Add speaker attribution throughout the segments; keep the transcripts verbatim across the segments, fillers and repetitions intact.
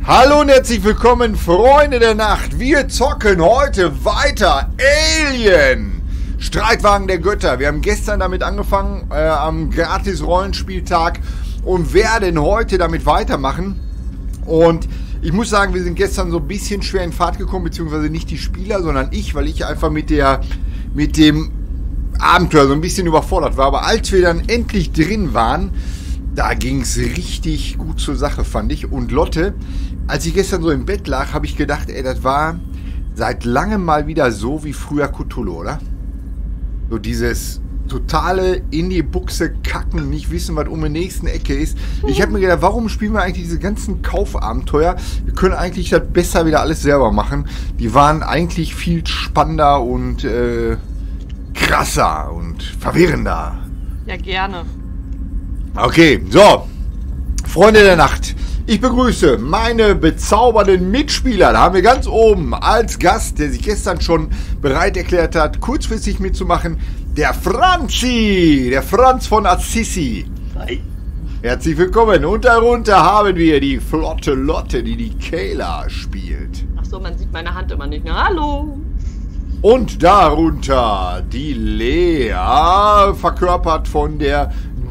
Speaker 1: Hallo und herzlich willkommen, Freunde der Nacht. Wir zocken heute weiter Alien, Streitwagen der Götter. Wir haben gestern damit angefangen, äh, am Gratis-Rollenspieltag, und werden heute damit weitermachen. Und ich muss sagen, wir sind gestern so ein bisschen schwer in Fahrt gekommen, beziehungsweise nicht die Spieler, sondern ich, weil ich einfach mit der, mit dem Abenteuer so ein bisschen überfordert war. Aber als wir dann endlich drin waren, da ging es richtig gut zur Sache, fand ich. Und Lotte, als ich gestern so im Bett lag, habe ich gedacht, ey, das war seit langem mal wieder so wie früher Cthulhu, oder? So dieses totale in die Buchse kacken, nicht wissen, was um die nächste Ecke ist. Ich habe mir gedacht, warum spielen wir eigentlich diese ganzen Kaufabenteuer? Wir können eigentlich das besser wieder alles selber machen. Die waren eigentlich viel spannender und äh, krasser und verwirrender.
Speaker 2: Ja, gerne.
Speaker 1: Okay, so, Freunde der Nacht, ich begrüße meine bezaubernden Mitspieler. Da haben wir ganz oben als Gast, der sich gestern schon bereit erklärt hat, kurzfristig mitzumachen, der Franzi, der Franz von Assisi.
Speaker 3: Hi.
Speaker 1: Herzlich willkommen. Und darunter haben wir die flotte Lotte, die die Kayla spielt.
Speaker 2: Ach so, man sieht meine Hand immer nicht mehr. Hallo.
Speaker 1: Und darunter die Lea, verkörpert von der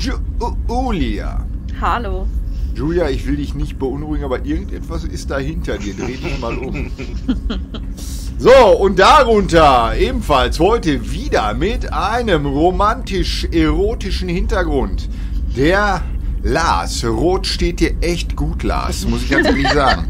Speaker 1: Julia.
Speaker 4: Hallo.
Speaker 1: Julia, ich will dich nicht beunruhigen, aber irgendetwas ist da hinter dir. Dreh dich mal um. So, und darunter ebenfalls heute wieder mit einem romantisch-erotischen Hintergrund. Der Lars. Rot steht dir echt gut, Lars, muss ich ganz ehrlich sagen.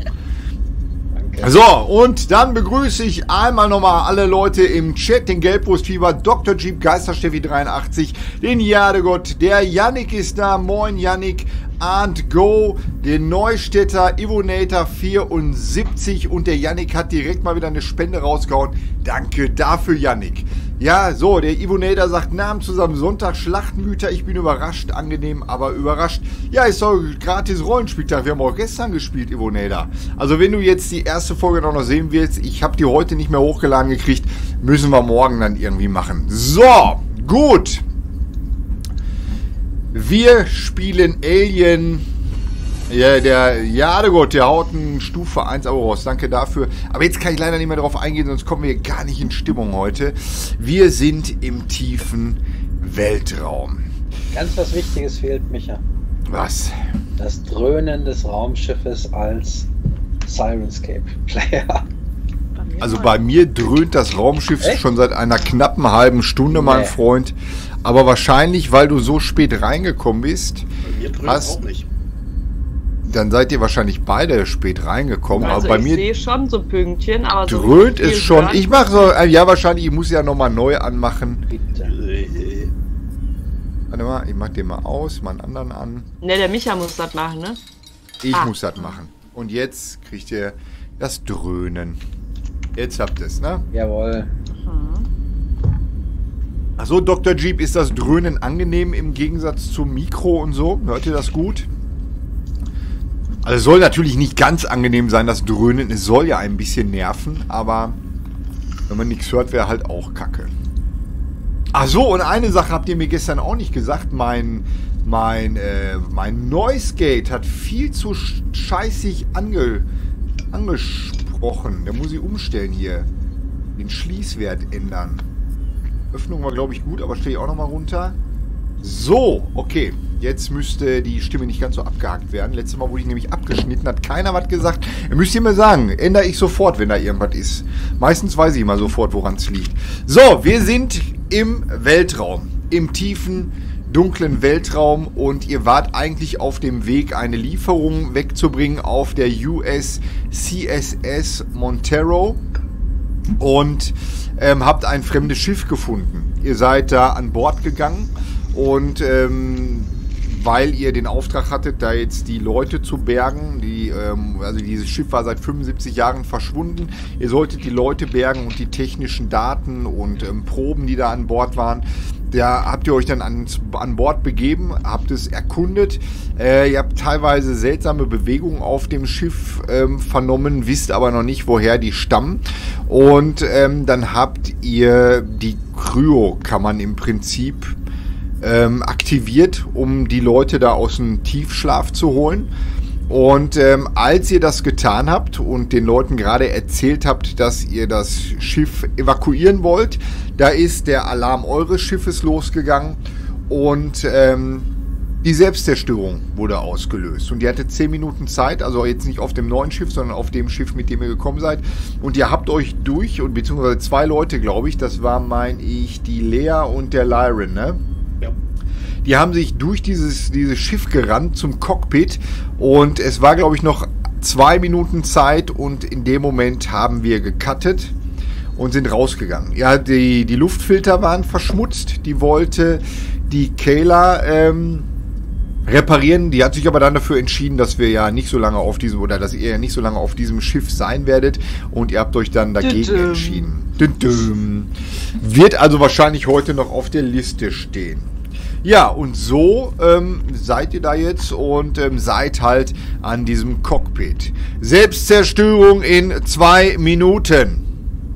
Speaker 1: So, und dann begrüße ich einmal nochmal alle Leute im Chat, den Gelbbrustfieber, Doktor Jeep, Geistersteffi dreiundachtzig, den Jadegott, der Yannick ist da, moin Yannick, Arndt Go, den Neustädter, Ivonator vierundsiebzig, und der Yannick hat direkt mal wieder eine Spende rausgehauen. Danke dafür, Yannick. Ja, so, der Ivonator sagt, Namen zusammen, Sonntag, Schlachtenmüter, ich bin überrascht, angenehm, aber überrascht. Ja, ist doch gratis Rollenspieltag, wir haben auch gestern gespielt, Ivonator. Also wenn du jetzt die erste Folge noch, noch sehen willst, ich habe die heute nicht mehr hochgeladen gekriegt, müssen wir morgen dann irgendwie machen. So, gut. Wir spielen Alien. Ja, der Jadegott, der haut einen Stufe eins Euro raus. Danke dafür. Aber jetzt kann ich leider nicht mehr darauf eingehen, sonst kommen wir gar nicht in Stimmung heute. Wir sind im tiefen Weltraum.
Speaker 3: Ganz was Wichtiges fehlt, Micha.
Speaker 1: Was?
Speaker 3: Das Dröhnen des Raumschiffes als Sirenscape-Player.
Speaker 1: Also bei mir dröhnt das Raumschiff
Speaker 3: Echt?
Speaker 1: schon seit einer knappen halben Stunde, mein
Speaker 3: Nee.
Speaker 1: Freund. Aber wahrscheinlich, weil du so spät reingekommen bist,
Speaker 5: Bei mir dröhnt
Speaker 1: hast,
Speaker 5: auch nicht.
Speaker 1: dann seid ihr wahrscheinlich beide spät reingekommen.
Speaker 2: Also
Speaker 1: aber bei
Speaker 2: ich
Speaker 1: mir
Speaker 2: sehe schon so Pünktchen, aber so
Speaker 1: dröhnt
Speaker 2: viel
Speaker 1: es schon.
Speaker 2: hören-
Speaker 1: Ich mache so, äh, ja wahrscheinlich, ich muss ja nochmal neu anmachen.
Speaker 3: Bitte.
Speaker 5: Äh,
Speaker 1: Warte mal, ich mach den mal aus, mal einen anderen an.
Speaker 2: Ne, der Micha muss das machen, ne?
Speaker 1: Ich
Speaker 2: Ah.
Speaker 1: muss das machen. Und jetzt kriegt ihr das Dröhnen. Jetzt habt ihr es, ne?
Speaker 3: Jawohl.
Speaker 1: Achso, Doktor Jeep, ist das Dröhnen angenehm im Gegensatz zum Mikro und so? Hört ihr das gut? Also es soll natürlich nicht ganz angenehm sein, das Dröhnen. Es soll ja ein bisschen nerven, aber wenn man nichts hört, wäre halt auch kacke. Ach so, und eine Sache habt ihr mir gestern auch nicht gesagt. Mein, mein, äh, mein Noise Gate hat viel zu scheißig ange, angesprochen. Da muss ich umstellen hier. Den Schließwert ändern. Öffnung war, glaube ich, gut, aber stehe ich auch nochmal runter. So, okay. Jetzt müsste die Stimme nicht ganz so abgehackt werden. Letztes Mal wurde ich nämlich abgeschnitten, hat keiner was gesagt. Ihr müsst ihr mir sagen, ändere ich sofort, wenn da irgendwas ist. Meistens weiß ich immer sofort, woran es liegt. So, wir sind im Weltraum. Im tiefen, dunklen Weltraum. Und ihr wart eigentlich auf dem Weg, eine Lieferung wegzubringen auf der U S C S S Montero. Und ähm, habt ein fremdes Schiff gefunden. Ihr seid da an Bord gegangen und ähm, weil ihr den Auftrag hattet, da jetzt die Leute zu bergen, die, ähm, also dieses Schiff war seit fünfundsiebzig Jahren verschwunden, ihr solltet die Leute bergen und die technischen Daten und ähm, Proben, die da an Bord waren, da habt ihr euch dann an, an Bord begeben, habt es erkundet. Äh, ihr habt teilweise seltsame Bewegungen auf dem Schiff ähm, vernommen, wisst aber noch nicht, woher die stammen. Und ähm, dann habt ihr die Kryokammern im Prinzip ähm, aktiviert, um die Leute da aus dem Tiefschlaf zu holen. Und ähm, als ihr das getan habt und den Leuten gerade erzählt habt, dass ihr das Schiff evakuieren wollt, da ist der Alarm eures Schiffes losgegangen und ähm, die Selbstzerstörung wurde ausgelöst. Und ihr hattet zehn Minuten Zeit, also jetzt nicht auf dem neuen Schiff, sondern auf dem Schiff, mit dem ihr gekommen seid. Und ihr habt euch durch, und beziehungsweise zwei Leute, glaube ich, das war, meine ich, die Lea und der Lyron, ne?
Speaker 4: Ja.
Speaker 1: Die haben sich durch dieses, dieses Schiff gerannt zum Cockpit und es war, glaube ich, noch zwei Minuten Zeit und in dem Moment haben wir gecuttet und sind rausgegangen. Ja, die, die Luftfilter waren verschmutzt, die wollte die Kayla ähm, reparieren, die hat sich aber dann dafür entschieden, dass wir ja nicht so lange auf diesem, oder dass ihr ja nicht so lange auf diesem Schiff sein werdet und ihr habt euch dann dagegen
Speaker 2: Düm.
Speaker 1: entschieden. Düm, düm. Wird also wahrscheinlich heute noch auf der Liste stehen. Ja, und so ähm, seid ihr da jetzt und ähm, seid halt an diesem Cockpit. Selbstzerstörung in zwei Minuten.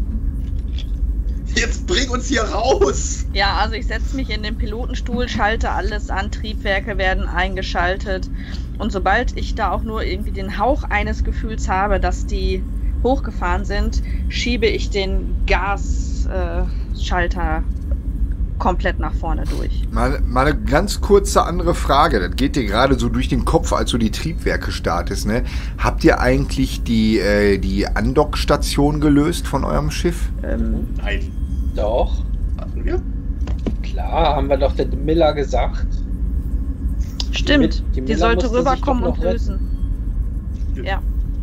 Speaker 4: Jetzt bring uns hier raus!
Speaker 5: Ja, also ich setze mich in den Pilotenstuhl, schalte alles an, Triebwerke werden eingeschaltet. Und sobald ich da auch nur irgendwie den Hauch eines Gefühls habe, dass die hochgefahren sind, schiebe ich den Gasschalter äh, komplett nach vorne durch.
Speaker 1: Mal, mal eine ganz kurze andere Frage. Das geht dir gerade so durch den Kopf, als du die Triebwerke startest, ne? Habt ihr eigentlich die, äh, die Andockstation gelöst von eurem Schiff?
Speaker 5: Ähm,
Speaker 4: Nein.
Speaker 3: Doch,
Speaker 4: Hatten wir?
Speaker 3: klar, haben wir doch der Miller gesagt.
Speaker 5: stimmt,
Speaker 3: Die
Speaker 5: die,
Speaker 3: Miller
Speaker 5: sollte
Speaker 3: musste sich
Speaker 5: rüberkommen
Speaker 3: doch
Speaker 5: und
Speaker 3: noch
Speaker 5: lösen. Ja.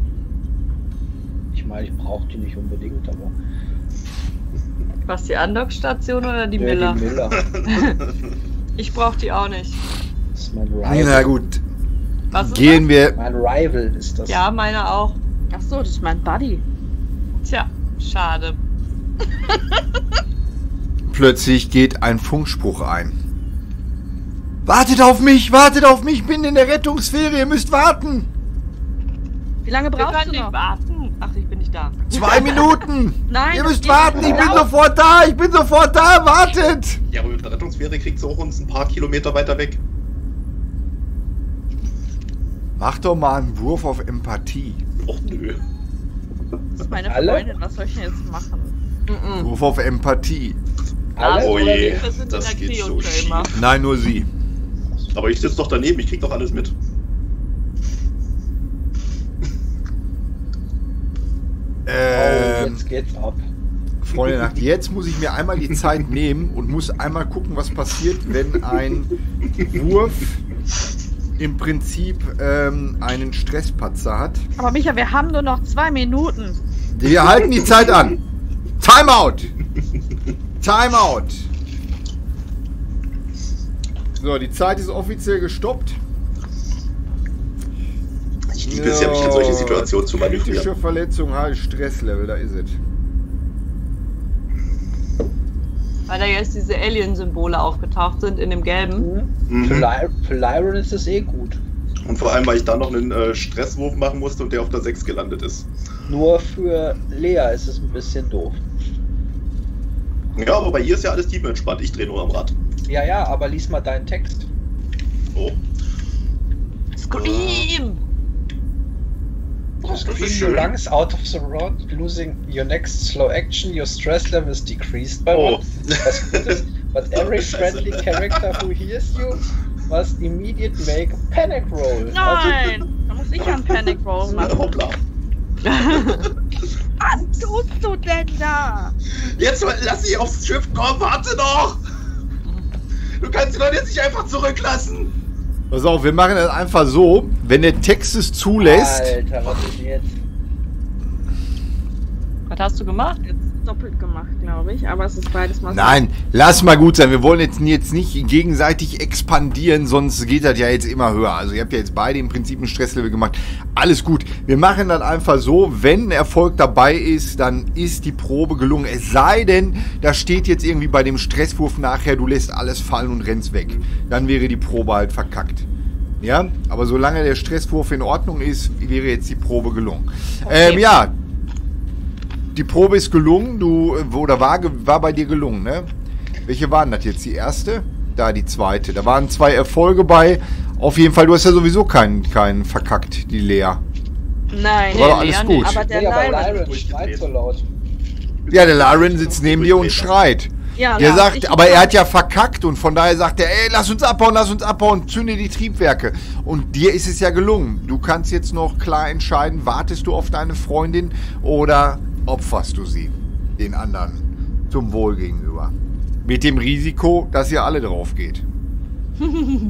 Speaker 3: Ich meine, ich brauche die nicht unbedingt, aber...
Speaker 2: Was, die Andockstation oder die
Speaker 3: Ja,
Speaker 2: Miller?
Speaker 3: Die Miller.
Speaker 2: Ich brauch die auch nicht.
Speaker 3: Das ist mein Rival.
Speaker 1: Na gut,
Speaker 2: Was ist
Speaker 1: gehen wir...
Speaker 3: Mein Rival ist das.
Speaker 2: Ja, meine auch.
Speaker 5: Ach so, das ist mein Buddy.
Speaker 2: Tja, schade.
Speaker 1: Plötzlich geht ein Funkspruch ein. Wartet auf mich, wartet auf mich, ich bin in der Rettungssphäre, ihr müsst warten.
Speaker 5: Wie lange
Speaker 2: Wir
Speaker 5: brauchst
Speaker 2: können
Speaker 5: du
Speaker 2: nicht
Speaker 5: noch?
Speaker 2: warten. Ach, ich bin nicht da.
Speaker 1: Zwei Minuten.
Speaker 5: Nein,
Speaker 1: Ihr
Speaker 5: das
Speaker 1: müsst
Speaker 5: geht
Speaker 1: warten,
Speaker 5: nicht.
Speaker 1: ich bin
Speaker 5: Lauf.
Speaker 1: sofort da, ich bin sofort da, wartet.
Speaker 4: Ja, aber mit der Rettungsfähre kriegst du auch uns ein paar Kilometer weiter weg.
Speaker 1: Mach doch mal einen Wurf auf Empathie.
Speaker 4: Och nö.
Speaker 5: Das ist meine
Speaker 3: Alle?
Speaker 5: Freundin, was soll ich denn jetzt machen?
Speaker 2: Mhm.
Speaker 1: Wurf auf Empathie.
Speaker 3: Alle
Speaker 4: Oh
Speaker 3: oder
Speaker 4: je,
Speaker 3: nicht?
Speaker 2: Wir sind
Speaker 4: das
Speaker 2: in der
Speaker 4: geht so
Speaker 2: Cryo-Trail,
Speaker 4: schief.
Speaker 2: Mann.
Speaker 1: Nein, nur sie.
Speaker 4: Aber ich sitze doch daneben, ich krieg doch alles mit.
Speaker 3: Oh,
Speaker 1: Ähm,
Speaker 3: jetzt geht's ab.
Speaker 1: Freunde Nacht, jetzt muss ich mir einmal die Zeit nehmen und muss einmal gucken, was passiert, wenn ein Wurf im Prinzip ähm, einen Stresspatzer hat.
Speaker 5: Aber Micha, wir haben nur noch zwei Minuten.
Speaker 1: Wir halten die Zeit an. Timeout! Timeout! So, die Zeit ist offiziell gestoppt.
Speaker 4: Ich liebe es ja, mich in solche Situationen zu
Speaker 1: Kritische
Speaker 4: manövrieren.
Speaker 1: Verletzung, halt Stresslevel, da ist es.
Speaker 2: Weil da jetzt diese Alien-Symbole aufgetaucht sind in dem gelben.
Speaker 3: Mhm. Für,
Speaker 4: Mhm.
Speaker 3: Ly für Lyron ist es eh gut.
Speaker 4: Und vor allem, weil ich da noch einen äh, Stresswurf machen musste und der auf der sechs gelandet ist.
Speaker 3: Nur für Lea ist es ein bisschen doof.
Speaker 4: Ja, aber bei ihr ist ja alles tiefenentspannt. Ich drehe nur am Rad.
Speaker 3: Ja, ja, aber lies mal deinen Text.
Speaker 4: Oh.
Speaker 2: Scream!
Speaker 4: Das ist
Speaker 3: Scream
Speaker 4: schön.
Speaker 3: your lungs out of the road, losing your next slow action, your stress level is decreased by
Speaker 4: Oh.
Speaker 3: one. Was gut ist, but every
Speaker 4: Scheiße.
Speaker 3: friendly character who hears you must immediately make a panic roll.
Speaker 5: Nein! Da muss ich ja einen Panic Roll
Speaker 4: Na,
Speaker 5: machen.
Speaker 4: hoppla.
Speaker 5: Was tust du denn da?
Speaker 4: Jetzt lass sie aufs Schiff kommen, warte noch! Du kannst die Leute jetzt nicht einfach zurücklassen!
Speaker 1: Pass auf, wir machen das einfach so, wenn der Text es zulässt.
Speaker 3: Alter, was ist denn jetzt?
Speaker 2: Was hast du gemacht?
Speaker 5: Jetzt doppelt gemacht, glaube ich, aber es ist beides mal so.
Speaker 1: Nein, lass mal gut sein. Wir wollen jetzt, jetzt nicht gegenseitig expandieren, sonst geht das ja jetzt immer höher. Also ihr habt ja jetzt beide im Prinzip ein Stresslevel gemacht. Alles gut. Wir machen das einfach so, wenn ein Erfolg dabei ist, dann ist die Probe gelungen. Es sei denn, da steht jetzt irgendwie bei dem Stresswurf nachher, du lässt alles fallen und rennst weg. Dann wäre die Probe halt verkackt. Ja, aber solange der Stresswurf in Ordnung ist, wäre jetzt die Probe gelungen.
Speaker 2: Okay.
Speaker 1: Ähm, ja, die Probe ist gelungen, du, oder war, war bei dir gelungen, ne? Welche waren das jetzt? Die erste? Da, die zweite. Da waren zwei Erfolge bei. Auf jeden Fall, du hast ja sowieso keinen keinen verkackt, die Lea.
Speaker 5: Nein,
Speaker 1: War doch
Speaker 5: nee,
Speaker 1: alles
Speaker 5: nee,
Speaker 1: gut.
Speaker 5: aber der
Speaker 3: Nee, aber
Speaker 5: Lyran.
Speaker 3: Lyran schreit so laut.
Speaker 1: Ja, der Lyran sitzt neben dir und schreit.
Speaker 5: Ja,
Speaker 1: Der
Speaker 5: ja,
Speaker 1: sagt,
Speaker 5: ich-
Speaker 1: aber er hat ja verkackt und von daher sagt er, ey, lass uns abbauen, lass uns abbauen, zünde die Triebwerke. Und dir ist es ja gelungen. Du kannst jetzt noch klar entscheiden, wartest du auf deine Freundin oder opferst du sie den anderen zum Wohl gegenüber. Mit dem Risiko, dass ihr alle drauf geht.
Speaker 4: Du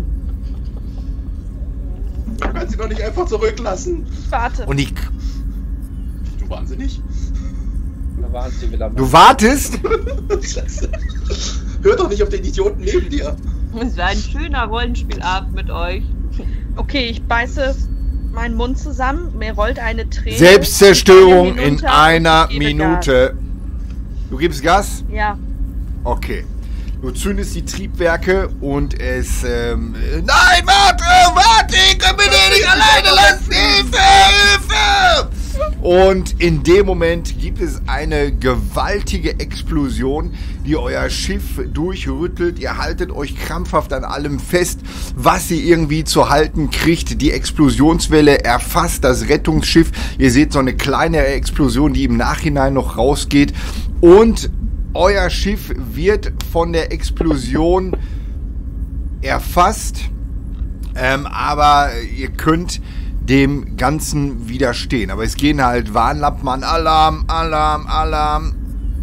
Speaker 4: kannst sie doch nicht einfach zurücklassen.
Speaker 5: Warte.
Speaker 1: Und ich,
Speaker 4: Du wahnsinnig.
Speaker 3: Da waren sie wieder mal.
Speaker 1: du wartest?
Speaker 4: Scheiße. Hör doch nicht auf den Idioten neben dir.
Speaker 2: Es war ein schöner Rollenspielabend mit euch.
Speaker 5: Okay, ich beiße meinen Mund zusammen, mir rollt eine Träne.
Speaker 1: Selbstzerstörung
Speaker 5: Ich falle
Speaker 1: in
Speaker 5: hinunter
Speaker 1: einer
Speaker 5: und ich gebe
Speaker 1: Minute. Du gibst Gas?
Speaker 5: Gas. Ja.
Speaker 1: Okay. Du zündest die Triebwerke und es... Ähm, nein, warte, warte, ich kann mich nicht alleine lassen. Hilfe, Hilfe! Und in dem Moment gibt es eine gewaltige Explosion, die euer Schiff durchrüttelt. Ihr haltet euch krampfhaft an allem fest, was ihr irgendwie zu halten kriegt. Die Explosionswelle erfasst das Rettungsschiff. Ihr seht so eine kleine Explosion, die im Nachhinein noch rausgeht. Und euer Schiff wird von der Explosion erfasst. Ähm, aber ihr könnt dem Ganzen widerstehen. Aber es gehen halt Warnlampen an. Alarm, Alarm, Alarm.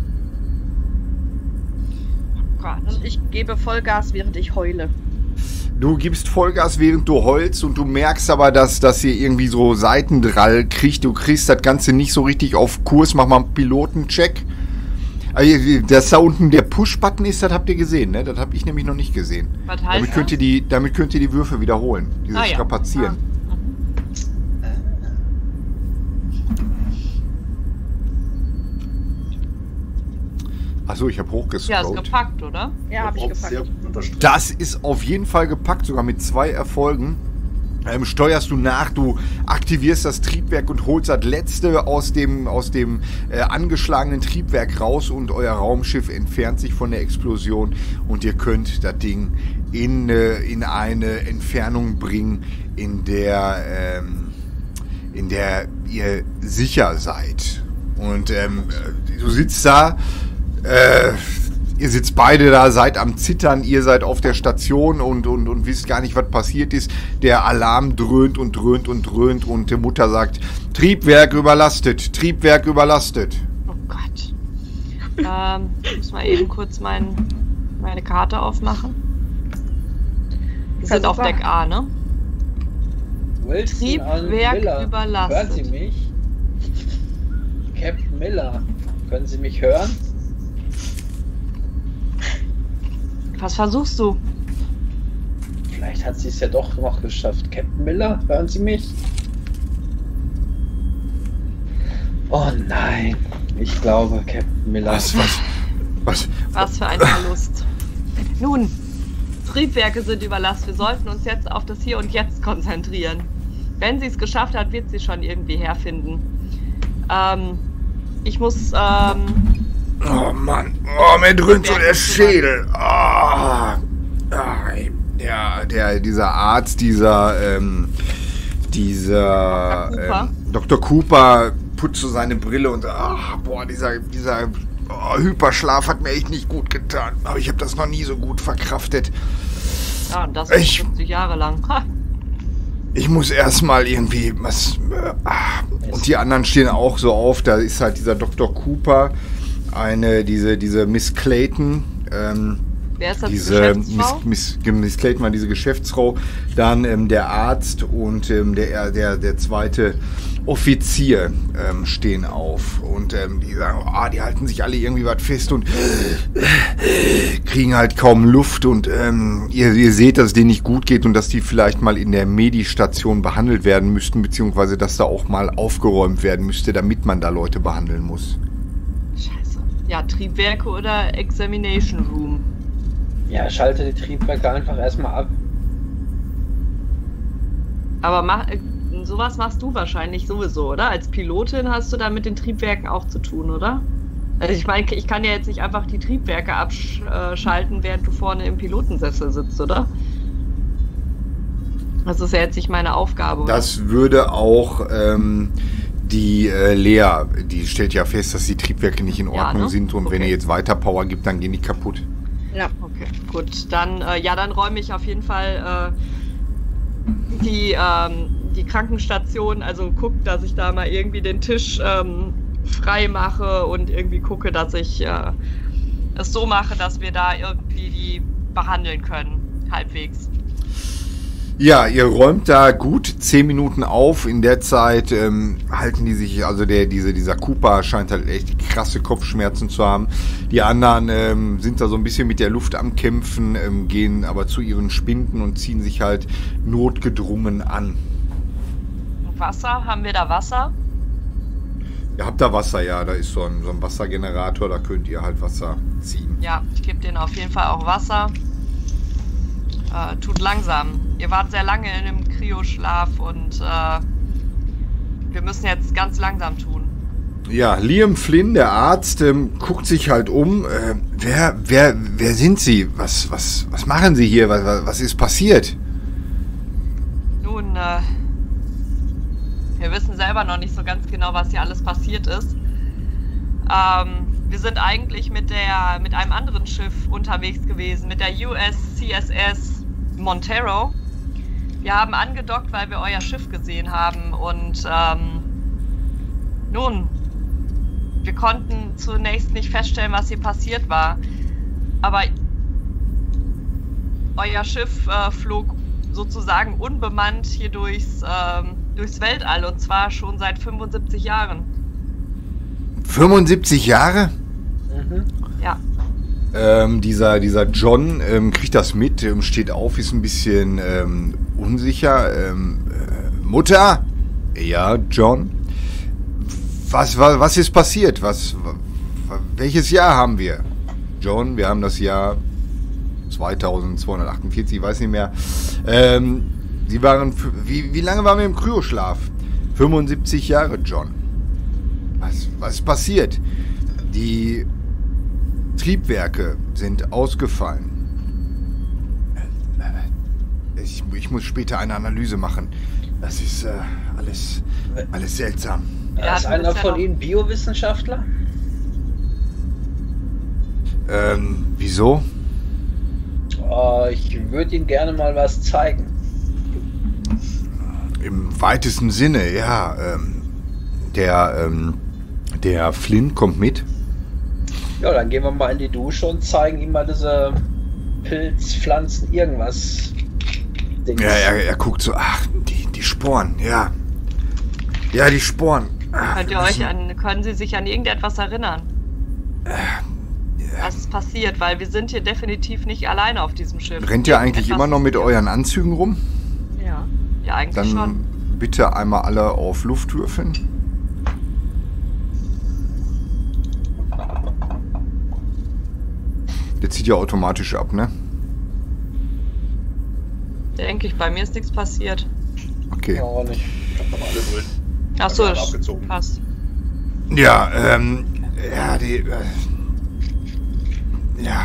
Speaker 5: Und ich gebe Vollgas, während ich heule.
Speaker 1: Du gibst Vollgas, während du heulst und du merkst aber, dass, dass ihr irgendwie so Seitendrall kriegt. Du kriegst das Ganze nicht so richtig auf Kurs. Mach mal einen Pilotencheck. Also, dass da unten der Push-Button ist, das habt ihr gesehen, ne? Das habe ich nämlich noch nicht gesehen.
Speaker 2: Was heißt
Speaker 1: Damit könnt ihr die, damit könnt ihr die Würfe wiederholen. Dieses
Speaker 2: Ah, ja.
Speaker 1: Strapazieren. Achso, ich habe
Speaker 2: Ja, ist
Speaker 1: hochgescrollt.
Speaker 2: gepackt, oder?
Speaker 5: Ja, habe ich
Speaker 4: Ob sehr
Speaker 5: gepackt.
Speaker 4: gut unterstützt.
Speaker 1: Das ist auf jeden Fall gepackt, sogar mit zwei Erfolgen. Ähm, steuerst du nach, du aktivierst das Triebwerk und holst das letzte aus dem, aus dem äh, angeschlagenen Triebwerk raus und euer Raumschiff entfernt sich von der Explosion und ihr könnt das Ding in, äh, in eine Entfernung bringen, in der, ähm, in der ihr sicher seid. Und ähm, du sitzt da, äh, ihr sitzt beide da, seid am Zittern, ihr seid auf der Station und, und, und wisst gar nicht, was passiert ist. Der Alarm dröhnt und dröhnt und dröhnt und die Mutter sagt, Triebwerk überlastet, Triebwerk überlastet.
Speaker 2: Oh Gott. Ähm, ich muss mal eben kurz mein, meine Karte aufmachen. Wir sind auf Deck A, ne?
Speaker 3: Wilson
Speaker 2: Triebwerk
Speaker 3: an Miller.
Speaker 2: überlastet.
Speaker 3: Hören Sie mich? Captain Miller, können Sie mich hören?
Speaker 2: Was versuchst du?
Speaker 3: Vielleicht hat sie es ja doch noch geschafft. Captain Miller, hören Sie mich? Oh nein, ich glaube, Captain Miller.
Speaker 1: Was, was, was?
Speaker 2: Was für ein Verlust. Nun, Triebwerke sind überlastet. Wir sollten uns jetzt auf das Hier und Jetzt konzentrieren. Wenn sie es geschafft hat, wird sie schon irgendwie herfinden. Ähm, ich muss, ähm,
Speaker 1: Oh Mann, oh, mir dröhnt so der Schädel. Oh. Ah, ja, der, dieser Arzt, dieser, ähm, dieser,
Speaker 2: Doktor Cooper.
Speaker 1: ähm, Doktor Cooper putzt so seine Brille und, ach, boah, dieser, dieser oh, Hyperschlaf hat mir echt nicht gut getan. Aber ich habe das noch nie so gut verkraftet.
Speaker 2: ja, und das
Speaker 1: Ich-
Speaker 2: fünfzig Jahre lang. Ha.
Speaker 1: Ich muss erstmal irgendwie was. Äh, ah. Und die anderen stehen auch so auf. Da ist halt dieser Doktor Cooper, eine, diese, diese Miss Clayton, ähm,
Speaker 2: Wer ist das?
Speaker 1: diese
Speaker 2: Geschäftsfrau?
Speaker 1: Miss, Miss, Miss Clayton war diese Geschäftsfrau, dann ähm, der Arzt und ähm, der, der, der zweite Offizier ähm, stehen auf und ähm, die sagen, ah, die halten sich alle irgendwie was fest und kriegen halt kaum Luft und ähm, ihr, ihr seht, dass es denen nicht gut geht und dass die vielleicht mal in der Medistation behandelt werden müssten, beziehungsweise dass da auch mal aufgeräumt werden müsste, damit man da Leute behandeln muss.
Speaker 2: Scheiße. Ja, Triebwerke oder Examination Room.
Speaker 3: Ja, schalte die Triebwerke einfach erstmal ab.
Speaker 2: Aber mach, äh, sowas machst du wahrscheinlich sowieso, oder? Als Pilotin hast du da mit den Triebwerken auch zu tun, oder? Also ich meine, ich kann ja jetzt nicht einfach die Triebwerke abschalten, während du vorne im Pilotensessel sitzt, oder? Das ist ja jetzt nicht meine Aufgabe, oder?
Speaker 1: Das würde auch ähm, die äh, Lea, die stellt ja fest, dass die Triebwerke nicht in Ordnung
Speaker 2: Ja, ne?
Speaker 1: sind und
Speaker 2: Okay.
Speaker 1: wenn ihr jetzt weiter Power gibt, dann gehen die kaputt.
Speaker 5: Ja.
Speaker 2: Okay, gut. Dann, äh, ja, dann räume ich auf jeden Fall äh, die, ähm, die Krankenstation, also guck, dass ich da mal irgendwie den Tisch ähm, frei mache und irgendwie gucke, dass ich äh, es so mache, dass wir da irgendwie die behandeln können, halbwegs.
Speaker 1: Ja, ihr räumt da gut zehn Minuten auf. In der Zeit ähm, halten die sich, also der, diese, dieser Cooper scheint halt echt krasse Kopfschmerzen zu haben. Die anderen ähm, sind da so ein bisschen mit der Luft am Kämpfen, ähm, gehen aber zu ihren Spinden und ziehen sich halt notgedrungen an.
Speaker 2: Wasser? Haben wir da Wasser?
Speaker 1: Ihr habt da Wasser, ja, da ist so ein, so ein Wassergenerator, da könnt ihr halt Wasser ziehen.
Speaker 2: Ja, ich gebe denen auf jeden Fall auch Wasser. Äh, tut langsam. Ihr wart sehr lange in einem Kryoschlaf und äh, wir müssen jetzt ganz langsam tun.
Speaker 1: Ja, Liam Flynn, der Arzt, ähm, guckt sich halt um. Äh, wer, wer, wer sind Sie? Was, was, was machen Sie hier? Was, was ist passiert?
Speaker 2: Nun, äh, wir wissen selber noch nicht so ganz genau, was hier alles passiert ist. Ähm, wir sind eigentlich mit der, mit einem anderen Schiff unterwegs gewesen, mit der U S C S S Montero. Wir haben angedockt, weil wir euer Schiff gesehen haben und ähm, nun, wir konnten zunächst nicht feststellen, was hier passiert war. Aber euer Schiff äh, flog sozusagen unbemannt hier durchs, ähm, durchs Weltall und zwar schon seit fünfundsiebzig Jahren.
Speaker 1: fünfundsiebzig Jahre?
Speaker 3: Mhm.
Speaker 2: Ja.
Speaker 1: Ähm, dieser, dieser John ähm, kriegt das mit, ähm, steht auf, ist ein bisschen ähm, unsicher. Ähm, äh, Mutter? Ja, John? Was, was, was ist passiert? Was, wa- welches Jahr haben wir? John, wir haben das Jahr zweitausendzweihundertachtundvierzig, ich weiß nicht mehr. Ähm, Sie waren, f- wie, wie lange waren wir im Kryoschlaf? fünfundsiebzig Jahre, John. Was, was ist passiert? Die Triebwerke sind ausgefallen. Ich, ich muss später eine Analyse machen. Das ist äh, alles, alles seltsam.
Speaker 2: Ja,
Speaker 3: ist
Speaker 2: du
Speaker 3: einer
Speaker 2: bist ja
Speaker 3: von
Speaker 2: noch-
Speaker 3: Ihnen Biowissenschaftler?
Speaker 1: Ähm, wieso?
Speaker 3: Oh, ich würde Ihnen gerne mal was zeigen.
Speaker 1: Im weitesten Sinne, ja. Ähm, der, ähm, der Flynn kommt mit.
Speaker 3: Ja, dann gehen wir mal in die Dusche und zeigen ihm mal diese Pilz, Pflanzen, irgendwas. Dings.
Speaker 1: Ja, er, er guckt so, ach, die, die Sporen, ja. Ja, die Sporen. Ach,
Speaker 2: Könnt ihr
Speaker 1: wir
Speaker 2: euch
Speaker 1: müssen-
Speaker 2: an, können Sie sich an irgendetwas erinnern? Was ist passiert? Weil wir sind hier definitiv nicht alleine auf diesem Schiff.
Speaker 1: Rennt ihr eigentlich
Speaker 2: Irgendetwas
Speaker 1: immer noch mit
Speaker 2: ist-
Speaker 1: euren Anzügen rum?
Speaker 5: Ja.
Speaker 2: Ja, eigentlich
Speaker 1: Dann
Speaker 2: schon.
Speaker 1: bitte einmal alle auf Luft würfeln. Der zieht ja automatisch ab, ne?
Speaker 2: Denke ich, bei mir ist nichts passiert.
Speaker 1: Okay.
Speaker 3: Ja, auch nicht.
Speaker 4: Ich hab noch alle Null.
Speaker 2: Achso,
Speaker 4: Hab ich alle
Speaker 2: das
Speaker 4: abgezogen.
Speaker 2: passt.
Speaker 1: Ja, ähm, ja, die, äh, ja,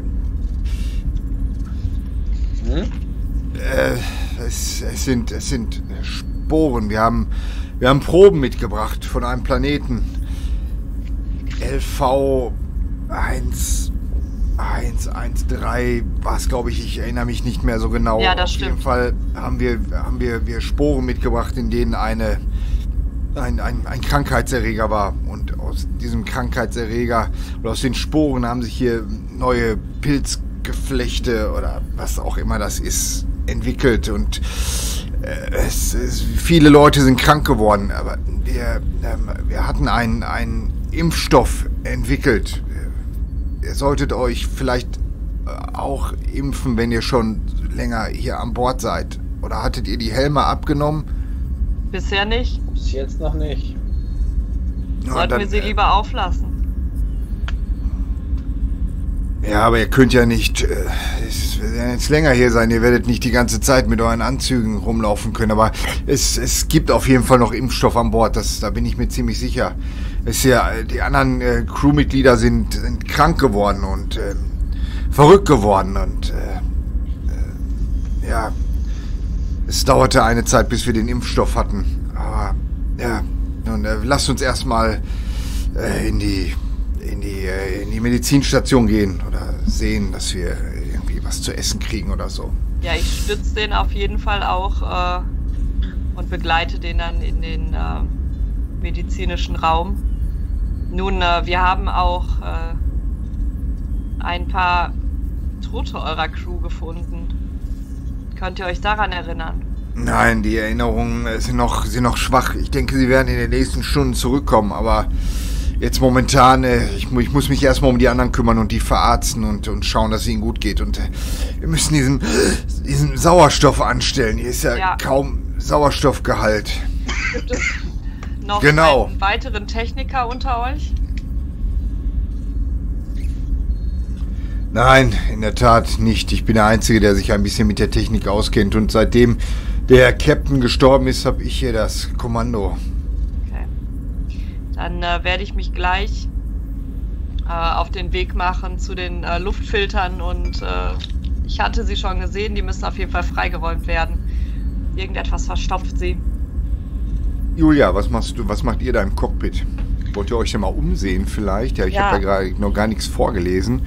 Speaker 3: Hm?
Speaker 1: äh, es, es sind, es sind Sporen. Wir haben, wir haben Proben mitgebracht von einem Planeten. L V eins eins eins drei war es, glaube ich, ich erinnere mich nicht mehr so genau.
Speaker 2: Ja, das
Speaker 1: Auf jeden
Speaker 2: stimmt.
Speaker 1: Fall haben wir, haben wir, wir Sporen mitgebracht, in denen eine, ein, ein, ein Krankheitserreger war. Und aus diesem Krankheitserreger oder aus den Sporen haben sich hier neue Pilzgeflechte oder was auch immer das ist, entwickelt. Und äh, es, es, viele Leute sind krank geworden. Aber wir, ähm, wir hatten einen, einen Impfstoff entwickelt. Ihr solltet euch vielleicht äh, auch impfen, wenn ihr schon länger hier an Bord seid. Oder hattet ihr die Helme abgenommen?
Speaker 2: Bisher nicht.
Speaker 3: Bis jetzt noch nicht.
Speaker 1: Ja,
Speaker 2: Sollten
Speaker 1: dann,
Speaker 2: wir sie
Speaker 1: äh,
Speaker 2: lieber auflassen.
Speaker 1: Ja, aber ihr könnt ja nicht, äh, es, wir werden jetzt länger hier sein, ihr werdet nicht die ganze Zeit mit euren Anzügen rumlaufen können, aber es, es gibt auf jeden Fall noch Impfstoff an Bord, das, da bin ich mir ziemlich sicher. Es ist ja, die anderen äh, Crewmitglieder sind, sind krank geworden und äh, verrückt geworden und äh, äh, ja, Es dauerte eine Zeit, bis wir den Impfstoff hatten. Aber, ja, nun, äh, lasst uns erstmal äh, in die, in die, äh, in die Medizinstation gehen oder sehen, dass wir irgendwie was zu essen kriegen oder so.
Speaker 2: Ja, ich stütze den auf jeden Fall auch äh, und begleite den dann in den äh, medizinischen Raum. Nun, äh, wir haben auch äh, ein paar Tote eurer Crew gefunden. Könnt ihr euch daran erinnern?
Speaker 1: Nein, die Erinnerungen sind noch, sind noch schwach. Ich denke, sie werden in den nächsten Stunden zurückkommen, aber jetzt momentan, äh, ich, ich muss mich erstmal um die anderen kümmern und die verarzten und, und schauen, dass es ihnen gut geht. Und äh, wir müssen diesen, diesen Sauerstoff anstellen. Hier ist ja, ja. kaum Sauerstoffgehalt.
Speaker 2: Gibt es noch
Speaker 1: genau.
Speaker 2: einen weiteren Techniker unter euch?
Speaker 1: Nein, in der Tat nicht. Ich bin der Einzige, der sich ein bisschen mit der Technik auskennt. Und seitdem der Captain gestorben ist, habe ich hier das Kommando.
Speaker 2: Okay. Dann äh, werde ich mich gleich äh, auf den Weg machen zu den äh, Luftfiltern. Und äh, ich hatte sie schon gesehen, die müssen auf jeden Fall freigeräumt werden. Irgendetwas verstopft sie.
Speaker 1: Julia, was machst du? Was macht ihr da im Cockpit? Wollt ihr euch denn mal umsehen vielleicht? Ja, ich
Speaker 2: Ja.
Speaker 1: habe ja gerade noch gar nichts vorgelesen.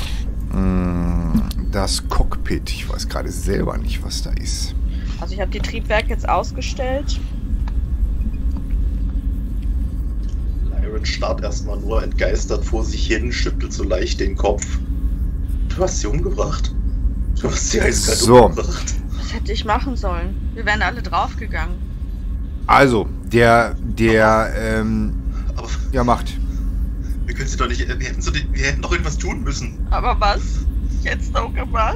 Speaker 1: Das Cockpit. Ich weiß gerade selber nicht, was da ist.
Speaker 5: Also ich habe die Triebwerke jetzt ausgestellt.
Speaker 4: Lyron starrt erstmal nur entgeistert vor sich hin, schüttelt so leicht den Kopf. Du hast sie umgebracht. Du hast sie eiskalt
Speaker 1: So.
Speaker 4: umgebracht.
Speaker 5: Was hätte ich machen sollen? Wir wären alle draufgegangen.
Speaker 1: Also, der, der, ähm,
Speaker 4: Aber
Speaker 1: ja, macht.
Speaker 4: wir können sie doch nicht. Wir hätten, so die, wir hätten doch irgendwas tun müssen.
Speaker 5: Aber was? Jetzt noch gemacht?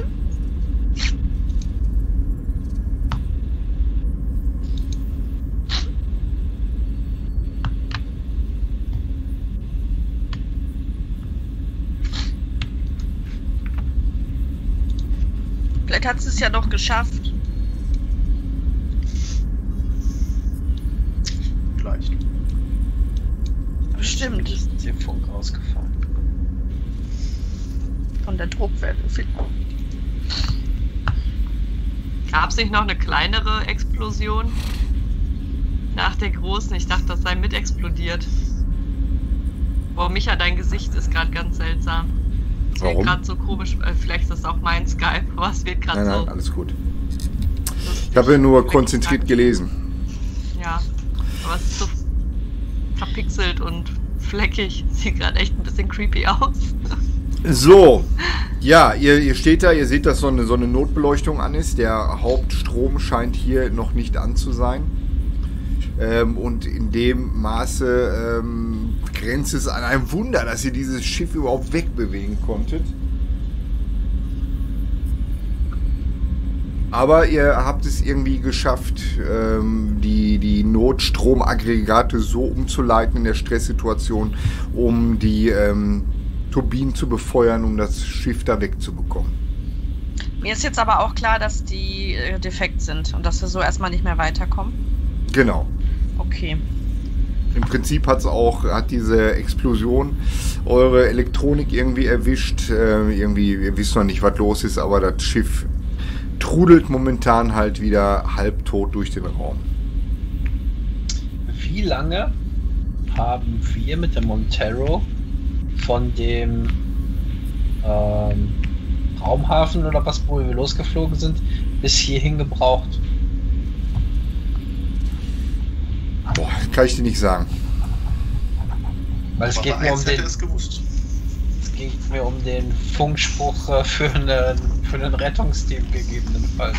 Speaker 5: Vielleicht hat sie es ja noch geschafft.
Speaker 4: Vielleicht.
Speaker 5: Bestimmt.
Speaker 3: Ist ihr Funk ausgefallen.
Speaker 5: Von der Druckwelle.
Speaker 2: Gab es nicht noch eine kleinere Explosion? Nach der großen? Ich dachte, das sei mit explodiert. Boah, Micha, dein Gesicht ist gerade ganz seltsam. Es wird
Speaker 1: Warum?
Speaker 2: gerade so komisch. Äh, vielleicht ist das auch mein Skype, aber es wird gerade
Speaker 1: Nein, nein,
Speaker 2: so.
Speaker 1: alles gut.
Speaker 2: lustig.
Speaker 1: Ich habe ja nur konzentriert gelesen.
Speaker 2: Ja, aber es ist so verpixelt und fleckig. Sieht gerade echt ein bisschen creepy aus.
Speaker 1: So, ja, ihr, ihr steht da, ihr seht, dass so eine, so eine Notbeleuchtung an ist. Der Hauptstrom scheint hier noch nicht an zu sein. Ähm, und in dem Maße ähm, grenzt es an ein Wunder, dass ihr dieses Schiff überhaupt wegbewegen konntet. Aber ihr habt es irgendwie geschafft, ähm, die, die Notstromaggregate so umzuleiten in der Stresssituation, um die ähm, Turbinen zu befeuern, um das Schiff da wegzubekommen.
Speaker 5: Mir ist jetzt aber auch klar, dass die äh, defekt sind und dass wir so erstmal nicht mehr weiterkommen.
Speaker 1: Genau.
Speaker 5: Okay.
Speaker 1: Im Prinzip hat's auch, hat diese Explosion eure Elektronik irgendwie erwischt. Äh, irgendwie, ihr wisst noch nicht, was los ist, aber das Schiff trudelt momentan halt wieder halbtot durch den Raum.
Speaker 3: Wie lange haben wir mit dem Montero von dem ähm, Raumhafen oder was, wo wir losgeflogen sind, bis hierhin gebraucht?
Speaker 1: Boah, kann ich dir nicht sagen.
Speaker 3: Weil es
Speaker 4: Aber
Speaker 3: geht mir um
Speaker 4: eins hätte
Speaker 3: den,
Speaker 4: es gewusst.
Speaker 3: es geht mir um den Funkspruch äh, für einen für einen Rettungsteam gegebenenfalls.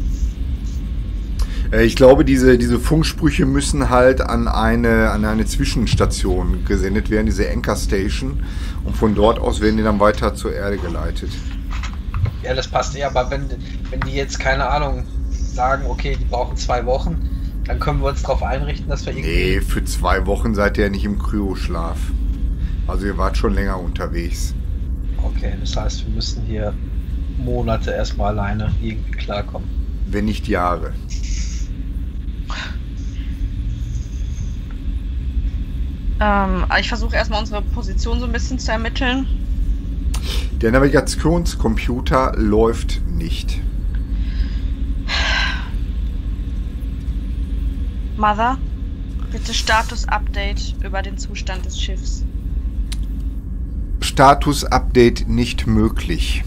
Speaker 1: Äh, ich glaube, diese, diese Funksprüche müssen halt an eine, an eine Zwischenstation gesendet werden, diese Anchor Station. Und von dort aus werden die dann weiter zur Erde geleitet.
Speaker 3: Ja, das passt eh, aber wenn, wenn die jetzt, keine Ahnung, sagen, okay, die brauchen zwei Wochen, dann können wir uns darauf einrichten, dass wir irgendwie...
Speaker 1: Nee, für zwei Wochen seid ihr ja nicht im Kryoschlaf. Also ihr wart schon länger unterwegs.
Speaker 3: Okay, das heißt, wir müssen hier Monate erstmal alleine irgendwie klarkommen.
Speaker 1: Wenn nicht Jahre.
Speaker 5: Ähm, ich versuche erstmal unsere Position so ein bisschen zu ermitteln.
Speaker 1: Der Navigationscomputer läuft nicht.
Speaker 5: Mother, bitte Status-Update über den Zustand des Schiffs.
Speaker 1: Status-Update nicht möglich.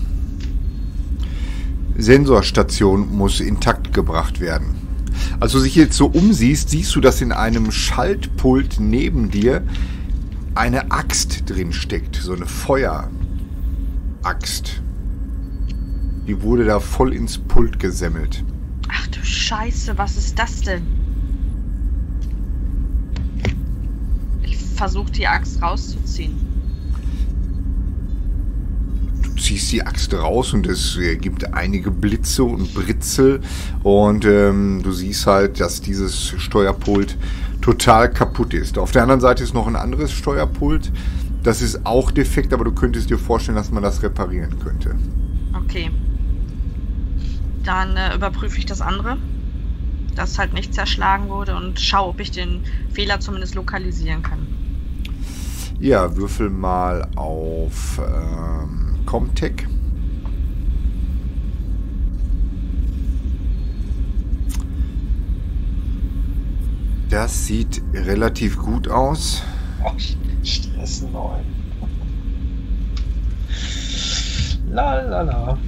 Speaker 1: Sensorstation muss intakt gebracht werden. Als du dich jetzt so umsiehst, siehst du, dass in einem Schaltpult neben dir eine Axt drin steckt. So eine Feueraxt. Die wurde da voll ins Pult gesemmelt.
Speaker 5: Ach du Scheiße, was ist das denn? Ich versuche die Axt rauszuziehen.
Speaker 1: Du ziehst die Axt raus und es äh, gibt einige Blitze und Britzel und ähm, du siehst halt, dass dieses Steuerpult total kaputt ist. Auf der anderen Seite ist noch ein anderes Steuerpult. Das ist auch defekt, aber du könntest dir vorstellen, dass man das reparieren könnte.
Speaker 5: Okay. Dann äh, überprüfe ich das andere, das halt nicht zerschlagen wurde und schaue, ob ich den Fehler zumindest lokalisieren kann.
Speaker 1: Ja, würfel mal auf ähm, Comtech. Das sieht relativ gut aus.
Speaker 3: Ach, Stress neun. La la la.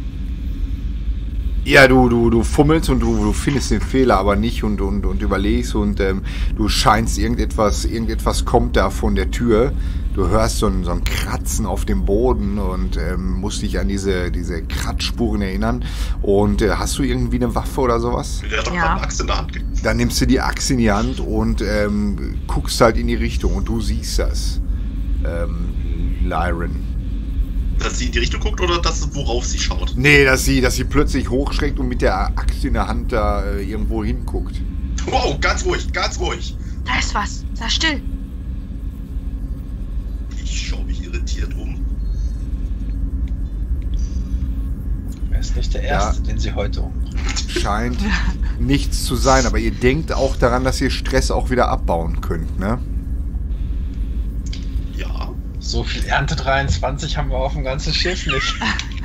Speaker 1: Ja, du, du, du fummelst und du, du findest den Fehler aber nicht und, und, und überlegst und ähm, du scheinst irgendetwas, irgendetwas kommt da von der Tür. Du hörst so ein, so ein Kratzen auf dem Boden und ähm, musst dich an diese, diese Kratzspuren erinnern. Und äh, hast du irgendwie eine Waffe oder sowas?
Speaker 4: Der hat doch
Speaker 5: Ja.
Speaker 4: gerade eine Axt in der Hand.
Speaker 1: Dann nimmst du die Axt in die Hand und ähm, guckst halt in die Richtung und du siehst das. Ähm, Lyran.
Speaker 4: Dass sie in die Richtung guckt oder das, worauf sie schaut?
Speaker 1: Nee, dass sie, dass sie plötzlich hochschreckt und mit der Axt in der Hand da äh, irgendwo hinguckt.
Speaker 4: Wow, ganz ruhig, ganz ruhig.
Speaker 5: Da ist was, sei still.
Speaker 4: Ich schaue mich irritiert um.
Speaker 3: Er ist nicht der Erste,
Speaker 1: Ja.
Speaker 3: den sie heute umbringt.
Speaker 1: Scheint nichts zu sein, aber ihr denkt auch daran, dass ihr Stress auch wieder abbauen könnt, ne?
Speaker 4: Ja.
Speaker 3: So viel Ernte dreiundzwanzig haben wir auf dem ganzen Schiff nicht.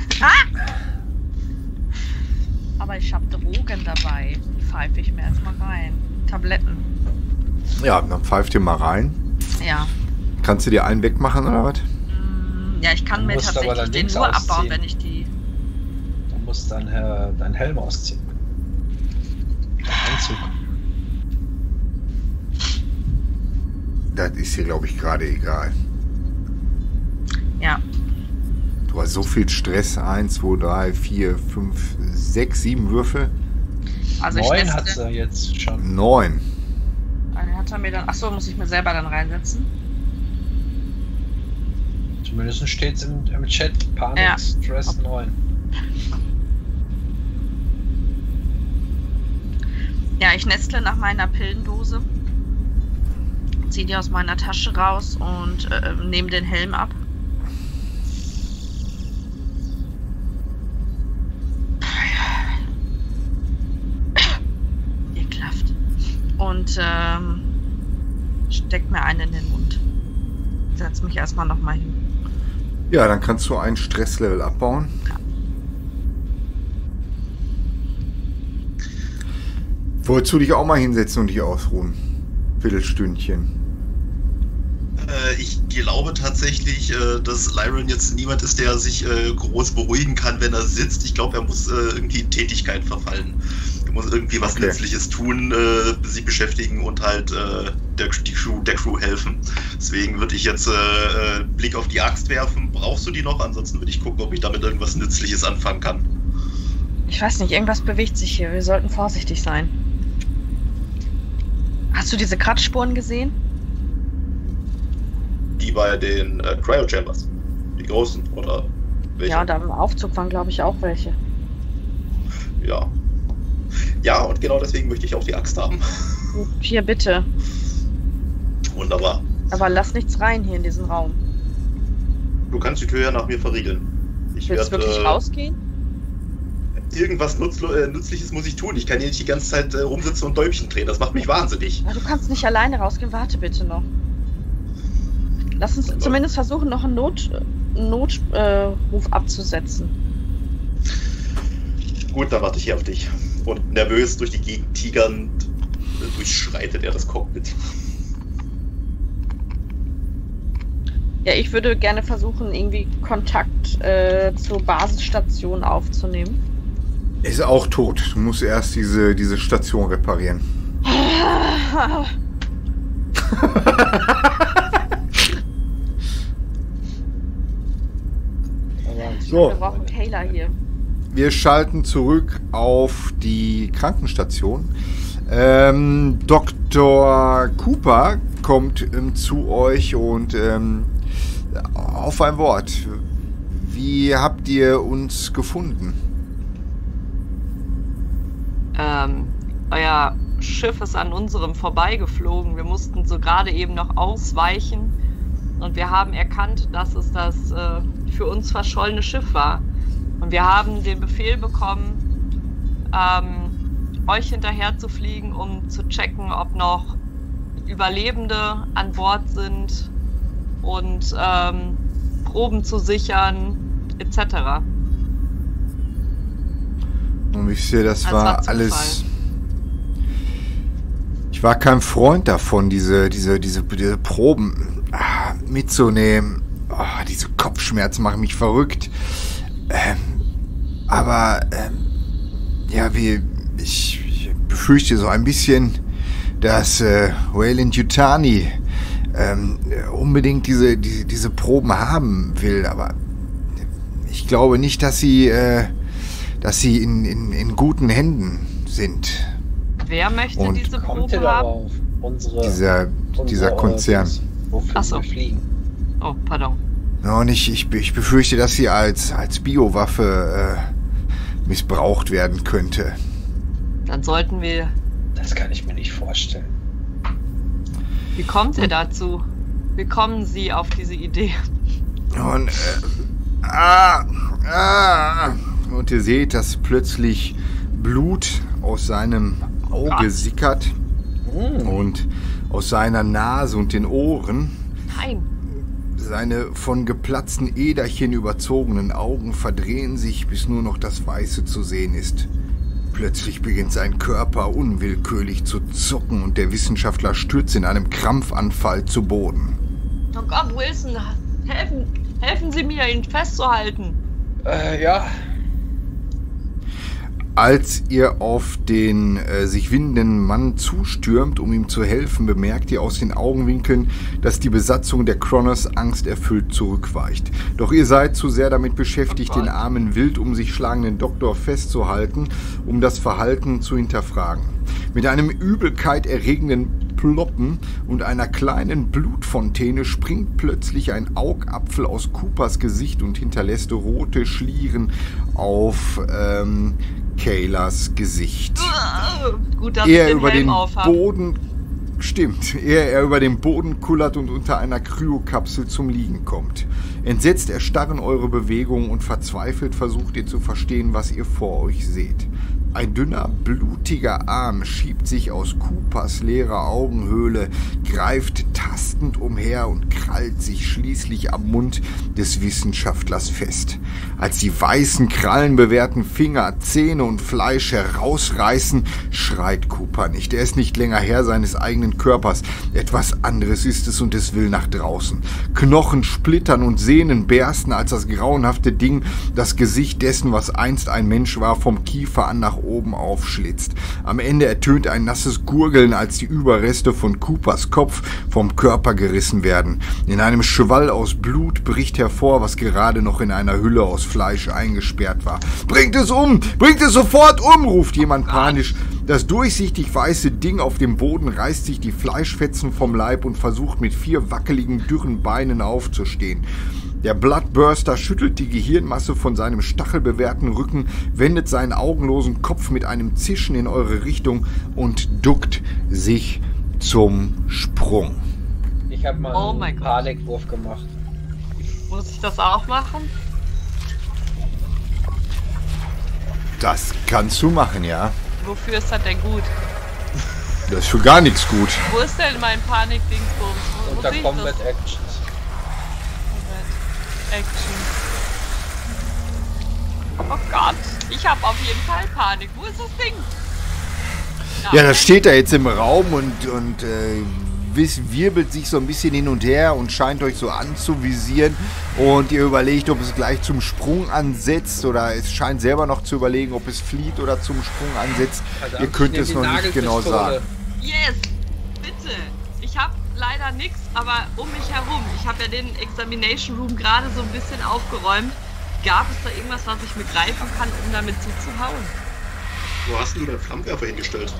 Speaker 5: Aber ich habe Drogen dabei. Die pfeife ich mir erstmal rein. Tabletten.
Speaker 1: Ja, dann pfeift ihr mal rein.
Speaker 5: Ja.
Speaker 1: Kannst du dir einen wegmachen oder was?
Speaker 5: Mm, Ja, ich kann
Speaker 3: Du
Speaker 5: mir
Speaker 3: musst aber
Speaker 5: tatsächlich
Speaker 3: dann
Speaker 5: den
Speaker 3: links
Speaker 5: nur abbauen,
Speaker 3: ausziehen.
Speaker 5: wenn ich die...
Speaker 3: Du musst dann äh, deinen Helm ausziehen. Dein Anzug.
Speaker 1: Das ist hier, glaube ich, gerade egal.
Speaker 5: Ja.
Speaker 1: Du hast so viel Stress. Eins, zwei, drei, vier, fünf, sechs, sieben Würfel.
Speaker 5: Also ich
Speaker 3: Neun hat
Speaker 5: neste,
Speaker 3: sie jetzt schon.
Speaker 1: Neun.
Speaker 5: einen hat er mir dann... Achso, muss ich mir selber dann reinsetzen?
Speaker 3: Zumindest steht es im, im Chat. Panik,
Speaker 5: Ja.
Speaker 3: Stress neun.
Speaker 5: Ja, ich nestle nach meiner Pillendose. Zieh die aus meiner Tasche raus und äh, nehme den Helm ab. Ekelhaft. Und ähm, steck mir einen in den Mund. Setz mich erstmal nochmal hin.
Speaker 1: Ja, dann kannst du ein Stresslevel abbauen. Wolltest du dich auch mal hinsetzen und dich ausruhen? Viertelstündchen.
Speaker 4: Äh, ich glaube tatsächlich, äh, dass Lyran jetzt niemand ist, der sich äh, groß beruhigen kann, wenn er sitzt. Ich glaube, er muss äh, irgendwie in Tätigkeit verfallen. Er muss irgendwie was
Speaker 1: Okay.
Speaker 4: Nützliches tun, äh, sich beschäftigen und halt äh, der, die Crew, der Crew helfen. Deswegen würde ich jetzt äh, äh, Blick auf die Axt werfen. Brauchst du die noch? Ansonsten würde ich gucken, ob ich damit irgendwas Nützliches anfangen kann.
Speaker 5: Ich weiß nicht, irgendwas bewegt sich hier. Wir sollten vorsichtig sein. Hast du diese Kratzspuren gesehen?
Speaker 4: Die bei den äh, Cryo-Chambers. Die großen, oder welche?
Speaker 5: Ja, da im Aufzug waren, glaube ich, auch welche.
Speaker 4: Ja. Ja, und genau deswegen möchte ich auch die Axt haben.
Speaker 5: Hier, bitte.
Speaker 4: Wunderbar.
Speaker 5: Aber lass nichts rein hier in diesen Raum.
Speaker 4: Du kannst die Tür ja nach mir verriegeln. Ich
Speaker 5: Willst du
Speaker 4: werd,
Speaker 5: wirklich
Speaker 4: äh,
Speaker 5: rausgehen?
Speaker 4: Irgendwas Nutzlo äh, Nützliches muss ich tun. Ich kann hier nicht die ganze Zeit äh, rumsitzen und Däumchen drehen. Das macht mich wahnsinnig.
Speaker 5: Ja, du kannst nicht alleine rausgehen. Warte bitte noch. Lass uns zumindest versuchen, noch einen Not, Notruf äh, Ruf abzusetzen.
Speaker 4: Gut, dann warte ich hier auf dich. Und nervös durch die Gegend tigernd äh, durchschreitet er das Cockpit.
Speaker 5: Ja, ich würde gerne versuchen, irgendwie Kontakt äh, zur Basisstation aufzunehmen.
Speaker 1: Ist auch tot. Du musst erst diese, diese Station reparieren. So.
Speaker 5: Wir brauchen Kayla hier.
Speaker 1: Wir schalten zurück auf die Krankenstation. Ähm, Doktor Cooper kommt ähm, zu euch und ähm, auf ein Wort. Wie habt ihr uns gefunden?
Speaker 2: Ähm, euer Schiff ist an unserem vorbeigeflogen. Wir mussten so gerade eben noch ausweichen und wir haben erkannt, dass es das äh, für uns verschollene Schiff war. Und wir haben den Befehl bekommen, ähm, euch hinterher zu fliegen, um zu checken, ob noch Überlebende an Bord sind und ähm, Proben zu sichern, et cetera.
Speaker 1: Und wisst ihr, das
Speaker 2: Das
Speaker 1: war,
Speaker 2: war
Speaker 1: alles... Ich war kein Freund davon, diese, diese, diese, diese Proben ah, mitzunehmen. Oh, diese Kopfschmerzen machen mich verrückt. Ähm, aber, ähm, ja, wie, ich, ich befürchte so ein bisschen, dass äh, Weyland-Yutani ähm, unbedingt diese, diese, diese Proben haben will. Aber ich glaube nicht, dass sie, äh, dass sie in, in, in guten Händen sind.
Speaker 2: Wer möchte
Speaker 1: Und
Speaker 2: diese
Speaker 3: Kommt ihr
Speaker 2: Probe
Speaker 3: darauf?
Speaker 2: haben?
Speaker 3: Unsere,
Speaker 1: Dieser,
Speaker 3: unsere,
Speaker 1: dieser Konzern.
Speaker 3: äh, Wofür
Speaker 2: Ach so.
Speaker 3: wir fliegen.
Speaker 2: Oh, pardon.
Speaker 1: Ja, und ich, ich, ich befürchte, dass sie als, als Biowaffe äh, missbraucht werden könnte.
Speaker 2: Dann sollten wir...
Speaker 3: Das kann ich mir nicht vorstellen.
Speaker 2: Wie kommt ihr dazu? Wie kommen Sie auf diese Idee?
Speaker 1: Und, äh, ah, ah, und ihr seht, dass plötzlich Blut aus seinem Auge
Speaker 2: Gott.
Speaker 1: sickert
Speaker 3: Hm.
Speaker 1: und aus seiner Nase und den Ohren.
Speaker 2: Nein.
Speaker 1: Seine von geplatzten Äderchen überzogenen Augen verdrehen sich, bis nur noch das Weiße zu sehen ist. Plötzlich beginnt sein Körper unwillkürlich zu zucken und der Wissenschaftler stürzt in einem Krampfanfall zu Boden.
Speaker 2: Oh Gott, Wilson, helfen, helfen Sie mir, ihn festzuhalten.
Speaker 3: Äh, ja.
Speaker 1: Als ihr auf den äh, sich windenden Mann zustürmt, um ihm zu helfen, bemerkt ihr aus den Augenwinkeln, dass die Besatzung der Kronos angsterfüllt zurückweicht. Doch ihr seid zu sehr damit beschäftigt,
Speaker 2: Oh Gott.
Speaker 1: den armen, wild um sich schlagenden Doktor festzuhalten, um das Verhalten zu hinterfragen. Mit einem Übelkeit erregenden Ploppen und einer kleinen Blutfontäne springt plötzlich ein Augapfel aus Coopers Gesicht und hinterlässt rote Schlieren auf ähm, Kaylas Gesicht.
Speaker 2: Gut, dass
Speaker 1: Er
Speaker 2: ich den
Speaker 1: über
Speaker 2: Helm
Speaker 1: den
Speaker 2: aufhab.
Speaker 1: Boden stimmt, ehe er über den Boden kullert und unter einer Kryokapsel zum Liegen kommt. Entsetzt erstarren eure Bewegungen und verzweifelt versucht ihr zu verstehen, was ihr vor euch seht. Ein dünner, blutiger Arm schiebt sich aus Coopers leerer Augenhöhle, greift tastend umher und krallt sich schließlich am Mund des Wissenschaftlers fest. Als die weißen, krallenbewehrten Finger, Zähne und Fleisch herausreißen, schreit Cooper nicht. Er ist nicht länger Herr seines eigenen Körpers. Etwas anderes ist es und es will nach draußen. Knochen splittern und Sehnen bersten, als das grauenhafte Ding das Gesicht dessen, was einst ein Mensch war, vom Kiefer an nach oben aufschlitzt. Am Ende ertönt ein nasses Gurgeln, als die Überreste von Coopers Kopf vom Körper gerissen werden. In einem Schwall aus Blut bricht hervor, was gerade noch in einer Hülle aus Fleisch eingesperrt war. »Bringt es um! Bringt es sofort um!« ruft jemand panisch. Das durchsichtig weiße Ding auf dem Boden reißt sich die Fleischfetzen vom Leib und versucht mit vier wackeligen, dürren Beinen aufzustehen. Der Bloodburster schüttelt die Gehirnmasse von seinem stachelbewehrten Rücken, wendet seinen augenlosen Kopf mit einem Zischen in eure Richtung und duckt sich zum Sprung.
Speaker 3: Ich habe mal
Speaker 2: Oh
Speaker 3: einen
Speaker 2: mein Gott.
Speaker 3: Panikwurf gemacht.
Speaker 2: Muss ich das auch machen?
Speaker 1: Das kannst du machen, ja.
Speaker 2: Wofür ist das denn gut?
Speaker 1: Das ist für gar nichts gut.
Speaker 2: Wo ist denn mein Panik-Dingsbums? Wo, wo
Speaker 3: Unter
Speaker 2: sehe ich
Speaker 3: Combat
Speaker 2: das?
Speaker 3: Actions.
Speaker 2: Action. Oh Gott, ich habe auf jeden Fall Panik. Wo ist das Ding?
Speaker 1: Ja, das steht da jetzt im Raum und, und äh, wis- wirbelt sich so ein bisschen hin und her und scheint euch so anzuvisieren. Und ihr überlegt, ob es gleich zum Sprung ansetzt oder es scheint selber noch zu überlegen, ob es flieht oder zum Sprung ansetzt.
Speaker 3: Verdammt,
Speaker 1: Ihr könnt
Speaker 3: ich
Speaker 1: es
Speaker 3: nehm
Speaker 1: noch
Speaker 3: die
Speaker 1: nicht genau
Speaker 3: Nagelpistole.
Speaker 1: sagen.
Speaker 2: Yes! Bitte! Ich habe leider nichts, aber um mich herum. Ich habe ja den Examination Room gerade so ein bisschen aufgeräumt. Gab es da irgendwas, was ich mir greifen kann, um damit zuzuhauen?
Speaker 4: Wo hast du deinen Flammenwerfer hingestellt?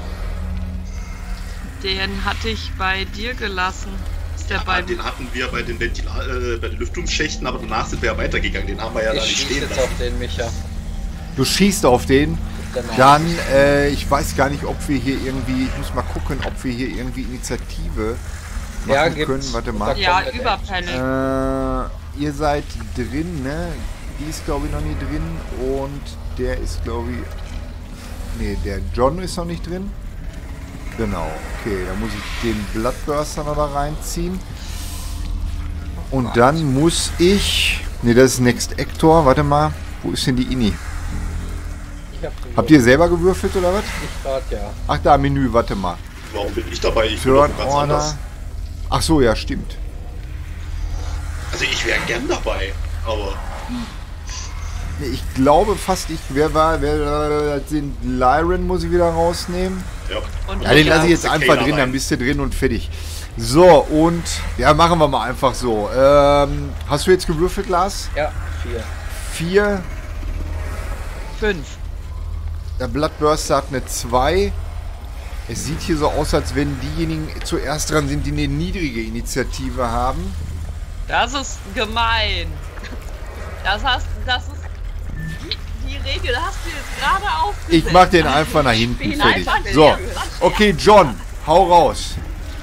Speaker 2: Den hatte ich bei dir gelassen. Ist der
Speaker 4: Ja,
Speaker 2: bei
Speaker 4: den hatten wir bei den, Ventila äh, bei den Lüftungsschächten, aber danach sind wir ja weitergegangen. Den haben wir ja da
Speaker 3: Ich
Speaker 4: nicht
Speaker 3: schieße
Speaker 4: stehen
Speaker 3: jetzt
Speaker 4: lassen.
Speaker 3: auf den Micha.
Speaker 1: Du schießt auf den.
Speaker 3: Genau.
Speaker 1: Dann, äh, ich weiß gar nicht, ob wir hier irgendwie, ich muss mal gucken, ob wir hier irgendwie Initiative machen
Speaker 3: Ja, gibt's.
Speaker 1: können. Warte mal.
Speaker 2: Ja,
Speaker 3: kommt
Speaker 2: über
Speaker 3: mit
Speaker 2: Panic.
Speaker 1: Äh, ihr seid drin, ne? Die ist, glaube ich, noch nie drin. Und der ist, glaube ich... Ne, der John ist noch nicht drin. Genau, okay. Da muss ich den Bloodburster noch da reinziehen. Und dann muss ich... Ne, das ist Next Actor. Warte mal. Wo ist denn die Ini?
Speaker 3: Ich hab
Speaker 1: Habt ihr selber gewürfelt, oder was?
Speaker 3: Ich grad, ja.
Speaker 1: Ach, da, Menü. Warte mal.
Speaker 4: Warum bin ich dabei? Ich bin
Speaker 1: Turn
Speaker 4: doch ganz
Speaker 1: Order.
Speaker 4: anders.
Speaker 1: Ach so, ja, stimmt.
Speaker 4: Also ich wäre gern dabei, aber
Speaker 1: Nee, ich glaube fast, ich... Wer war... Wer, den Lyran muss ich wieder rausnehmen.
Speaker 4: ja.
Speaker 2: Und
Speaker 1: Ja, den lasse ich jetzt
Speaker 4: der
Speaker 1: einfach
Speaker 4: Kayla
Speaker 1: drin,
Speaker 4: rein.
Speaker 1: dann bist du drin und fertig. So, und... Ja, machen wir mal einfach so. Ähm, hast du jetzt gewürfelt, Lars?
Speaker 3: Ja, vier.
Speaker 1: Vier.
Speaker 2: fünf.
Speaker 1: Der Bloodburster hat eine zwei. Es sieht hier so aus, als wenn diejenigen zuerst dran sind, die eine niedrige Initiative haben.
Speaker 2: Das ist gemein. Das hast, das ist die Regel. Hast du jetzt gerade aufgesetzt.
Speaker 1: Ich mach den einfach nach hinten,
Speaker 2: Spiel
Speaker 1: fertig.
Speaker 2: einfach den
Speaker 1: So,
Speaker 2: Level.
Speaker 1: okay, John, hau raus.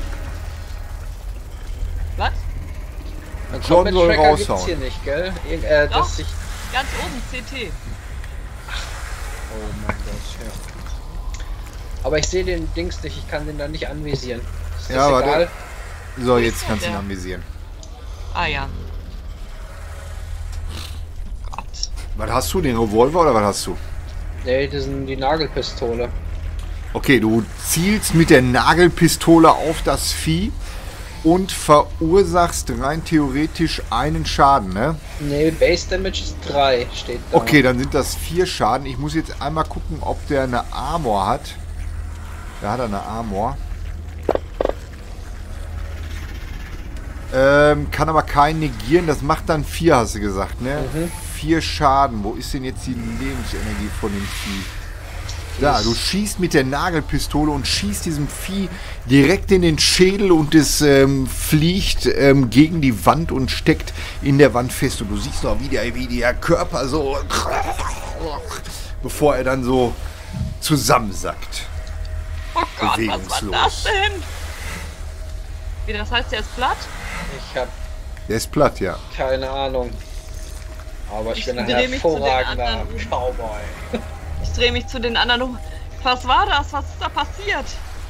Speaker 2: Was?
Speaker 3: Ein
Speaker 1: John
Speaker 3: Combat
Speaker 1: soll
Speaker 3: Tracker gibt's
Speaker 1: raushauen.
Speaker 3: hier nicht, gell? Irg äh,
Speaker 2: Doch.
Speaker 3: dass ich...
Speaker 2: Ganz oben C T.
Speaker 3: Oh mein Gott, ja. Aber ich sehe den Dings nicht, ich kann den da nicht anvisieren. Ist das
Speaker 1: Ja, warte.
Speaker 3: egal?
Speaker 1: So,
Speaker 2: Wo
Speaker 1: jetzt
Speaker 2: ist
Speaker 1: kannst du ihn
Speaker 2: der?
Speaker 1: anvisieren.
Speaker 2: Ah ja.
Speaker 1: Was hast du, den Revolver oder was hast du?
Speaker 3: Nee, das sind die Nagelpistole.
Speaker 1: Okay, du zielst mit der Nagelpistole auf das Vieh und verursachst rein theoretisch einen Schaden, ne?
Speaker 3: Nee, Base Damage ist drei, steht da.
Speaker 1: Okay, dann sind das vier Schaden. Ich muss jetzt einmal gucken, ob der eine Armor hat. Da hat er eine Armor. Ähm, kann aber keinen negieren. Das macht dann vier, hast du gesagt, ne?
Speaker 3: Mhm.
Speaker 1: Vier Schaden. Wo ist denn jetzt die Lebensenergie von dem Vieh? Ja, du schießt mit der Nagelpistole und schießt diesem Vieh direkt in den Schädel und es ähm, fliegt ähm, gegen die Wand und steckt in der Wand fest. Und du siehst noch, wie der, wie der Körper so, bevor er dann so zusammensackt.
Speaker 2: Oh Gott, was war
Speaker 1: Bewegungslos.
Speaker 2: das denn? Wie, das heißt, der ist platt?
Speaker 3: Ich habe
Speaker 1: Der ist platt, ja.
Speaker 3: keine Ahnung. Aber ich,
Speaker 2: Ich
Speaker 3: bin ein
Speaker 2: dreh mich zu den
Speaker 3: hervorragender
Speaker 2: anderen um.
Speaker 3: Cowboy.
Speaker 2: Ich drehe mich zu den anderen um. Was war das? Was ist da passiert?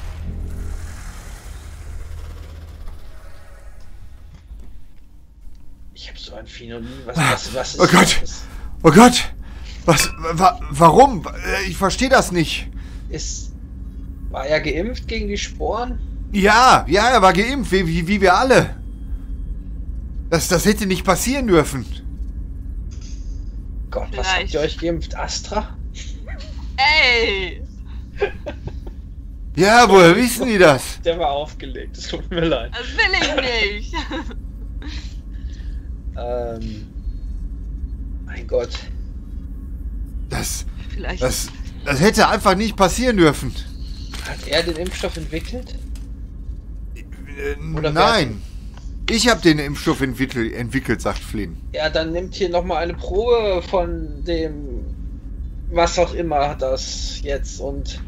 Speaker 3: Ich habe so ein Vieh noch nie. Was, was, was ist
Speaker 1: Oh Gott.
Speaker 3: das?
Speaker 1: Oh Gott! Was, wa, warum? Äh, Ich verstehe das nicht.
Speaker 3: Ist, war er geimpft gegen die Sporen?
Speaker 1: Ja, ja, er war geimpft, wie, wie, wie wir alle. Das, das hätte nicht passieren dürfen.
Speaker 3: Gott, was habt
Speaker 2: Vielleicht.
Speaker 3: ihr euch geimpft? Astra?
Speaker 2: Ey!
Speaker 1: Ja, woher wissen die das?
Speaker 3: Der war aufgelegt, es tut mir leid.
Speaker 2: Das will ich nicht!
Speaker 3: Ähm, mein Gott.
Speaker 1: Das,
Speaker 2: Vielleicht.
Speaker 1: das, das hätte einfach nicht passieren dürfen.
Speaker 3: Hat er den Impfstoff entwickelt?
Speaker 1: Äh,
Speaker 3: Oder wer
Speaker 1: nein. Ich habe den Impfstoff entwickelt, entwickelt, sagt Flynn.
Speaker 3: Ja, dann nimmt hier nochmal eine Probe von dem, was auch immer das jetzt und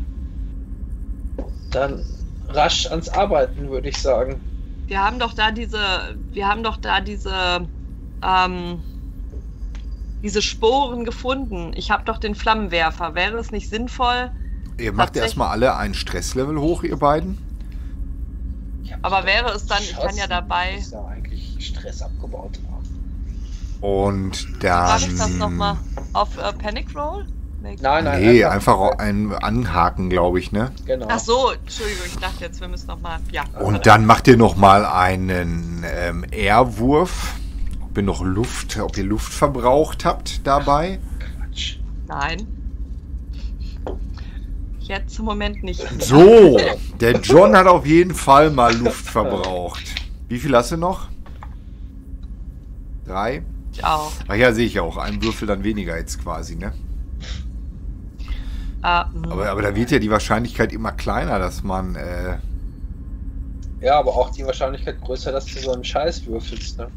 Speaker 3: dann rasch ans Arbeiten, würde ich sagen.
Speaker 2: Wir haben doch da diese. Wir haben doch da diese. Ähm, diese Sporen gefunden. Ich habe doch den Flammenwerfer. Wäre es nicht sinnvoll?
Speaker 1: Ihr macht
Speaker 2: Tatsächlich.
Speaker 1: erstmal alle ein Stresslevel hoch, ihr beiden.
Speaker 3: Ich hab
Speaker 2: Aber
Speaker 3: so
Speaker 2: wäre es dann, ich kann ja
Speaker 3: geschossen,
Speaker 2: dabei.
Speaker 3: dass da eigentlich Stress abgebaut haben.
Speaker 1: Und
Speaker 2: Wie war
Speaker 1: dann...
Speaker 2: ich das nochmal? Auf äh, Panic Roll? Weg?
Speaker 3: Nein, nein.
Speaker 1: Nee, einfach auch ein Anhaken, glaube ich, ne?
Speaker 3: Genau.
Speaker 2: Ach so, Entschuldigung, ich dachte jetzt, wir müssen nochmal. Ja.
Speaker 1: Und dann macht ihr nochmal einen ähm, Airwurf. Ob ihr noch Luft, ob ihr Luft verbraucht habt dabei.
Speaker 3: Quatsch.
Speaker 2: Nein. Jetzt im Moment nicht.
Speaker 1: So, der John hat auf jeden Fall mal Luft verbraucht. Wie viel hast du noch? Drei?
Speaker 2: Ich auch.
Speaker 1: Ach ja, sehe ich auch. Ein Würfel dann weniger jetzt quasi, ne?
Speaker 2: Äh,
Speaker 1: Aber, aber da wird ja die Wahrscheinlichkeit immer kleiner, dass man... Äh,
Speaker 3: Ja, aber auch die Wahrscheinlichkeit größer, dass du so einen Scheiß würfelst, ne?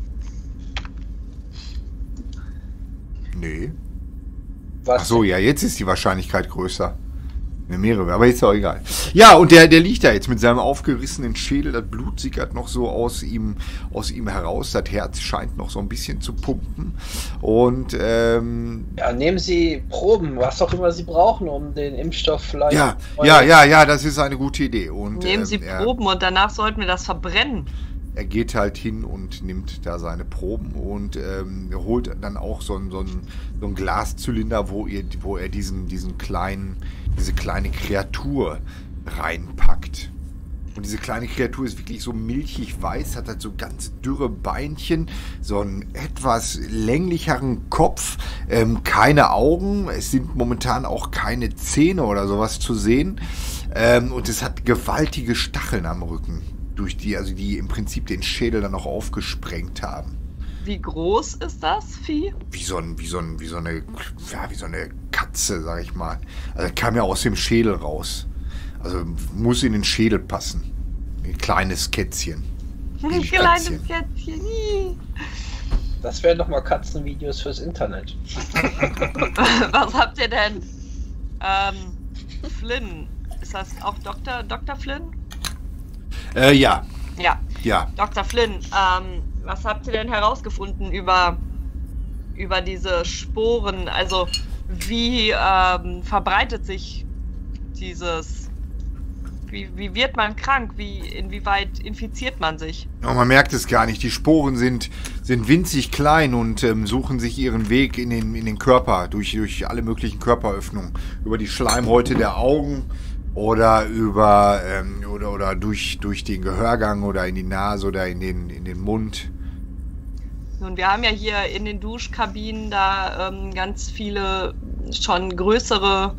Speaker 1: nee.
Speaker 3: Was?
Speaker 1: Ach so, ja, jetzt ist die Wahrscheinlichkeit größer. Eine mehrere, aber ist auch egal. Ja, und der, der liegt da jetzt mit seinem aufgerissenen Schädel, das Blut sickert noch so aus ihm, aus ihm heraus, das Herz scheint noch so ein bisschen zu pumpen. Und ähm,
Speaker 3: Ja, nehmen Sie Proben, was auch immer Sie brauchen, um den Impfstoff vielleicht...
Speaker 1: ja, ja, ja, ja, das ist eine gute Idee. Und
Speaker 2: nehmen Sie
Speaker 1: ähm, er,
Speaker 2: Proben und danach sollten wir das verbrennen.
Speaker 1: er geht halt hin und nimmt da seine Proben und ähm, holt dann auch so einen so einen- so einen Glaszylinder, wo, ihr, wo er diesen, diesen kleinen, diese kleine Kreatur reinpackt. Und diese kleine Kreatur ist wirklich so milchig weiß, hat halt so ganz dürre Beinchen, so einen etwas länglicheren Kopf, ähm, keine Augen, es sind momentan auch keine Zähne oder sowas zu sehen, ähm, und es hat gewaltige Stacheln am Rücken, durch die, also die im Prinzip den Schädel dann auch aufgesprengt haben.
Speaker 2: Wie groß ist das Vieh?
Speaker 1: Wie so ein, wie so ein, wie so eine, ja, wie so eine Katze, sag ich mal. Also das kam ja aus dem Schädel raus. Also muss in den Schädel passen. Ein kleines Kätzchen.
Speaker 2: Ein kleines Kätzchen. Ih.
Speaker 3: Das wären doch mal Katzenvideos fürs Internet.
Speaker 2: Was habt ihr denn? Ähm, Flynn. Ist das auch Doktor, Doktor Flynn?
Speaker 1: Äh, ja,
Speaker 2: Ja,
Speaker 1: ja.
Speaker 2: Doktor Flynn. Ähm, was habt ihr denn herausgefunden über, über diese Sporen? Also, wie ähm, verbreitet sich dieses... Wie, wie wird man krank? Wie, inwieweit infiziert man sich?
Speaker 1: Oh, man merkt es gar nicht. Die Sporen sind, sind winzig klein und ähm, suchen sich ihren Weg in den, in den Körper, durch, durch alle möglichen Körperöffnungen. Über die Schleimhäute der Augen oder über ähm, oder, oder durch, durch den Gehörgang oder in die Nase oder in den, in den Mund.
Speaker 2: Nun, wir haben ja hier in den Duschkabinen da ähm, ganz viele schon größere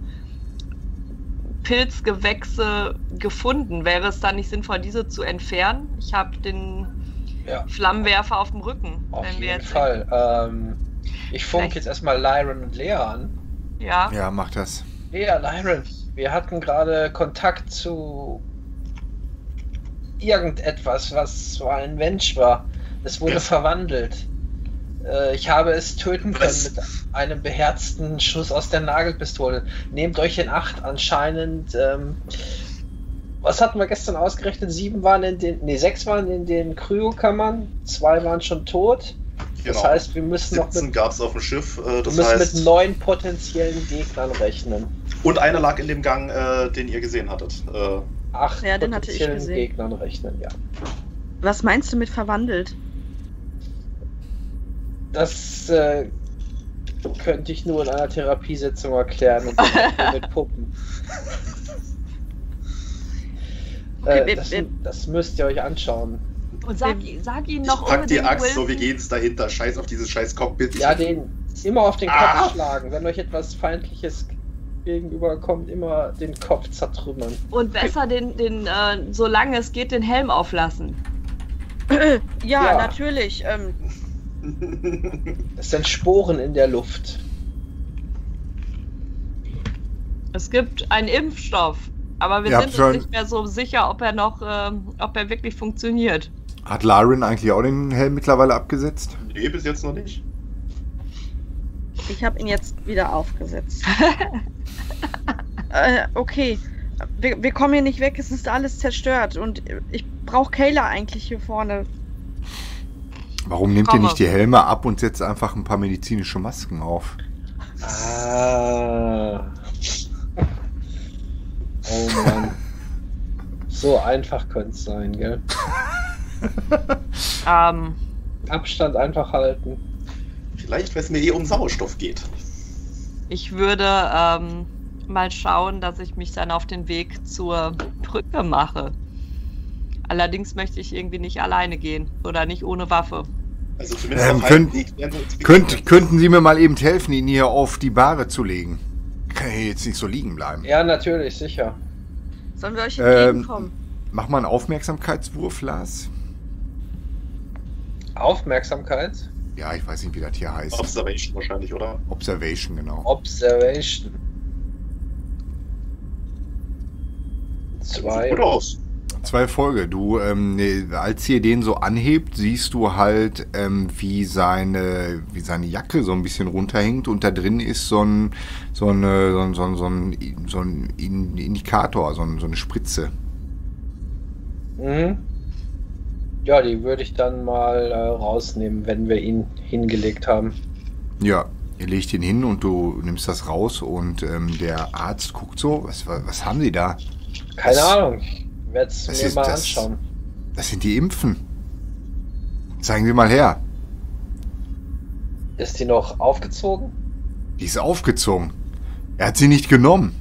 Speaker 2: Pilzgewächse gefunden. Wäre es dann nicht sinnvoll, diese zu entfernen? Ich habe den
Speaker 3: Ja.
Speaker 2: Flammenwerfer auf dem Rücken.
Speaker 3: Auf
Speaker 2: wenn wir
Speaker 3: jeden
Speaker 2: jetzt
Speaker 3: Fall. Ähm, ich funk
Speaker 2: Vielleicht-
Speaker 3: jetzt erstmal Lyron und Lea an.
Speaker 2: Ja.
Speaker 1: Ja, mach das.
Speaker 3: Lea, Lyron, wir hatten gerade Kontakt zu irgendetwas, was so ein Mensch war. Es wurde
Speaker 4: Ja.
Speaker 3: verwandelt. Äh, ich habe es töten können
Speaker 4: Was?
Speaker 3: mit einem beherzten Schuss aus der Nagelpistole. Nehmt euch in Acht, anscheinend. Ähm, was hatten wir gestern ausgerechnet? Sieben waren in den, nee, sechs waren in den Kryokammern, zwei waren schon tot. Das
Speaker 4: Genau.
Speaker 3: heißt, wir müssen noch
Speaker 4: siebzehn
Speaker 3: mit,
Speaker 4: gab es auf dem Schiff. Äh,
Speaker 3: wir
Speaker 4: das
Speaker 3: müssen
Speaker 4: heißt,
Speaker 3: mit neun potenziellen Gegnern rechnen.
Speaker 4: und einer lag in dem Gang, äh, den ihr gesehen hattet. Äh,
Speaker 3: Acht
Speaker 5: Ja, den hatte ich
Speaker 3: potenziellen
Speaker 5: gesehen.
Speaker 3: Gegnern rechnen, ja.
Speaker 5: Was meinst du mit verwandelt?
Speaker 3: Das äh, könnte ich nur in einer Therapiesitzung erklären und dann auch nur mit Puppen.
Speaker 5: Okay,
Speaker 3: äh,
Speaker 5: wir-
Speaker 3: das,
Speaker 5: wir-
Speaker 3: das müsst ihr euch anschauen.
Speaker 2: Und sag, sag ihnen noch
Speaker 4: pack die
Speaker 2: unbedingt,
Speaker 4: Axt, so wir
Speaker 2: Wilson.
Speaker 4: gehen's dahinter. Scheiß auf dieses scheiß Cockpit. Ich-
Speaker 3: Ja, den immer auf den Kopf
Speaker 4: Ah!
Speaker 3: schlagen. Wenn euch etwas Feindliches gegenüberkommt, immer den Kopf zertrümmern.
Speaker 2: Und besser den, den äh, solange es geht, den Helm auflassen.
Speaker 5: Ja,
Speaker 3: Ja.
Speaker 5: natürlich. Ähm,
Speaker 3: Es sind Sporen in der Luft.
Speaker 2: Es gibt einen Impfstoff, aber wir
Speaker 1: Ihr
Speaker 2: sind
Speaker 1: habt
Speaker 2: uns
Speaker 1: schon-
Speaker 2: nicht mehr so sicher, ob er noch, ähm, ob er wirklich funktioniert.
Speaker 1: Hat Lyron eigentlich auch den Helm mittlerweile abgesetzt?
Speaker 4: Nee, bis jetzt noch nicht.
Speaker 5: ich habe ihn jetzt wieder aufgesetzt. äh, okay. Wir, wir kommen hier nicht weg, es ist alles zerstört. Und ich brauche Kayla eigentlich hier vorne.
Speaker 1: Warum nehmt ihr
Speaker 2: Komme.
Speaker 1: nicht die Helme ab und setzt einfach ein paar medizinische Masken auf?
Speaker 3: Ah. Oh Mann. So einfach könnte es sein, gell?
Speaker 2: Ähm,
Speaker 3: Abstand einfach halten.
Speaker 4: Vielleicht, wenn es mir eh um Sauerstoff geht.
Speaker 2: Ich würde ähm, mal schauen, dass ich mich dann auf den Weg zur Brücke mache. Allerdings möchte ich irgendwie nicht alleine gehen oder nicht ohne Waffe.
Speaker 4: Also zumindest
Speaker 1: Ähm,
Speaker 4: auf
Speaker 1: könnt-
Speaker 4: halbem Weg werden wir uns
Speaker 1: Könnt, könnten Sie mir mal eben helfen, ihn hier auf die Bahre zu legen? Kann hier jetzt nicht so liegen bleiben.
Speaker 3: Ja, natürlich, sicher.
Speaker 5: Sollen wir euch
Speaker 1: Ähm,
Speaker 5: entgegenkommen?
Speaker 1: Mach mal einen Aufmerksamkeitswurf, Lars.
Speaker 3: Aufmerksamkeit.
Speaker 1: Ja, ich weiß nicht, wie das hier heißt.
Speaker 4: Observation wahrscheinlich, oder?
Speaker 1: Observation, genau.
Speaker 3: Observation.
Speaker 4: Sieht
Speaker 3: Zwei.
Speaker 4: gut aus.
Speaker 1: Zwei Erfolge. Du, ähm, ne, als ihr den so anhebt, siehst du halt, ähm, wie seine, wie seine Jacke so ein bisschen runterhängt und da drin ist so ein, so eine, so ein, so ein, so ein, so ein In- Indikator, so, ein, so eine Spritze.
Speaker 3: Mhm. Ja, die würde ich dann mal äh, rausnehmen, wenn wir ihn hingelegt haben.
Speaker 1: Ja, ihr legt ihn hin und du nimmst das raus und ähm, der Arzt guckt so, was, was, was haben die da?
Speaker 3: Keine
Speaker 1: Das-
Speaker 3: Ahnung. Ich werde es
Speaker 1: das
Speaker 3: mir
Speaker 1: ist-
Speaker 3: mal
Speaker 1: das-
Speaker 3: anschauen.
Speaker 1: Das sind die Impfen. Zeigen Sie mal her.
Speaker 3: Ist die noch aufgezogen?
Speaker 1: Die ist aufgezogen. Er hat sie nicht genommen.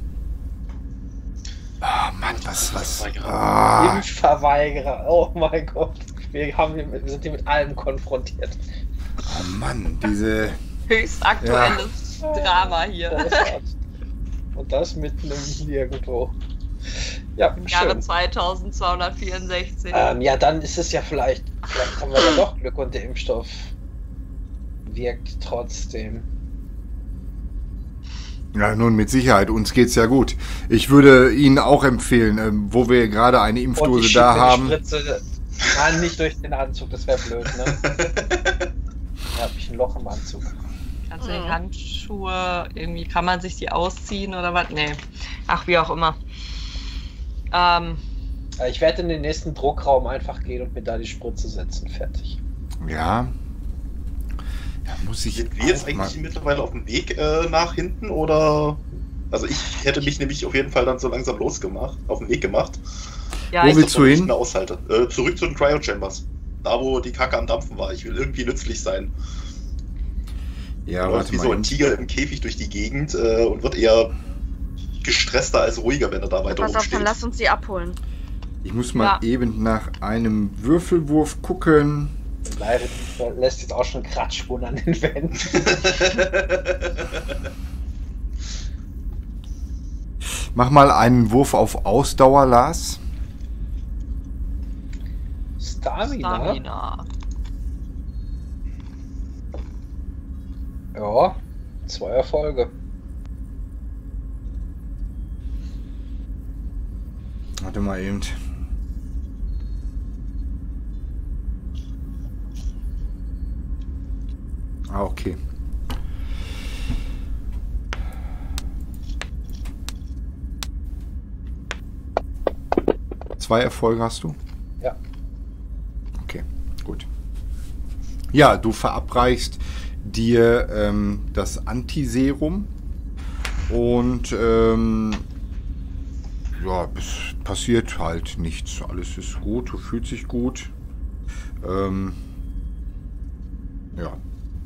Speaker 1: Ah, Mann, was, was? Ah,
Speaker 3: Impfverweigerer. Oh mein Gott. Wir, haben, wir sind hier mit allem konfrontiert.
Speaker 1: oh Mann, diese...
Speaker 2: Höchst aktuelles Drama hier.
Speaker 3: Großartig. Und das mitten im Nirgendwo. Ja,
Speaker 2: Im Jahre
Speaker 3: schön.
Speaker 2: zweitausendzweihundertvierundsechzig.
Speaker 3: Ähm, ja, dann ist es ja vielleicht, vielleicht haben wir ja doch Glück und der Impfstoff wirkt trotzdem.
Speaker 1: Ja, nun mit Sicherheit, uns geht's ja gut. Ich würde Ihnen auch empfehlen, ähm, wo wir gerade eine
Speaker 3: Und
Speaker 1: Impfdose
Speaker 3: ich
Speaker 1: da
Speaker 3: schiebe
Speaker 1: haben.
Speaker 3: die Spritze, nein, nicht durch den Anzug, das wäre blöd, ne? Da habe ich ein Loch im Anzug.
Speaker 2: Kannst du die
Speaker 5: Mhm.
Speaker 2: Handschuhe, irgendwie kann man sich die ausziehen oder was? Nee. Ach, wie auch immer. Ähm,
Speaker 3: Äh, Ich werde in den nächsten Druckraum einfach gehen und mir da die Spritze setzen. Fertig.
Speaker 1: Ja. Da muss ich
Speaker 4: Sind wir jetzt
Speaker 1: auch mal-
Speaker 4: eigentlich mittlerweile auf dem Weg äh, nach hinten oder? Also ich hätte mich nämlich auf jeden Fall dann so langsam losgemacht, auf den Weg gemacht.
Speaker 2: ja,
Speaker 1: Wo
Speaker 2: ich,
Speaker 1: willst du
Speaker 4: Bevor ich
Speaker 1: hin?
Speaker 4: nicht mehr aushalte. Äh, zurück zu den Cryo Chambers. Da wo die Kacke am Dampfen war. Ich will irgendwie nützlich sein.
Speaker 1: Ja,
Speaker 4: Läuft
Speaker 1: warte
Speaker 4: wie
Speaker 1: mal.
Speaker 4: so ein
Speaker 1: eben.
Speaker 4: Tiger im Käfig durch die Gegend äh, und wird eher gestresster als ruhiger, wenn er da weiter
Speaker 5: Pass auf, dann
Speaker 4: rumsteht.
Speaker 5: lass uns die abholen.
Speaker 1: Ich muss mal
Speaker 2: Ja.
Speaker 1: eben nach einem Würfelwurf gucken.
Speaker 3: Leider lässt jetzt auch schon Kratzspuren an den Wänden.
Speaker 1: Mach mal einen Wurf auf Ausdauer, Lars.
Speaker 3: Stamina?
Speaker 2: Stamina.
Speaker 3: Ja, zwei Erfolge.
Speaker 1: Warte mal eben. Ah, okay. Zwei Erfolge hast du?
Speaker 3: Ja.
Speaker 1: Okay, gut. Ja, du verabreichst dir ähm, das Antiserum und ähm, ja, es passiert halt nichts. Alles ist gut, du fühlst dich gut. Ähm, ja.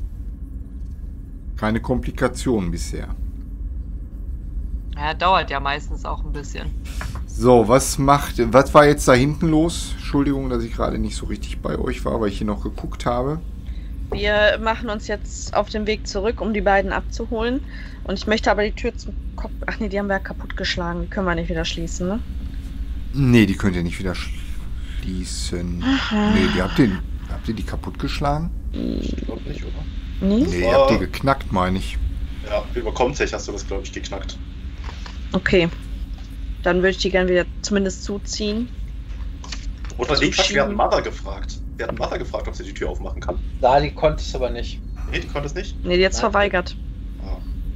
Speaker 1: Keine Komplikationen bisher.
Speaker 2: Ja, dauert ja meistens auch ein bisschen.
Speaker 1: So, was macht, was war jetzt da hinten los? Entschuldigung, dass ich gerade nicht so richtig bei euch war, weil ich hier noch geguckt habe.
Speaker 5: Wir machen uns jetzt auf den Weg zurück, um die beiden abzuholen. Und ich möchte aber die Tür zum Kopf. Ach nee, die haben wir ja kaputtgeschlagen. Die können wir nicht wieder schließen, ne?
Speaker 1: Nee, die könnt ihr nicht wieder schließen. Nee, die habt ihr, habt ihr die kaputtgeschlagen?
Speaker 4: Ich glaube nicht, oder?
Speaker 5: Nee?
Speaker 1: Nee, ihr habt die geknackt, meine ich.
Speaker 4: Ja, über Comtech hast du das, glaube ich, geknackt.
Speaker 5: Okay. Dann würde ich die gerne wieder zumindest zuziehen.
Speaker 4: Oder
Speaker 5: So
Speaker 4: nee, Quatsch, wir hatten
Speaker 5: schieben.
Speaker 4: Mother gefragt. Wir hatten Mother gefragt, ob sie die Tür aufmachen kann.
Speaker 3: Da, die konnte es aber nicht.
Speaker 4: Nee, die konnte es nicht.
Speaker 5: Nee, die jetzt
Speaker 3: Nein.
Speaker 5: verweigert.
Speaker 4: Ah.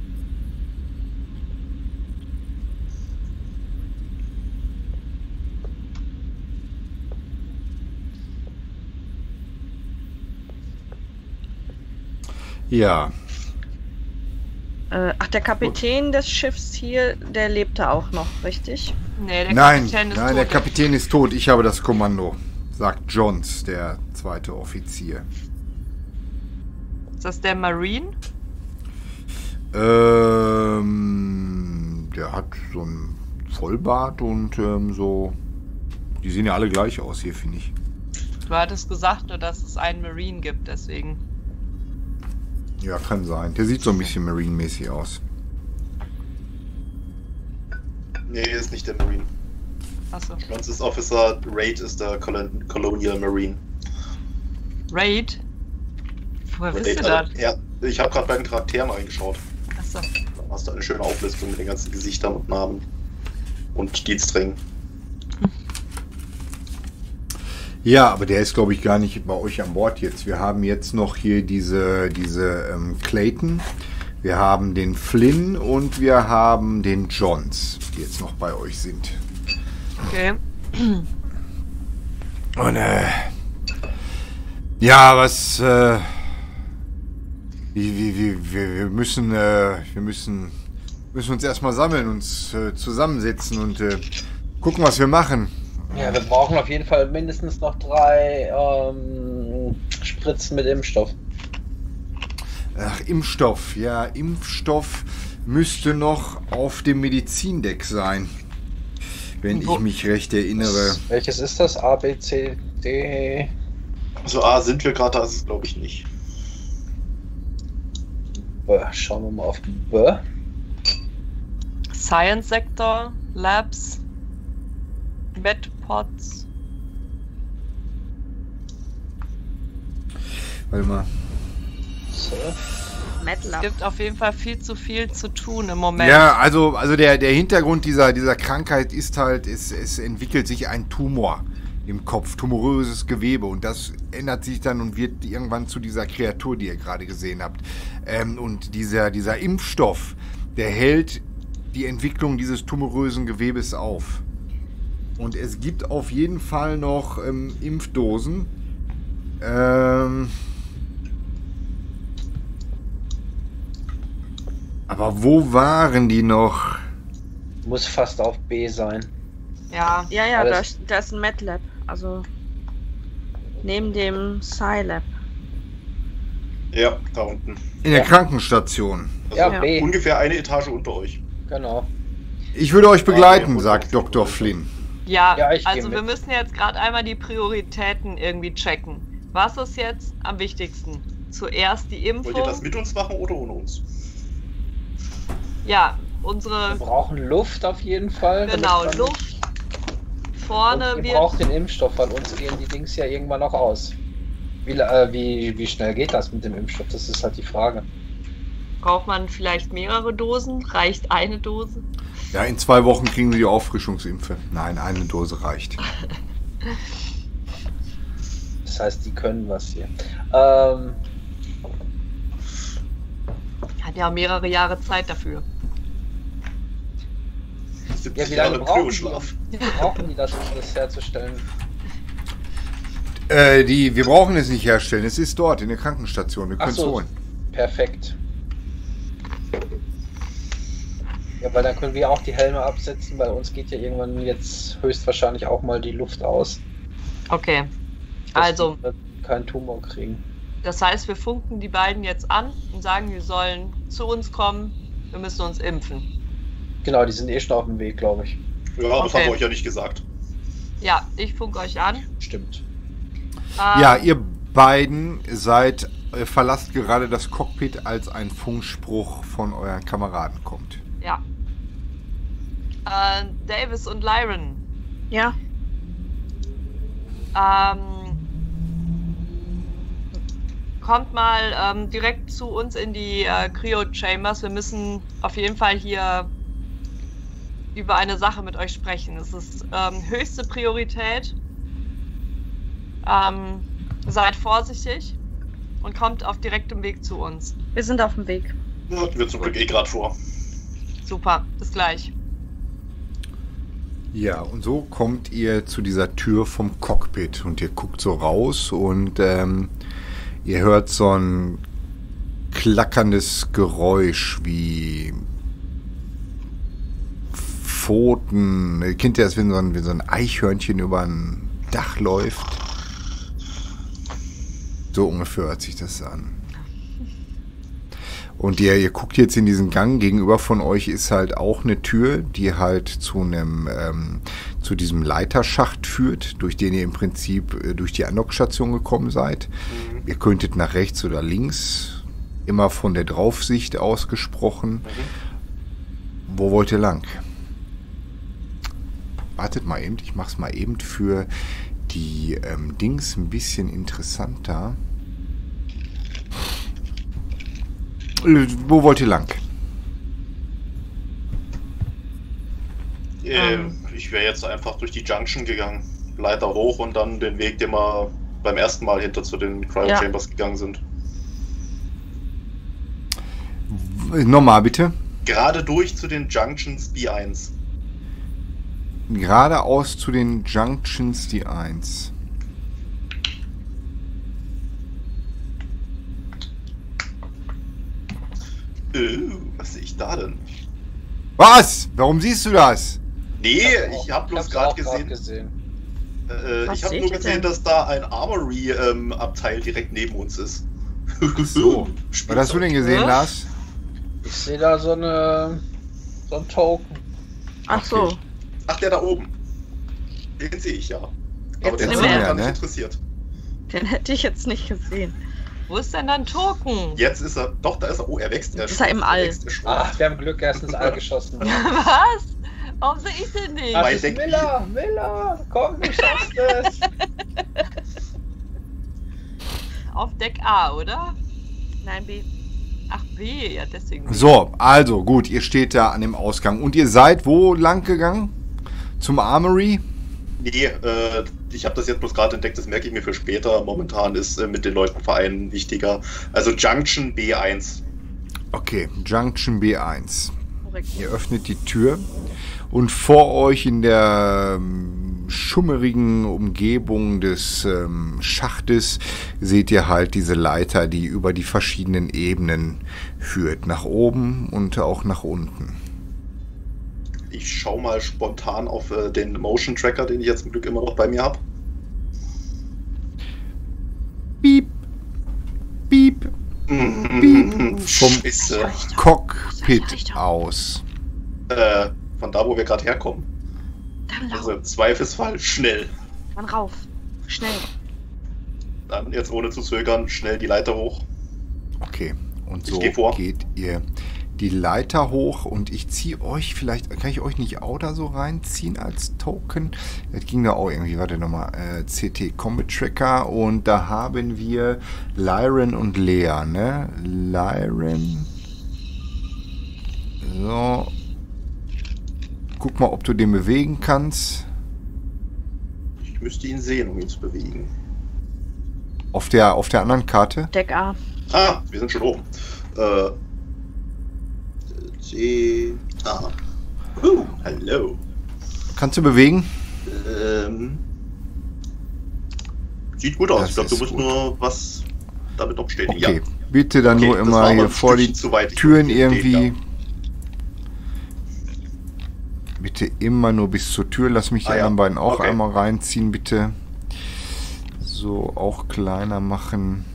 Speaker 1: Ja,
Speaker 5: Äh, ach, der Kapitän des Schiffs hier, der lebte auch noch, richtig?
Speaker 2: Nee, der
Speaker 1: nein,
Speaker 2: Kapitän ist
Speaker 1: nein,
Speaker 2: tot.
Speaker 1: der Kapitän ist tot. Ich habe das Kommando, sagt Johns, der zweite Offizier.
Speaker 2: Ist das der Marine?
Speaker 1: Ähm, der hat so ein Vollbart und ähm, so. Die sehen ja alle gleich aus hier, finde ich.
Speaker 2: Du hattest gesagt, nur dass es einen Marine gibt, deswegen.
Speaker 1: Ja, kann sein. Der sieht so ein bisschen Marine-mäßig aus.
Speaker 4: Nee, ist nicht der Marine.
Speaker 2: Achso.
Speaker 4: Francis Officer Raid ist der Colon Colonial Marine.
Speaker 2: Raid? Woher wisst
Speaker 4: Raid,
Speaker 2: ihr das?
Speaker 4: also, ja, ich habe gerade bei den Charakteren reingeschaut.
Speaker 2: Achso.
Speaker 4: Da hast du eine schöne Auflistung mit den ganzen Gesichtern und Namen und Diensträngen.
Speaker 1: Ja, aber der ist, glaube ich, gar nicht bei euch an Bord jetzt. Wir haben jetzt noch hier diese, diese ähm, Clayton, wir haben den Flynn und wir haben den Johns, die jetzt noch bei euch sind.
Speaker 2: Okay.
Speaker 1: Und äh, ja, was äh, wie, wie, wie, wir, wir müssen äh, wir müssen müssen uns erstmal sammeln, uns äh, zusammensetzen und äh, gucken, was wir machen.
Speaker 3: Ja, wir brauchen auf jeden Fall mindestens noch drei ähm, Spritzen mit Impfstoff.
Speaker 1: Ach, Impfstoff. Ja, Impfstoff müsste noch auf dem Medizindeck sein. Wenn ich mich recht erinnere.
Speaker 3: Welches ist das? A, B, C, D?
Speaker 4: Also A sind wir gerade, da ist es glaube ich nicht.
Speaker 3: B. Schauen wir mal auf B.
Speaker 2: Science Sector, Labs, Medpods.
Speaker 1: Warte mal.
Speaker 3: So.
Speaker 2: Es
Speaker 5: MATLAB.
Speaker 2: gibt auf jeden Fall viel zu viel zu tun im Moment.
Speaker 1: Ja, also, also der, der Hintergrund dieser, dieser Krankheit ist halt, es, es entwickelt sich ein Tumor im Kopf, tumoröses Gewebe, und das ändert sich dann und wird irgendwann zu dieser Kreatur, die ihr gerade gesehen habt. Ähm, und dieser, dieser Impfstoff, der hält die Entwicklung dieses tumorösen Gewebes auf. Und es gibt auf jeden Fall noch ähm, Impfdosen. Ähm, aber wo waren die noch?
Speaker 3: Muss fast auf B sein.
Speaker 2: Ja,
Speaker 5: Ja, ja, da,
Speaker 3: Alles-
Speaker 5: da ist ein MATLAB. Also neben dem Scilab.
Speaker 4: Ja, da unten.
Speaker 1: In der
Speaker 3: Ja.
Speaker 1: Krankenstation.
Speaker 4: Also
Speaker 3: Ja,
Speaker 5: Ja.
Speaker 3: B.
Speaker 4: ungefähr eine Etage unter euch.
Speaker 3: Genau.
Speaker 1: Ich würde euch begleiten,
Speaker 4: Ja,
Speaker 1: sagt
Speaker 4: ja.
Speaker 1: Doktor Flynn.
Speaker 2: ja,
Speaker 3: Ja, ich geh
Speaker 2: also wir
Speaker 3: mit.
Speaker 2: müssen jetzt gerade einmal die Prioritäten irgendwie checken. Was ist jetzt am wichtigsten? Zuerst die
Speaker 4: Wollt ihr das
Speaker 2: Impfung.
Speaker 4: mit uns machen oder ohne uns?
Speaker 2: Ja,
Speaker 3: Wir
Speaker 2: unsere,
Speaker 3: brauchen Luft auf jeden Fall. damit
Speaker 2: genau,
Speaker 3: man-
Speaker 2: Luft. Vorne
Speaker 3: Und ihr
Speaker 2: wird.
Speaker 3: braucht den Impfstoff, weil uns gehen die Dings ja irgendwann auch aus. Wie, la- äh, wie, wie schnell geht das mit dem Impfstoff? Das ist halt die Frage.
Speaker 2: Braucht man vielleicht mehrere Dosen? Reicht eine Dose?
Speaker 1: Ja, in zwei Wochen kriegen sie die Auffrischungsimpfe. Nein, eine Dose reicht.
Speaker 3: Das heißt, die können was hier. Ähm,
Speaker 2: Hat ja auch mehrere Jahre Zeit dafür.
Speaker 3: ja, wie
Speaker 4: Jahre
Speaker 3: lange
Speaker 4: im
Speaker 3: brauchen
Speaker 4: Kryoschlaf.
Speaker 3: die, brauchen die das, um das herzustellen?
Speaker 1: Äh, die, wir brauchen es nicht herstellen. Es ist dort in der Krankenstation. Wir
Speaker 3: Ach
Speaker 1: können es
Speaker 3: so.
Speaker 1: holen.
Speaker 3: Perfekt. Ja, weil dann können wir auch die Helme absetzen, weil uns geht ja irgendwann jetzt höchstwahrscheinlich auch mal die Luft aus.
Speaker 2: Okay.
Speaker 3: dass
Speaker 2: Also,
Speaker 3: wir keinen Tumor kriegen.
Speaker 2: das heißt, wir funken die beiden jetzt an und sagen, die sollen zu uns kommen. Wir müssen uns impfen.
Speaker 3: Genau, die sind eh schon auf dem Weg, glaube ich.
Speaker 4: Ja, das
Speaker 2: Okay.
Speaker 4: haben wir euch ja nicht gesagt.
Speaker 2: Ja, ich funke euch an.
Speaker 3: Stimmt.
Speaker 2: Ähm,
Speaker 1: Ja, ihr beiden seid, äh, verlasst gerade das Cockpit, als ein Funkspruch von euren Kameraden kommt.
Speaker 2: Ja. Äh, Davis und Lyron.
Speaker 5: Ja,
Speaker 2: Ähm, kommt mal ähm, direkt zu uns in die äh, Cryo-Chambers. Wir müssen auf jeden Fall hier über eine Sache mit euch sprechen. Es ist ähm, höchste Priorität. Ähm, seid vorsichtig und kommt auf direktem Weg zu uns.
Speaker 5: wir sind auf dem Weg.
Speaker 4: Ja, hatten wir zum Glück eh gerade vor.
Speaker 2: Super, bis gleich.
Speaker 1: Ja, und so kommt ihr zu dieser Tür vom Cockpit und ihr guckt so raus und ähm, ihr hört so ein klackerndes Geräusch wie Pfoten. Ihr kennt ja das, wenn so ein, wenn so ein Eichhörnchen über ein Dach läuft. So ungefähr hört sich das an. Und ihr, ihr guckt jetzt in diesen Gang, gegenüber von euch ist halt auch eine Tür, die halt zu einem, ähm, zu diesem Leiterschacht führt, durch den ihr im Prinzip äh, durch die Andockstation gekommen seid.
Speaker 4: Mhm.
Speaker 1: Ihr könntet nach rechts oder links, immer von der Draufsicht ausgesprochen.
Speaker 4: Mhm.
Speaker 1: Wo wollt ihr lang? Wartet mal eben, ich mach's mal eben für die ähm, Dings ein bisschen interessanter. Äh, Wo wollt ihr lang?
Speaker 4: Äh,
Speaker 2: Ähm.
Speaker 4: Ich wäre jetzt einfach durch die Junction gegangen. Leiter hoch und dann den Weg, den wir beim ersten Mal hinter zu den Cryo
Speaker 5: Ja.
Speaker 4: Chambers gegangen sind.
Speaker 1: W- Nochmal bitte.
Speaker 4: Gerade durch zu den Junctions B eins.
Speaker 1: Geradeaus zu den Junctions die eins.
Speaker 4: Äh, was sehe ich da denn?
Speaker 1: Was? Warum siehst du das?
Speaker 4: Nee,
Speaker 3: hab's
Speaker 4: ich
Speaker 3: auch-
Speaker 4: habe bloß
Speaker 3: hab's
Speaker 4: gerade
Speaker 3: auch grad
Speaker 4: gesehen.
Speaker 3: gesehen.
Speaker 4: Äh,
Speaker 5: Was
Speaker 4: ich habe
Speaker 5: seht
Speaker 4: nur
Speaker 5: ihr
Speaker 4: gesehen,
Speaker 5: denn?
Speaker 4: dass da ein Armory-Abteil direkt neben uns ist.
Speaker 1: So. Was hast du denn gesehen,
Speaker 2: Was?
Speaker 1: Lars?
Speaker 3: Ich sehe da so eine so ein Token.
Speaker 5: Ach so.
Speaker 4: Ach, der da oben. Den sehe ich ja. Aber
Speaker 5: Jetzt
Speaker 4: der
Speaker 5: nicht
Speaker 4: hat mich
Speaker 5: mehr,
Speaker 4: gar nicht
Speaker 1: ne?
Speaker 4: interessiert.
Speaker 5: Den hätte ich jetzt nicht gesehen.
Speaker 2: Wo ist denn dein Token?
Speaker 4: Jetzt ist er. Doch, da ist er. Oh, er wächst. Er
Speaker 5: Ist er im
Speaker 4: schrumpft,
Speaker 5: All?
Speaker 4: wächst, er schrumpft.
Speaker 3: Ach, wir haben Glück, er ist ins All geschossen.
Speaker 2: Was? Warum sehe ich denn nicht?
Speaker 3: Das
Speaker 4: Mein
Speaker 3: ist
Speaker 4: Deck-
Speaker 3: Miller, Miller, komm, du schaffst es.
Speaker 2: Auf Deck A, oder?
Speaker 5: Nein, B.
Speaker 2: Ach, B, ja, deswegen.
Speaker 1: So, also gut, ihr steht da an dem Ausgang. Und ihr seid wo lang gegangen? Zum Armory?
Speaker 4: Nee, äh, ich habe das jetzt bloß gerade entdeckt, das merke ich mir für später. Momentan ist äh, mit den Leuten vereinen wichtiger. Also Junction B eins.
Speaker 1: Okay, Junction B eins.
Speaker 5: Korrekt.
Speaker 1: Ihr öffnet die Tür und vor euch in der ähm, schummerigen Umgebung des ähm, Schachtes seht ihr halt diese Leiter, die über die verschiedenen Ebenen führt. Nach oben und auch nach unten.
Speaker 4: Ich schau mal spontan auf äh, den Motion Tracker, den ich jetzt zum Glück immer noch bei mir habe.
Speaker 1: Piep, piep,
Speaker 4: Vom
Speaker 1: Vom-
Speaker 4: Scheiße.
Speaker 1: Cockpit aus.
Speaker 4: Äh, von da, wo wir gerade herkommen.
Speaker 5: Dann lauf.
Speaker 4: Also im Zweifelsfall schnell.
Speaker 5: Dann rauf. Schnell.
Speaker 4: Dann jetzt ohne zu zögern schnell die Leiter hoch.
Speaker 1: Okay, und
Speaker 4: Ich
Speaker 1: so
Speaker 4: geh vor.
Speaker 1: geht ihr die Leiter hoch und ich ziehe euch vielleicht, kann ich euch nicht auch da so reinziehen als Token? Das ging da auch irgendwie, warte nochmal, äh, C T Combat Tracker und da haben wir Lyran und Lea, ne? Lyran. So. Guck mal, ob du den bewegen kannst.
Speaker 4: Ich müsste ihn sehen, um ihn zu bewegen.
Speaker 1: Auf der, auf der anderen Karte.
Speaker 5: Deck A.
Speaker 4: Ah, wir sind schon oben. Äh, C. Ah. Uh, hallo.
Speaker 1: Kannst du bewegen?
Speaker 4: Ähm, sieht gut aus.
Speaker 1: Das
Speaker 4: Ich glaube, du
Speaker 1: ist
Speaker 4: musst
Speaker 1: gut.
Speaker 4: nur was damit noch bestätigen.
Speaker 1: Okay, bitte dann
Speaker 4: Okay,
Speaker 1: nur
Speaker 4: das
Speaker 1: immer
Speaker 4: war aber
Speaker 1: hier
Speaker 4: ein
Speaker 1: vor die
Speaker 4: Stückchen zu weit. Ich
Speaker 1: Türen
Speaker 4: muss den
Speaker 1: irgendwie.
Speaker 4: da.
Speaker 1: Bitte immer nur bis zur Tür. Lass mich die
Speaker 4: Ah, ja.
Speaker 1: anderen beiden auch
Speaker 4: Okay.
Speaker 1: einmal reinziehen, bitte. So, auch kleiner machen.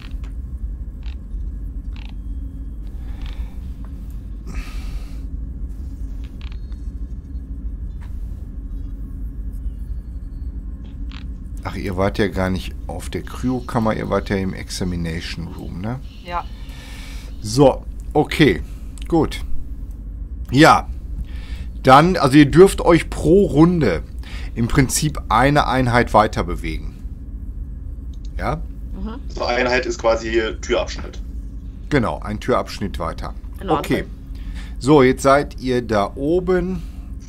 Speaker 1: Ach, ihr wart ja gar nicht auf der Kryokammer, ihr wart ja im Examination Room, ne?
Speaker 2: Ja.
Speaker 1: So, okay, gut. Ja, dann, also ihr dürft euch pro Runde im Prinzip eine Einheit weiter bewegen. Ja,
Speaker 5: Mhm.
Speaker 4: So Einheit ist quasi Türabschnitt.
Speaker 1: genau, ein Türabschnitt weiter.
Speaker 5: In Ordnung.
Speaker 1: Okay, so, jetzt seid ihr da oben.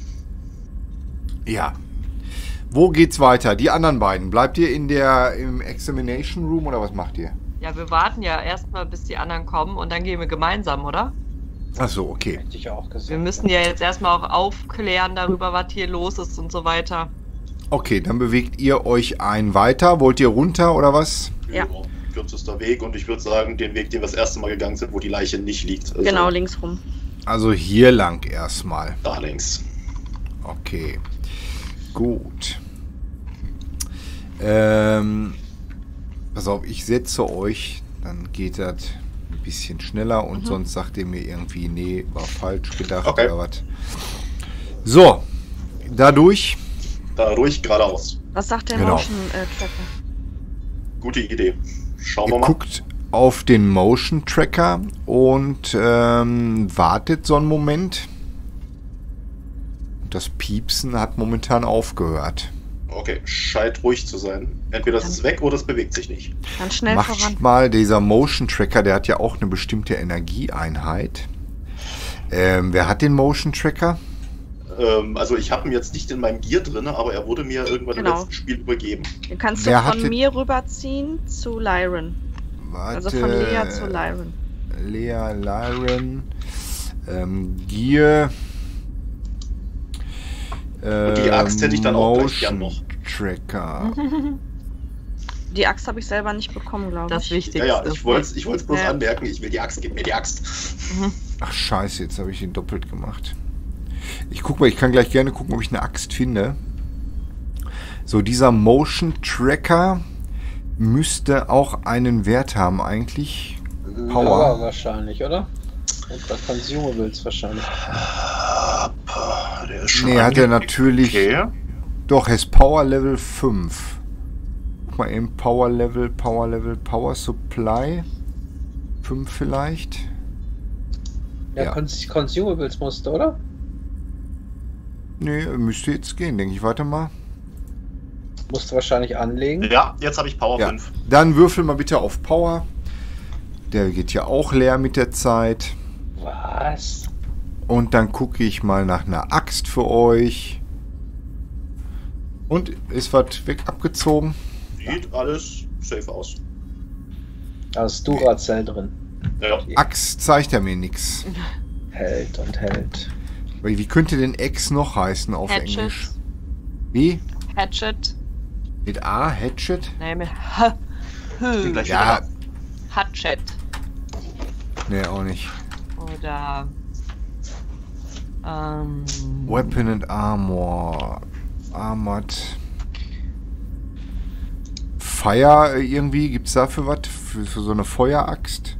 Speaker 1: Ja, wo geht's weiter? Die anderen beiden, bleibt ihr in der, im Examination Room oder was macht ihr?
Speaker 2: Ja, wir warten ja erstmal, bis die anderen kommen und dann gehen wir gemeinsam, oder?
Speaker 1: Ach so, okay.
Speaker 3: Hätte ich auch
Speaker 2: Wir
Speaker 3: gesehen.
Speaker 2: müssen ja jetzt erstmal auch aufklären darüber, was hier los ist und so weiter.
Speaker 1: Okay, dann bewegt ihr euch ein weiter. Wollt ihr runter oder was?
Speaker 5: Ja.
Speaker 4: Kürzester Weg und ich würde sagen, den Weg, den wir das erste Mal gegangen sind, wo die Leiche nicht liegt. Also
Speaker 5: Genau, links rum.
Speaker 1: Also hier lang erstmal.
Speaker 4: Da links.
Speaker 1: Okay, gut. Ähm, pass auf, ich setze euch, dann geht das ein ein bisschen schneller und mhm. sonst sagt ihr mir irgendwie, nee, war falsch gedacht
Speaker 4: okay.
Speaker 1: oder was. So, dadurch.
Speaker 4: Dadurch geradeaus.
Speaker 5: Was sagt der
Speaker 1: genau.
Speaker 5: Motion äh, Tracker?
Speaker 4: Gute Idee. Schauen
Speaker 1: ihr
Speaker 4: wir mal.
Speaker 1: Guckt auf den Motion Tracker und ähm, wartet so einen Moment. Das Piepsen hat momentan aufgehört.
Speaker 4: Okay, scheint ruhig zu sein. Entweder es ist weg oder es bewegt sich nicht.
Speaker 5: Dann schnell
Speaker 1: Macht
Speaker 5: voran.
Speaker 1: mal, dieser Motion Tracker, der hat ja auch eine bestimmte Energieeinheit. Ähm, wer hat den Motion Tracker?
Speaker 4: Ähm, also ich habe ihn jetzt nicht in meinem Gear drin, aber er wurde mir irgendwann
Speaker 5: Genau.
Speaker 4: im letzten Spiel übergeben.
Speaker 5: Den kannst
Speaker 1: Wer
Speaker 5: du von
Speaker 1: hatte-
Speaker 5: mir rüberziehen zu Lyran.
Speaker 1: Warte,
Speaker 5: Also von Lea zu Lyran.
Speaker 1: Lea, Lyran, ähm, Gear.
Speaker 4: Und die Axt hätte ich dann auch gleich gern noch.
Speaker 1: Tracker.
Speaker 5: Die Axt habe ich selber nicht bekommen, glaube
Speaker 2: Das
Speaker 5: ich.
Speaker 2: Wichtigste.
Speaker 4: Ja, ja, ich wollte es ich wollt's bloß
Speaker 5: Ja.
Speaker 4: anmerken. Ich will die Axt, gib mir die Axt.
Speaker 1: Ach scheiße, jetzt habe ich ihn doppelt gemacht. Ich guck mal, ich kann gleich gerne gucken, ob ich eine Axt finde. So, dieser Motion Tracker müsste auch einen Wert haben eigentlich.
Speaker 3: Power
Speaker 1: Power.
Speaker 3: wahrscheinlich, oder? Und bei Consumables wahrscheinlich.
Speaker 4: Der ist schon
Speaker 1: Nee, hat er
Speaker 4: angelegt.
Speaker 1: natürlich.
Speaker 4: Okay.
Speaker 1: Doch, er ist Power Level fünf. Guck mal eben, Power Level, Power Level, Power Supply. fünf vielleicht.
Speaker 3: Ja,
Speaker 1: Ja.
Speaker 3: Cons Consumables musste, oder?
Speaker 1: Nee, müsste jetzt gehen, denke ich. Warte mal.
Speaker 3: Musste wahrscheinlich anlegen.
Speaker 4: Ja, jetzt habe ich Power
Speaker 1: Ja.
Speaker 4: fünf.
Speaker 1: Dann würfel mal bitte auf Power. Der geht ja auch leer mit der Zeit.
Speaker 3: Was?
Speaker 1: Und dann gucke ich mal nach einer Axt für euch. Und ist was weg abgezogen?
Speaker 4: Sieht alles safe aus.
Speaker 3: Da ist Duracell drin.
Speaker 4: Ja.
Speaker 1: Axt zeigt er mir nichts.
Speaker 3: Hält und hält.
Speaker 1: Wie könnte denn Axe noch heißen auf
Speaker 2: Hatchet.
Speaker 1: Englisch? Wie?
Speaker 2: Hatchet.
Speaker 1: Mit A? Hatchet?
Speaker 2: Nee, mit H.
Speaker 4: Bin gleich
Speaker 1: Ja,
Speaker 4: wieder
Speaker 2: Hatchet.
Speaker 1: nee, auch nicht.
Speaker 2: Oder. Ähm.
Speaker 1: Weapon and Armor. Armored. Fire äh, irgendwie? Gibt's dafür was? Für, für so eine Feueraxt?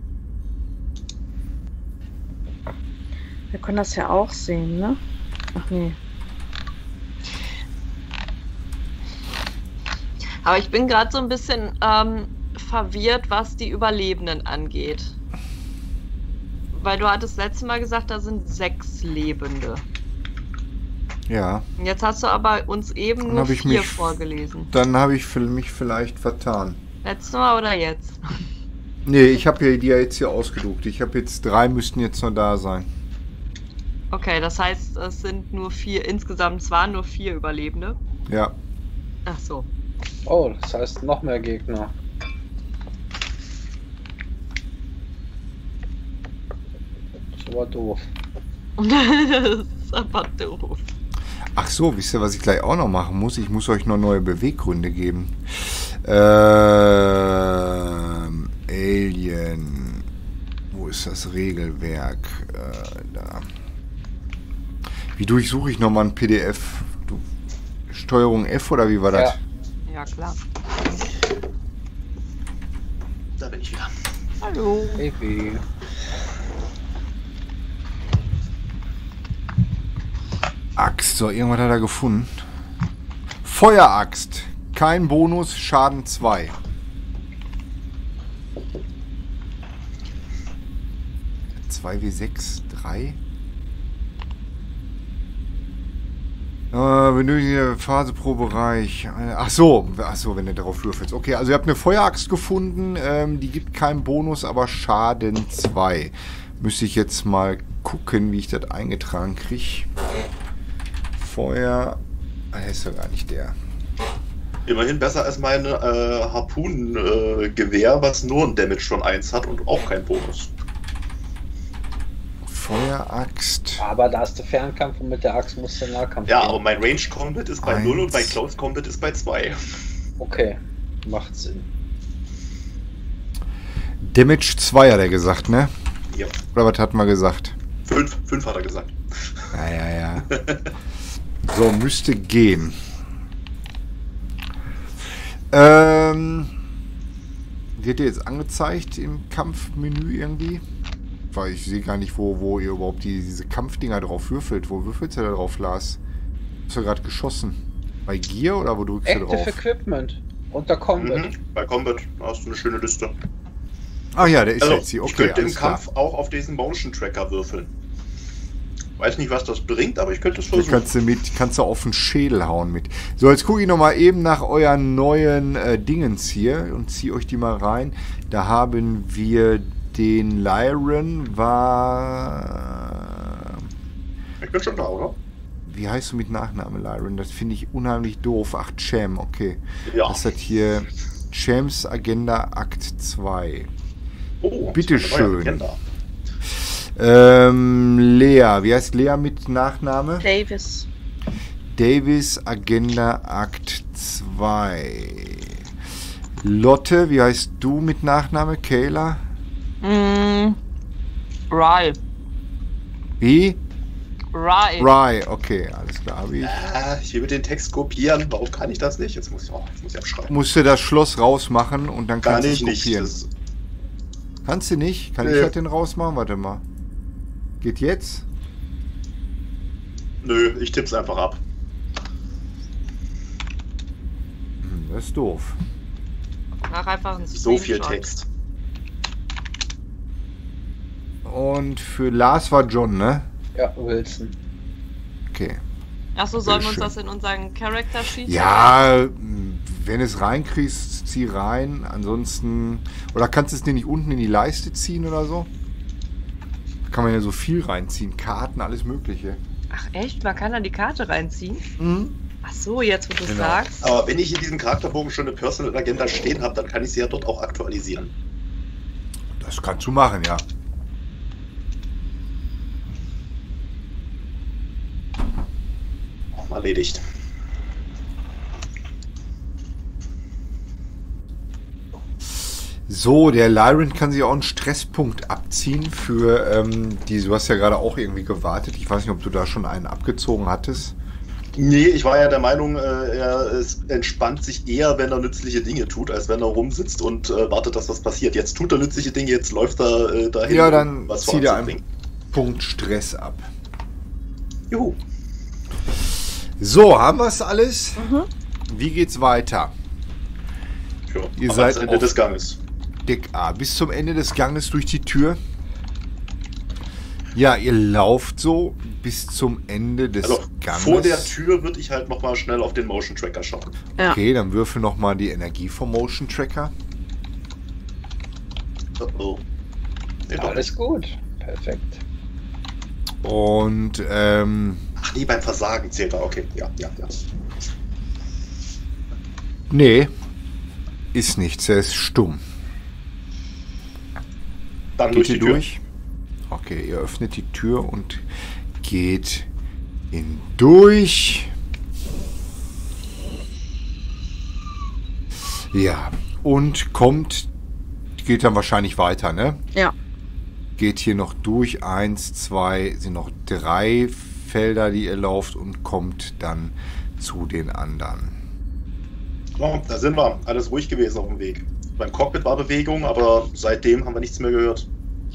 Speaker 5: Wir können das ja auch sehen, ne? Ach nee.
Speaker 2: Aber ich bin gerade so ein bisschen ähm, verwirrt, was die Überlebenden angeht. Weil du hattest letztes Mal gesagt, da sind sechs Lebende.
Speaker 1: Ja.
Speaker 2: Und jetzt hast du aber uns eben
Speaker 1: Dann
Speaker 2: nur
Speaker 1: hab ich
Speaker 2: vier
Speaker 1: mich-
Speaker 2: vorgelesen.
Speaker 1: Dann habe ich für mich vielleicht vertan.
Speaker 2: Letztes Mal oder jetzt?
Speaker 1: Nee, ich habe ja die ja jetzt hier ausgedruckt. Ich habe jetzt drei, müssten jetzt noch da sein.
Speaker 2: Okay, das heißt, es sind nur vier, insgesamt zwar nur vier Überlebende.
Speaker 1: Ja.
Speaker 2: Ach so.
Speaker 3: Oh, das heißt noch mehr Gegner. Das war doof.
Speaker 2: Das ist aber doof.
Speaker 1: Ach so, wisst ihr, was ich gleich auch noch machen muss? Ich muss euch noch neue Beweggründe geben. Ähm, Alien. Wo ist das Regelwerk? Äh, da. Wie durchsuche ich nochmal ein P D F? Du, Steuerung F oder wie war das?
Speaker 2: Ja, klar.
Speaker 4: Da bin ich wieder.
Speaker 2: Hallo.
Speaker 3: Baby.
Speaker 1: Axt, so, irgendwas hat er gefunden. Feueraxt. Kein Bonus, Schaden zwei. zwei W sechs, drei. Äh, benötigte Phase pro Bereich. Eine- Ach so, ach so, wenn du darauf würfelst. Okay, also ihr habt eine Feueraxt gefunden. Ähm, die gibt keinen Bonus, aber Schaden zwei. Müsste ich jetzt mal gucken, wie ich das eingetragen kriege. Feuer. Ah, der ist ja gar nicht der.
Speaker 4: Immerhin besser als mein äh, Harpunengewehr, äh, was nur ein Damage von eins hat und auch kein Bonus.
Speaker 1: Feueraxt.
Speaker 3: Aber da hast du Fernkampf und mit der Axt musst du Nahkampf
Speaker 4: Ja,
Speaker 3: gehen.
Speaker 4: aber mein Range Combat ist bei
Speaker 1: Eins.
Speaker 4: null und mein Close Combat ist bei zwei.
Speaker 3: Okay, macht Sinn.
Speaker 1: Damage zwei hat er gesagt, ne?
Speaker 4: Ja.
Speaker 1: Oder was hat man gesagt?
Speaker 4: Fünf, fünf hat er gesagt.
Speaker 1: Ja, ja, ja. So, müsste gehen. Ähm, Wird dir jetzt angezeigt im Kampfmenü irgendwie? Weil ich sehe gar nicht, wo, wo ihr überhaupt die, diese Kampfdinger drauf würfelt. Wo würfelst du da drauf, Lars? Hast du gerade geschossen? Bei Gear oder wo drückst du
Speaker 3: Active
Speaker 1: drauf?
Speaker 3: Equipment. Unter Combat.
Speaker 4: Mhm. Bei Combat hast du eine schöne Liste.
Speaker 1: Ah ja, der ist
Speaker 4: Also,
Speaker 1: jetzt hier. Okay,
Speaker 4: ich könnte im
Speaker 1: alles klar.
Speaker 4: Kampf auch auf diesen Motion Tracker würfeln. Weiß nicht, was das bringt, aber ich könnte es
Speaker 1: Hier
Speaker 4: versuchen.
Speaker 1: kannst du, mit, kannst du auf den Schädel hauen mit. So, jetzt gucke ich nochmal eben nach euren neuen äh, Dingens hier und ziehe euch die mal rein. Da haben wir den Lyran, war...
Speaker 4: Ich bin schon da, oder?
Speaker 1: Wie heißt du mit Nachname, Lyran? Das finde ich unheimlich doof. Ach, Cham, okay.
Speaker 4: Ja.
Speaker 1: Das hat hier Chams Agenda Akt zwei.
Speaker 4: Oh,
Speaker 1: Bitte
Speaker 4: das ist eine neue
Speaker 1: schön.
Speaker 4: Agenda.
Speaker 1: Ähm, Lea, wie heißt Lea mit Nachname?
Speaker 5: Davis.
Speaker 1: Davis Agenda Akt zwei. Lotte, wie heißt du mit Nachname? Kayla?
Speaker 2: Mm, Rye.
Speaker 1: Wie?
Speaker 2: Rye.
Speaker 1: Rye, okay, alles klar. Hab ich.
Speaker 4: Ah, ich will den Text kopieren. Warum kann ich das nicht? Jetzt muss ich, oh, jetzt muss ich abschreiben.
Speaker 1: Musst du das Schloss rausmachen und dann
Speaker 4: Kann
Speaker 1: kannst du es
Speaker 4: ich nicht.
Speaker 1: kopieren.
Speaker 4: Das,
Speaker 1: Kannst du nicht? Kann
Speaker 4: Nee.
Speaker 1: ich halt den rausmachen? Warte mal. Geht jetzt?
Speaker 4: nö, ich tipp's einfach ab.
Speaker 1: Hm, das ist doof.
Speaker 2: Mach einfach einen
Speaker 4: So viel
Speaker 2: Screenshot.
Speaker 4: Text.
Speaker 1: Und für Lars war John, ne?
Speaker 3: Ja, Wilson.
Speaker 1: Okay.
Speaker 2: Achso, sollen wir uns
Speaker 1: Bitteschön.
Speaker 2: das in unseren Character Sheet?
Speaker 1: Ja, wenn es reinkriegst, zieh rein. Ansonsten. Oder kannst du es dir nicht unten in die Leiste ziehen oder so? Da kann man ja so viel reinziehen. Karten, alles Mögliche.
Speaker 2: Ach echt? Man kann da die Karte reinziehen?
Speaker 1: Mhm.
Speaker 2: Ach so, jetzt wo du es
Speaker 1: Genau.
Speaker 2: sagst.
Speaker 4: Aber wenn ich in diesem Charakterbogen schon eine Personal Agenda stehen habe, dann kann ich sie ja dort auch aktualisieren.
Speaker 1: Das kannst du machen, ja.
Speaker 4: Auch mal erledigt.
Speaker 1: So, der Lyran kann sich auch einen Stresspunkt abziehen für ähm, die. Du hast ja gerade auch irgendwie gewartet. Ich weiß nicht, ob du da schon einen abgezogen hattest.
Speaker 4: Nee, ich war ja der Meinung, äh, er es entspannt sich eher, wenn er nützliche Dinge tut, als wenn er rumsitzt und äh, wartet, dass was passiert. Jetzt tut er nützliche Dinge, jetzt läuft er äh, dahin,
Speaker 1: Ja,
Speaker 4: um
Speaker 1: dann
Speaker 4: was
Speaker 1: zieh dir einen
Speaker 4: voranzubringen.
Speaker 1: Punkt Stress ab.
Speaker 4: Juhu.
Speaker 1: So, haben wir es alles?
Speaker 5: Mhm.
Speaker 1: Wie geht's weiter?
Speaker 4: Ja,
Speaker 1: Ihr
Speaker 4: aber
Speaker 1: seid
Speaker 4: ans Ende
Speaker 1: auf-
Speaker 4: des Ganges.
Speaker 1: Deck A. Bis zum Ende des Ganges durch die Tür. Ja, ihr lauft so bis zum Ende des
Speaker 4: Also
Speaker 1: Ganges.
Speaker 4: vor der Tür würde ich halt nochmal schnell auf den Motion Tracker schauen.
Speaker 5: Ja.
Speaker 1: Okay, dann würfel nochmal die Energie vom Motion Tracker.
Speaker 4: Oh, oh. Nee, doch
Speaker 3: Alles
Speaker 4: nicht.
Speaker 3: gut. Perfekt.
Speaker 1: Und ähm,
Speaker 4: Ach nee, beim Versagen zählt er. Okay, ja, ja, ja.
Speaker 1: nee, ist nichts, er ist stumm.
Speaker 4: Dann
Speaker 1: Geht
Speaker 4: durch
Speaker 1: ihr
Speaker 4: die Tür.
Speaker 1: durch? Okay, ihr öffnet die Tür und geht hindurch. Ja, und kommt, geht dann wahrscheinlich weiter, ne?
Speaker 5: Ja.
Speaker 1: Geht hier noch durch. Eins, zwei, sind noch drei Felder, die ihr lauft und kommt dann zu den anderen.
Speaker 4: So, da sind wir. Alles ruhig gewesen auf dem Weg. Beim Cockpit war Bewegung, aber seitdem haben wir nichts mehr gehört.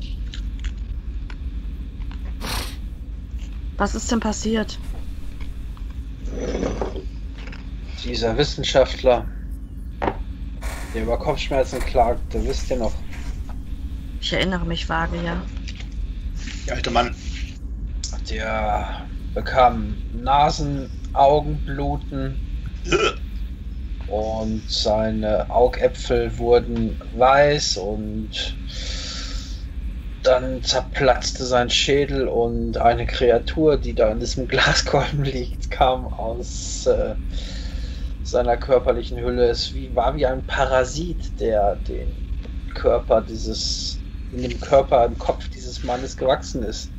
Speaker 5: Was ist denn passiert?
Speaker 3: Dieser Wissenschaftler, der über Kopfschmerzen klagt, der wisst ihr noch.
Speaker 5: Ich erinnere mich vage, ja.
Speaker 4: Der alte Mann.
Speaker 3: Der bekam Nasen, Augenbluten
Speaker 4: Ugh.
Speaker 3: und seine Augäpfel wurden weiß und dann zerplatzte sein Schädel und eine Kreatur, die da in diesem Glaskolben liegt, kam aus äh, seiner körperlichen Hülle. Es wie, war wie ein Parasit, der den Körper dieses, in dem Körper, im Kopf dieses Mannes gewachsen ist.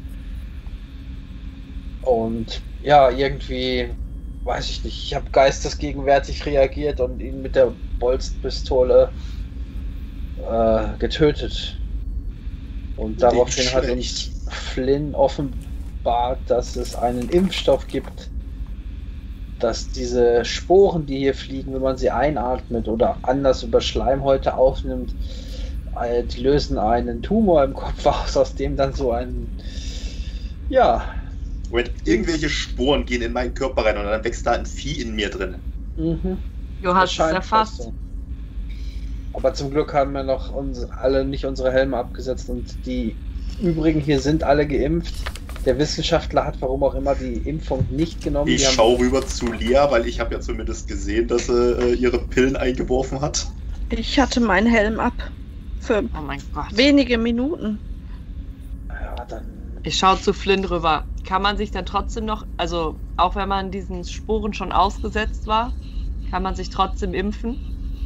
Speaker 3: Und ja, irgendwie, weiß ich nicht, ich habe geistesgegenwärtig reagiert und ihn mit der Bolzenpistole äh, getötet. Und daraufhin
Speaker 4: Nicht
Speaker 3: hat
Speaker 4: schlecht.
Speaker 3: uns Flynn offenbart, dass es einen Impfstoff gibt, dass diese Sporen, die hier fliegen, wenn man sie einatmet oder anders über Schleimhäute aufnimmt, äh, die lösen einen Tumor im Kopf aus, aus dem dann so ein, ja...
Speaker 4: Moment, irgendwelche Sporen gehen in meinen Körper rein und dann wächst da ein Vieh in mir drin.
Speaker 3: Mhm.
Speaker 2: Du hast es
Speaker 3: Scheint
Speaker 2: erfasst.
Speaker 3: fast so. Aber zum Glück haben wir noch uns alle nicht unsere Helme abgesetzt und die übrigen hier sind alle geimpft. Der Wissenschaftler hat, warum auch immer, die Impfung nicht genommen.
Speaker 4: Ich
Speaker 3: Die haben-
Speaker 4: schaue rüber zu Lea, weil ich habe ja zumindest gesehen, dass sie äh, ihre Pillen eingeworfen hat.
Speaker 5: Ich hatte meinen Helm ab. Für
Speaker 2: Oh mein Gott.
Speaker 5: wenige Minuten.
Speaker 3: Ja, dann
Speaker 2: Ich schaue zu Flynn rüber. Kann man sich dann trotzdem noch, also auch wenn man diesen Sporen schon ausgesetzt war, kann man sich trotzdem impfen?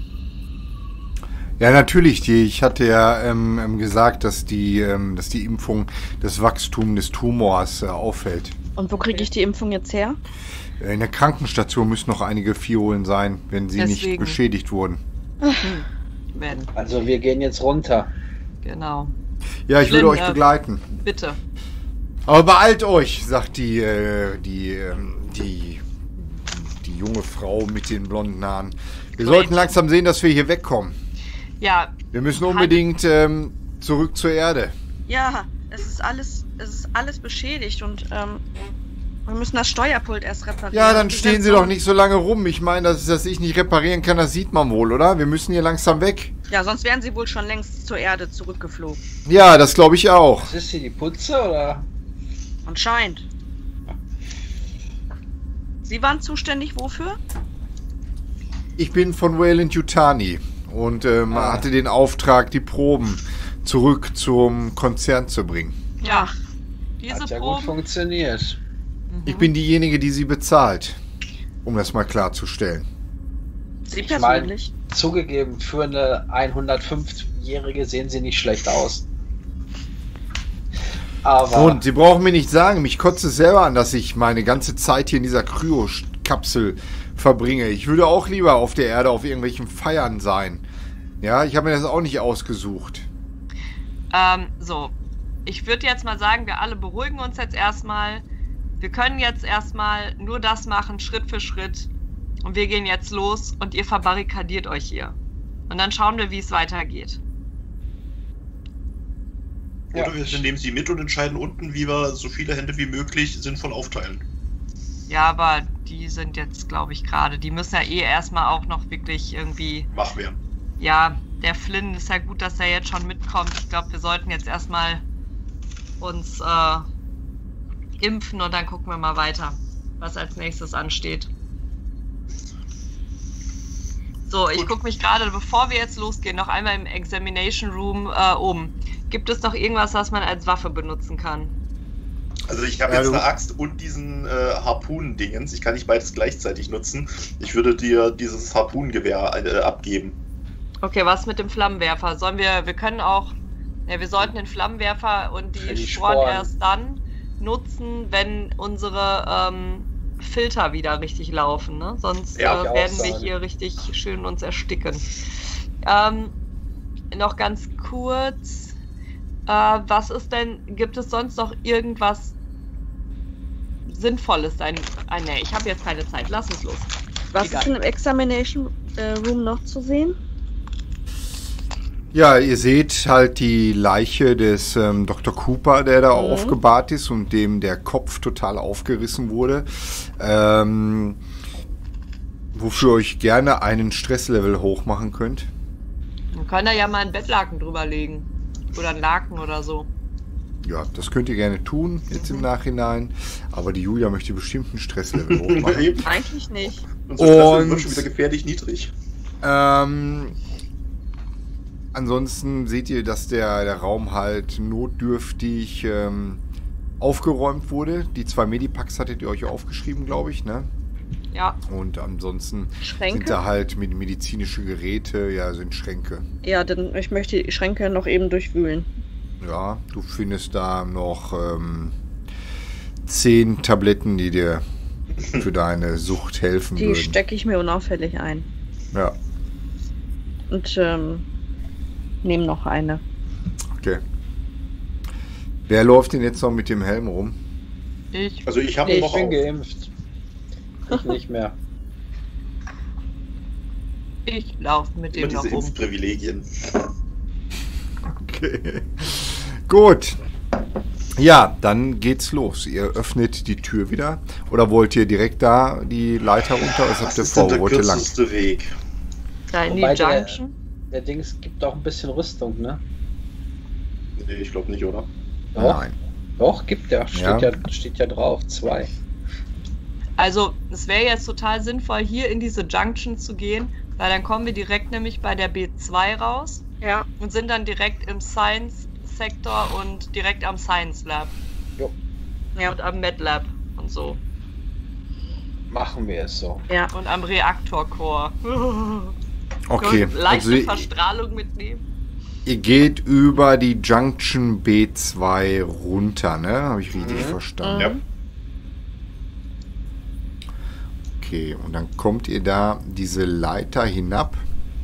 Speaker 1: Ja, natürlich. Die, ich hatte ja ähm, ähm, gesagt, dass die, ähm, dass die Impfung das Wachstum des Tumors äh, aufhält.
Speaker 5: Und wo kriege ich die Impfung jetzt her?
Speaker 1: Äh, In der Krankenstation müssen noch einige Fiolen sein, wenn sie nicht
Speaker 2: Deswegen.
Speaker 1: beschädigt wurden.
Speaker 2: Werden.
Speaker 3: Also wir gehen jetzt runter.
Speaker 2: Genau.
Speaker 1: Ja, ich würde
Speaker 2: Flynn,
Speaker 1: euch
Speaker 2: äh,
Speaker 1: begleiten.
Speaker 2: Bitte.
Speaker 1: Aber beeilt euch, sagt die, äh, die, ähm, die, die junge Frau mit den blonden Haaren. Wir
Speaker 2: Great.
Speaker 1: sollten langsam sehen, dass wir hier wegkommen.
Speaker 2: Ja,
Speaker 1: Wir müssen unbedingt ähm, zurück zur Erde.
Speaker 5: Ja, es ist alles, es ist alles beschädigt und ähm, wir müssen das Steuerpult erst reparieren.
Speaker 1: Ja, dann
Speaker 5: Die
Speaker 1: stehen Sie
Speaker 5: Sensoren-
Speaker 1: doch nicht so lange rum. Ich meine, dass, dass ich nicht reparieren kann, das sieht man wohl, oder? Wir müssen hier langsam weg.
Speaker 5: Ja, sonst wären sie wohl schon längst zur Erde zurückgeflogen.
Speaker 1: Ja, das glaube ich auch.
Speaker 3: Was ist hier, die Putze oder?
Speaker 5: Anscheinend. Sie waren zuständig wofür?
Speaker 1: Ich bin von Wayland Yutani und ähm,
Speaker 3: Ah.
Speaker 1: hatte den Auftrag, die Proben zurück zum Konzern zu bringen.
Speaker 2: ja. Diese
Speaker 3: Hat ja gut
Speaker 2: Proben.
Speaker 3: funktioniert.
Speaker 1: Ich bin diejenige, die sie bezahlt, um das mal klarzustellen.
Speaker 5: Sie
Speaker 3: Ich mein-
Speaker 5: persönlich?
Speaker 3: Zugegeben, für eine hundertfünfjährige sehen sie nicht schlecht aus. Aber
Speaker 1: Und Sie brauchen mir nicht sagen, mich kotzt es selber an, dass ich meine ganze Zeit hier in dieser Kryo-Kapsel verbringe. Ich würde auch lieber auf der Erde auf irgendwelchen Feiern sein. Ja, ich habe mir das auch nicht ausgesucht.
Speaker 2: Ähm, so. Ich würde jetzt mal sagen, wir alle beruhigen uns jetzt erstmal. Wir können jetzt erstmal nur das machen, Schritt für Schritt. Und wir gehen jetzt los und ihr verbarrikadiert euch hier. Und dann schauen wir, wie es weitergeht.
Speaker 3: Ja.
Speaker 4: Oder wir nehmen sie mit und entscheiden unten, wie wir so viele Hände wie möglich sinnvoll aufteilen.
Speaker 2: Ja, aber die sind jetzt, glaube ich, gerade. Die müssen ja eh erstmal auch noch wirklich irgendwie.
Speaker 4: Wach werden.
Speaker 2: Ja, der Flynn ist ja gut, dass er jetzt schon mitkommt. Ich glaube, wir sollten jetzt erstmal uns äh, impfen und dann gucken wir mal weiter, was als nächstes ansteht. So, ich
Speaker 4: Gut.
Speaker 2: gucke mich gerade, bevor wir jetzt losgehen, noch einmal im Examination Room äh, um. Gibt es doch irgendwas, was man als Waffe benutzen kann?
Speaker 4: Also ich habe
Speaker 1: Ja,
Speaker 4: jetzt
Speaker 1: du-
Speaker 4: eine Axt und diesen äh, Harpunen-Dingens. Ich kann nicht beides gleichzeitig nutzen. Ich würde dir dieses Harpunengewehr äh, abgeben.
Speaker 2: Okay, was mit dem Flammenwerfer? Sollen wir, wir können auch, ja, wir sollten den Flammenwerfer und
Speaker 3: Für
Speaker 2: die,
Speaker 3: die
Speaker 2: Sporen,
Speaker 3: Sporen.
Speaker 2: erst dann nutzen, wenn unsere ähm, Filter wieder richtig laufen, ne? Sonst
Speaker 4: Ja,
Speaker 2: äh,
Speaker 3: ich auch
Speaker 2: werden wir
Speaker 3: sagen.
Speaker 2: hier richtig schön uns ersticken. Ähm, noch ganz kurz, äh, was ist denn, gibt es sonst noch irgendwas Sinnvolles? Ein, ein, nee, ich habe jetzt keine Zeit, lass uns los.
Speaker 5: Was
Speaker 2: Egal.
Speaker 5: ist in dem Examination äh, Room noch zu sehen?
Speaker 1: Ja, ihr seht halt die Leiche des ähm, Doktor Cooper, der da
Speaker 5: Mhm.
Speaker 1: aufgebahrt ist und dem der Kopf total aufgerissen wurde. Ähm, wofür ihr euch gerne einen Stresslevel hochmachen könnt.
Speaker 2: Wir können da ja mal ein Bettlaken drüber legen. Oder ein Laken oder so.
Speaker 1: Ja, das könnt ihr gerne tun, jetzt
Speaker 2: Mhm.
Speaker 1: im Nachhinein. Aber die Julia möchte bestimmt ein Stresslevel hochmachen.
Speaker 4: Eben.
Speaker 5: Eigentlich nicht.
Speaker 4: Unser Stresslevel
Speaker 1: Und-
Speaker 4: wird schon wieder gefährlich niedrig.
Speaker 1: Ähm, ansonsten seht ihr, dass der, der Raum halt notdürftig ähm, aufgeräumt wurde. Die zwei Medipacks hattet ihr euch aufgeschrieben, glaube ich, ne?
Speaker 2: Ja,
Speaker 1: Und ansonsten sind
Speaker 5: Schränke?
Speaker 1: da halt mit medizinische Geräte, ja, sind Schränke.
Speaker 5: Ja, denn ich möchte die Schränke noch eben durchwühlen.
Speaker 1: Ja, du findest da noch ähm, zehn Tabletten, die dir für deine Sucht helfen
Speaker 5: Die
Speaker 1: würden.
Speaker 5: stecke ich mir unauffällig ein.
Speaker 1: Ja,
Speaker 5: Und ähm, nehme noch eine.
Speaker 1: okay. Wer läuft denn jetzt noch mit dem Helm rum?
Speaker 2: ich.
Speaker 4: Also ich habe
Speaker 3: ich
Speaker 4: noch
Speaker 3: bin
Speaker 4: auf.
Speaker 3: geimpft. Ich nicht mehr.
Speaker 2: Ich laufe mit
Speaker 4: Immer
Speaker 2: dem nach
Speaker 4: diese
Speaker 2: oben.
Speaker 4: Impfprivilegien.
Speaker 1: Okay. Gut. Ja, dann geht's los. Ihr öffnet die Tür wieder. Oder wollt ihr direkt da die Leiter runter? Was habt
Speaker 4: Was
Speaker 1: ihr
Speaker 4: ist denn
Speaker 1: vor?
Speaker 4: der
Speaker 1: Wo wollt ihr lang?
Speaker 4: kürzeste Weg?
Speaker 2: Da in die
Speaker 3: Wobei der-
Speaker 2: Junction.
Speaker 3: Der Dings gibt auch ein bisschen Rüstung, ne?
Speaker 4: Nee, ich glaube nicht, oder?
Speaker 3: Doch,
Speaker 1: Nein.
Speaker 3: doch gibt ja. Steht
Speaker 1: Ja.
Speaker 3: ja, steht ja drauf. Zwei.
Speaker 2: Also, es wäre jetzt total sinnvoll, hier in diese Junction zu gehen, weil dann kommen wir direkt nämlich bei der B zwei raus
Speaker 5: Ja.
Speaker 2: und sind dann direkt im Science-Sektor und direkt am Science Lab.
Speaker 3: Jo.
Speaker 5: Ja.
Speaker 2: Und am Med Lab und so.
Speaker 3: Machen wir es so.
Speaker 5: Ja.
Speaker 2: Und am Reaktorcore.
Speaker 1: Okay,
Speaker 2: Und leichte
Speaker 1: also ihr,
Speaker 2: Verstrahlung mitnehmen.
Speaker 1: ihr geht über die Junction B zwei runter, ne? Habe ich richtig
Speaker 3: Mhm.
Speaker 1: verstanden?
Speaker 4: Ja.
Speaker 1: Okay, und dann kommt ihr da diese Leiter hinab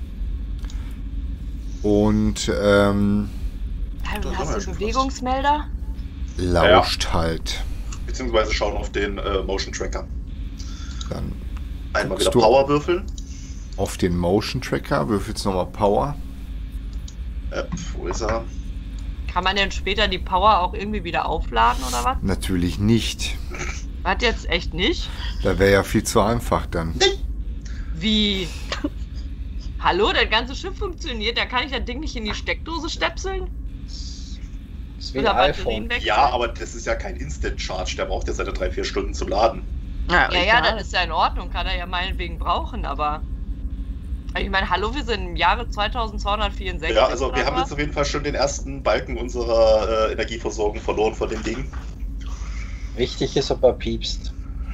Speaker 1: und ähm,
Speaker 2: Hey,
Speaker 4: Das haben wir
Speaker 2: hast
Speaker 4: ja
Speaker 2: du
Speaker 4: schon
Speaker 2: Bewegungsmelder?
Speaker 1: lauscht halt.
Speaker 4: Beziehungsweise schauen auf den äh, Motion Tracker.
Speaker 1: Dann
Speaker 4: Einmal
Speaker 1: Guckst
Speaker 4: wieder
Speaker 1: du-
Speaker 4: Power würfeln.
Speaker 1: auf den Motion Tracker, würfelst nochmal Power.
Speaker 4: Äh, wo ist er?
Speaker 2: Kann man denn später die Power auch irgendwie wieder aufladen oder was?
Speaker 1: Natürlich nicht.
Speaker 2: Hat jetzt echt nicht?
Speaker 1: Da wäre ja viel zu einfach dann.
Speaker 2: Wie? Hallo, das ganze Schiff funktioniert, da kann ich das Ding nicht in die Steckdose stöpseln?
Speaker 3: Das ist wie ein
Speaker 2: Oder
Speaker 3: iPhone.
Speaker 2: Batterien wechseln?
Speaker 4: Ja, aber das ist ja kein Instant Charge. Der braucht ja seine drei, vier Stunden zum Laden.
Speaker 2: Ja, ja, das ist ja in Ordnung, kann er ja meinetwegen brauchen, aber... Ich meine, hallo, wir sind im Jahre zweitausendzweihundertvierundsechzig.
Speaker 4: Ja, also
Speaker 2: oder
Speaker 4: wir haben
Speaker 2: was?
Speaker 4: jetzt auf jeden Fall schon den ersten Balken unserer äh, Energieversorgung verloren von dem Ding.
Speaker 3: Wichtig ist, ob er piepst.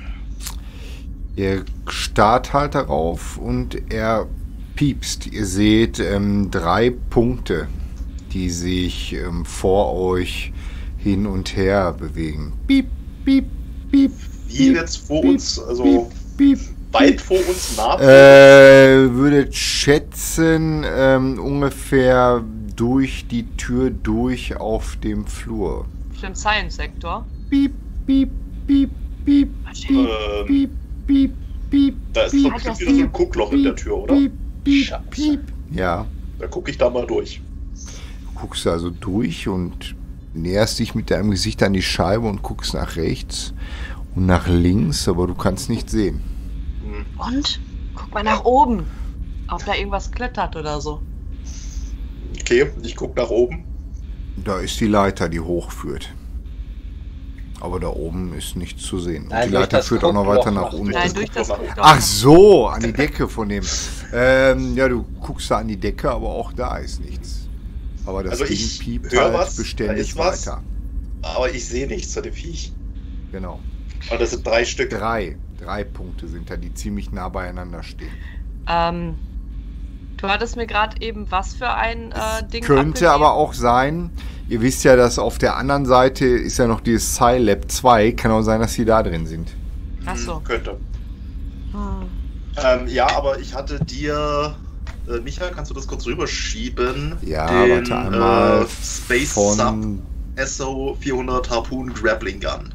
Speaker 1: Ihr starrt halt darauf und er piepst. Ihr seht ähm, drei Punkte, die sich ähm, vor euch hin und her bewegen. Piep, piep, piep.
Speaker 4: Wie
Speaker 1: piep,
Speaker 4: jetzt vor
Speaker 1: piep,
Speaker 4: uns, also
Speaker 1: piep,
Speaker 4: weit vor uns, nah.
Speaker 1: Äh, würdet schätzen, ähm, ungefähr durch die Tür durch auf dem Flur.
Speaker 2: Im Science-Sektor.
Speaker 1: Piep, piep, piep, piep, piep,
Speaker 4: Ähm,
Speaker 1: piep, piep, piep.
Speaker 4: Da ist
Speaker 1: piep,
Speaker 4: doch bestimmt wieder so ein Guckloch in der Tür, oder?
Speaker 1: Piep, piep,
Speaker 3: Scheiße.
Speaker 1: piep. Ja,
Speaker 4: Da gucke ich da mal durch.
Speaker 1: du guckst also durch und näherst dich mit deinem Gesicht an die Scheibe und guckst nach rechts und nach links, aber du kannst nicht sehen.
Speaker 4: Hm.
Speaker 2: Und? Guck mal nach oben. Ob da irgendwas klettert oder so.
Speaker 4: Okay, ich gucke nach oben.
Speaker 1: Da ist die Leiter, die hochführt. Aber da oben ist nichts zu sehen. Und
Speaker 3: Nein,
Speaker 1: die
Speaker 3: durch
Speaker 1: Leiter
Speaker 3: das
Speaker 1: führt auch noch
Speaker 3: Guckloch
Speaker 1: weiter nach
Speaker 3: macht-
Speaker 1: unten.
Speaker 2: Nein,
Speaker 4: das
Speaker 2: durch das
Speaker 4: Guckloch.
Speaker 2: Guckloch.
Speaker 1: Ach so, an die Decke von dem. Ähm, ja, du guckst da an die Decke, aber auch da ist nichts. Aber das
Speaker 4: Also
Speaker 1: Ding
Speaker 4: ich
Speaker 1: piept
Speaker 4: hör
Speaker 1: halt
Speaker 4: was, da
Speaker 1: beständig
Speaker 4: ist was.
Speaker 1: weiter.
Speaker 4: Aber ich sehe nichts zu dem Viech.
Speaker 1: Genau.
Speaker 4: Und das sind drei Stück.
Speaker 1: Drei. Drei Punkte sind da, die ziemlich nah beieinander stehen.
Speaker 2: Ähm, du hattest mir gerade eben was für ein äh, Ding
Speaker 1: Könnte
Speaker 2: abgegeben?
Speaker 1: aber auch sein, ihr wisst ja, dass auf der anderen Seite ist ja noch dieses Scilab zwei. Kann auch sein, dass die da drin sind.
Speaker 2: Ach so.
Speaker 4: Hm, könnte.
Speaker 2: Hm.
Speaker 4: Ähm, ja, aber ich hatte dir. Äh, Michael, kannst du das kurz rüberschieben?
Speaker 1: Ja,
Speaker 4: Den,
Speaker 1: warte einmal.
Speaker 4: Äh, Space
Speaker 1: von
Speaker 4: Sub S O vierhundert Harpoon Grappling Gun.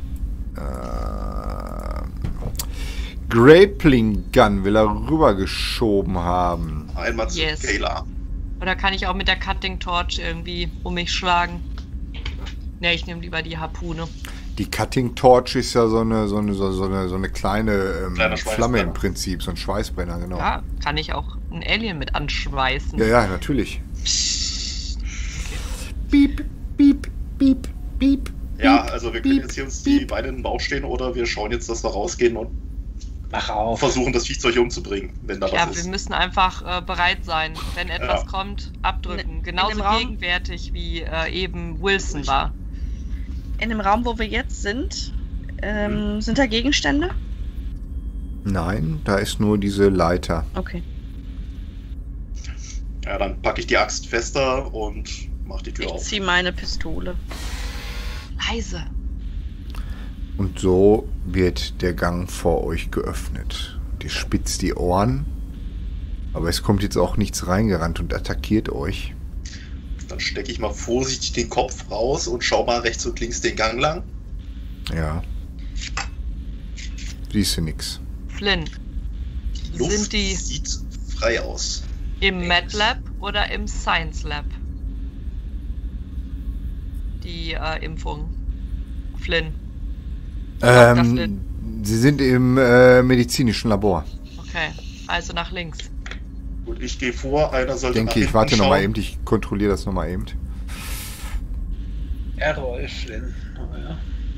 Speaker 1: Äh, Grappling Gun will er rübergeschoben haben.
Speaker 4: Einmal zu
Speaker 2: Yes.
Speaker 4: Kayla.
Speaker 2: Oder kann ich auch mit der Cutting Torch irgendwie um mich schlagen? Ne, ich nehme lieber die Harpune.
Speaker 1: Die Cutting Torch ist ja so eine, so eine, so so eine, so eine kleine ähm,
Speaker 4: Kleiner
Speaker 1: Flamme im
Speaker 4: Schweißbrenner.
Speaker 1: Prinzip, so ein Schweißbrenner, genau.
Speaker 2: Ja, kann ich auch ein Alien mit anschweißen.
Speaker 1: Ja, ja, natürlich.
Speaker 2: Psst.
Speaker 1: Piep, piep, piep, piep.
Speaker 4: Ja,
Speaker 1: piep,
Speaker 4: also wir können
Speaker 1: piep,
Speaker 4: jetzt hier uns die
Speaker 1: piep.
Speaker 4: Beine in den Bauch stehen oder wir schauen jetzt, dass wir rausgehen und
Speaker 3: Mach auf.
Speaker 4: versuchen, das Viechzeug umzubringen, wenn da
Speaker 2: Ja,
Speaker 4: was
Speaker 2: wir
Speaker 4: ist.
Speaker 2: müssen einfach äh, bereit sein. Wenn etwas
Speaker 4: Ja.
Speaker 2: kommt, abdrücken.
Speaker 5: In-
Speaker 2: Genauso
Speaker 5: in dem Raum?
Speaker 2: gegenwärtig wie äh, eben Wilson war.
Speaker 5: In dem Raum, wo wir jetzt sind, ähm,
Speaker 4: Mhm.
Speaker 5: sind da Gegenstände?
Speaker 1: Nein, da ist nur diese Leiter.
Speaker 5: Okay.
Speaker 4: Ja, dann packe ich die Axt fester und mach die Tür
Speaker 5: Ich
Speaker 4: auf.
Speaker 5: ziehe meine Pistole.
Speaker 2: Leise.
Speaker 1: Und so wird der Gang vor euch geöffnet. Ihr spitzt die Ohren, aber es kommt jetzt auch nichts reingerannt und attackiert euch.
Speaker 4: Dann stecke ich mal vorsichtig den Kopf raus und schau mal rechts und links den Gang lang.
Speaker 1: Ja. siehst du nix.
Speaker 2: Flynn,
Speaker 4: Die Luft
Speaker 2: sind die
Speaker 4: sieht frei aus.
Speaker 2: im MedLab oder im Science Lab? Die äh, Impfung. Flynn. Doktor
Speaker 1: Ähm,
Speaker 2: Flynn.
Speaker 1: sie sind im äh, medizinischen Labor.
Speaker 2: Okay, also nach links.
Speaker 4: Gut, ich gehe vor, einer sollte
Speaker 1: Denke
Speaker 4: nach
Speaker 1: ich,
Speaker 4: hinten
Speaker 1: warte nochmal
Speaker 4: schauen.
Speaker 1: eben, ich kontrolliere das nochmal eben.
Speaker 3: Errol Flynn. Oh, ja.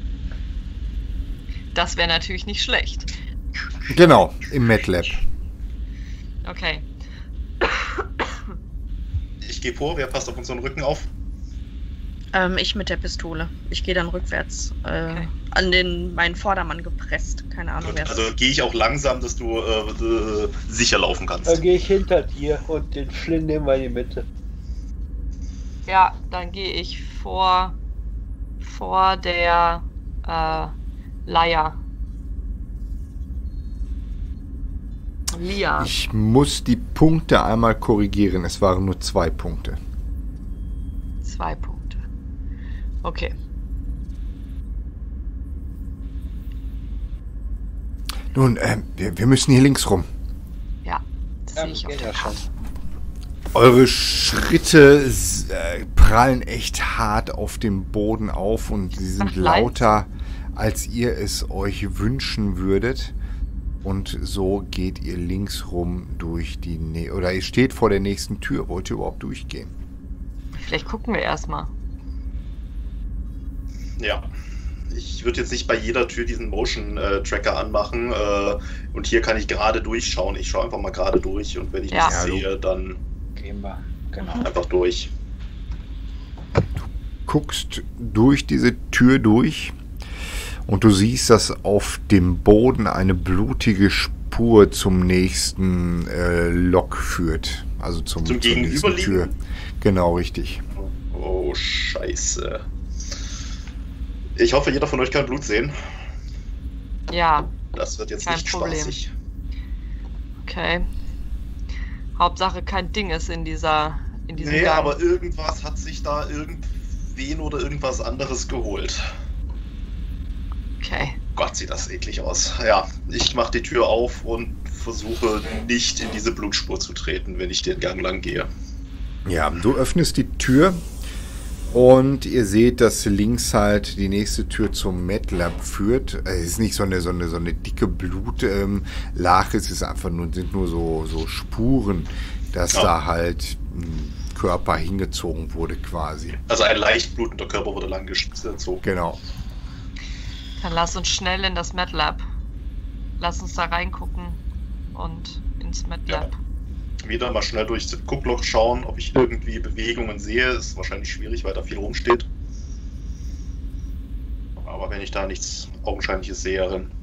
Speaker 2: Das wäre natürlich nicht schlecht.
Speaker 1: Genau, im MedLab.
Speaker 2: Okay.
Speaker 4: Ich gehe vor, wer passt auf unseren Rücken auf?
Speaker 5: Ähm, ich mit der Pistole. Ich gehe dann rückwärts äh,
Speaker 2: Okay.
Speaker 5: an den meinen Vordermann gepresst. Keine Ahnung,
Speaker 4: Gut,
Speaker 5: wer es
Speaker 4: also gehe ich auch langsam, dass du äh, äh, sicher laufen kannst.
Speaker 6: Dann gehe ich hinter dir und den Flynn nehmen wir in die Mitte.
Speaker 2: Ja, dann gehe ich vor vor der äh, Leier. Lia.
Speaker 1: Ich muss die Punkte einmal korrigieren. Es waren nur zwei Punkte.
Speaker 2: Zwei Punkte. Okay.
Speaker 1: Nun, ähm, wir, wir müssen hier links rum.
Speaker 2: Ja, das
Speaker 3: Ja,
Speaker 2: sehe ich
Speaker 3: wir
Speaker 2: auf
Speaker 3: gehen
Speaker 2: der
Speaker 3: ja schon.
Speaker 2: Karte.
Speaker 1: Eure Schritte äh, prallen echt hart auf dem Boden auf und sie sind
Speaker 2: Ach, leid.
Speaker 1: lauter, als ihr es euch wünschen würdet. Und so geht ihr links rum durch die Nähe. Oder ihr steht vor der nächsten Tür. Wollt ihr überhaupt durchgehen?
Speaker 2: Vielleicht gucken wir erstmal.
Speaker 4: Ja. Ich würde jetzt nicht bei jeder Tür diesen Motion-Tracker anmachen. Äh, und hier kann ich gerade durchschauen. Ich schaue einfach mal gerade durch und wenn ich
Speaker 2: Ja.
Speaker 4: nichts
Speaker 1: Ja, du-
Speaker 4: sehe, dann
Speaker 3: Gehen wir. Genau.
Speaker 4: einfach durch.
Speaker 1: Guckst durch diese Tür durch und du siehst, dass auf dem Boden eine blutige Spur zum nächsten äh, Lok führt. Also zum,
Speaker 4: Zum
Speaker 1: zur nächsten
Speaker 4: Gegenüberliegen?
Speaker 1: Tür. Genau, richtig.
Speaker 4: Oh, scheiße. Ich hoffe, jeder von euch kann Blut sehen.
Speaker 2: Ja,
Speaker 4: Das wird jetzt
Speaker 2: Kein
Speaker 4: nicht
Speaker 2: Problem.
Speaker 4: spaßig.
Speaker 2: okay. Hauptsache kein Ding ist in dieser in diesem
Speaker 4: Nee,
Speaker 2: Gang.
Speaker 4: aber irgendwas hat sich da irgendwen oder irgendwas anderes geholt.
Speaker 2: Okay.
Speaker 4: Gott, sieht das eklig aus. Ja, ich mache die Tür auf und versuche nicht in diese Blutspur zu treten, wenn ich den Gang lang gehe.
Speaker 1: Ja, du öffnest die Tür und ihr seht, dass links halt die nächste Tür zum MedLab führt. Es ist nicht so eine, so eine, so eine dicke Blutlache, ähm, Lache, es ist einfach nur, sind nur so, so Spuren, dass
Speaker 4: Ja.
Speaker 1: da halt ein Körper hingezogen wurde quasi.
Speaker 4: Also ein leicht blutender Körper wurde lang gezogen.
Speaker 1: Genau.
Speaker 2: Dann lass uns schnell in das MedLab. Lass uns da reingucken und ins MedLab.
Speaker 4: Wieder mal schnell durch das Guckloch schauen, ob ich irgendwie Bewegungen sehe. Ist wahrscheinlich schwierig, weil da viel rumsteht. Aber wenn ich da nichts Augenscheinliches sehe, dann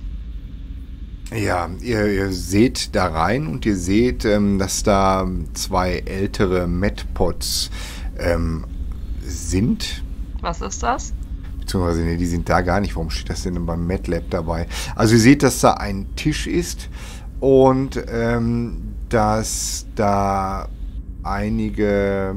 Speaker 1: Ja, ihr, ihr seht da rein und ihr seht, ähm, dass da zwei ältere Medpods ähm, sind.
Speaker 2: Was ist das?
Speaker 1: Beziehungsweise, nee, die sind da gar nicht. Warum steht das denn beim MedLab dabei? Also ihr seht, dass da ein Tisch ist und ähm, dass da einige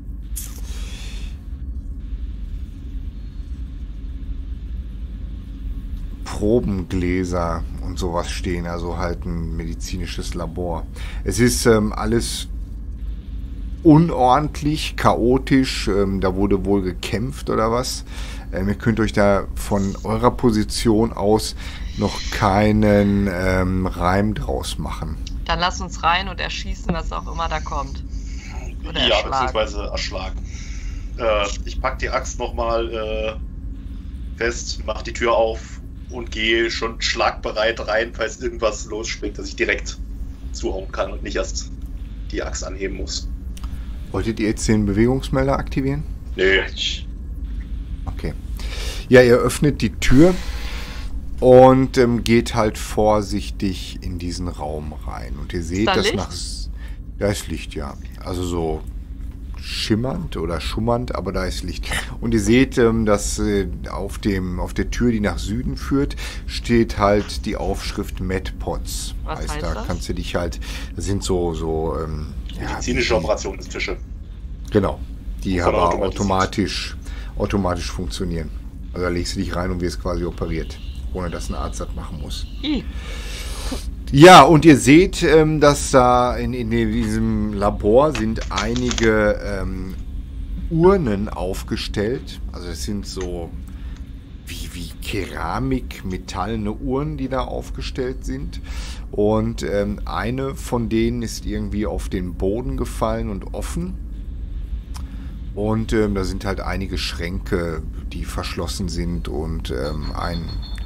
Speaker 1: Probengläser und sowas stehen, also halt ein medizinisches Labor. Es ist ähm, alles unordentlich, chaotisch, ähm, da wurde wohl gekämpft oder was. Ähm, ihr könnt euch da von eurer Position aus noch keinen ähm, Reim draus machen.
Speaker 2: Dann lass uns rein und erschießen, was auch immer da kommt. Oder
Speaker 4: ja,
Speaker 2: erschlagen.
Speaker 4: beziehungsweise erschlagen. Äh, ich pack die Axt nochmal äh, fest, mach die Tür auf und gehe schon schlagbereit rein, falls irgendwas losspringt, dass ich direkt zuhauen kann und nicht erst die Axt anheben muss.
Speaker 1: Wolltet ihr jetzt den Bewegungsmelder aktivieren?
Speaker 4: Nee.
Speaker 1: Okay. Ja, ihr öffnet die Tür und ähm, geht halt vorsichtig in diesen Raum rein. Und ihr seht,
Speaker 2: da
Speaker 1: dass
Speaker 2: Licht?
Speaker 1: nach... Da ist Licht, ja. Also so schimmernd oder schummernd, aber da ist Licht. Und ihr seht, ähm, dass äh, auf, dem, auf der Tür, die nach Süden führt, steht halt die Aufschrift MedPods.
Speaker 2: Was heißt
Speaker 1: da
Speaker 2: das?
Speaker 1: kannst du dich halt... Das sind so... so ähm, ja,
Speaker 4: Medizinische Operationstische.
Speaker 1: Genau. Die
Speaker 4: Von
Speaker 1: aber
Speaker 4: automatisiert.
Speaker 1: automatisch, automatisch funktionieren. Also da legst du dich rein und wirst quasi operiert. ohne dass ein Arzt das machen muss.
Speaker 2: Ih.
Speaker 1: Ja, und ihr seht, ähm, dass da in, in diesem Labor sind einige ähm, Urnen aufgestellt. Also es sind so wie, wie Keramik, metallene Uhren, die da aufgestellt sind. Und ähm, eine von denen ist irgendwie auf den Boden gefallen und offen. Und ähm, da sind halt einige Schränke, die verschlossen sind und ähm, ein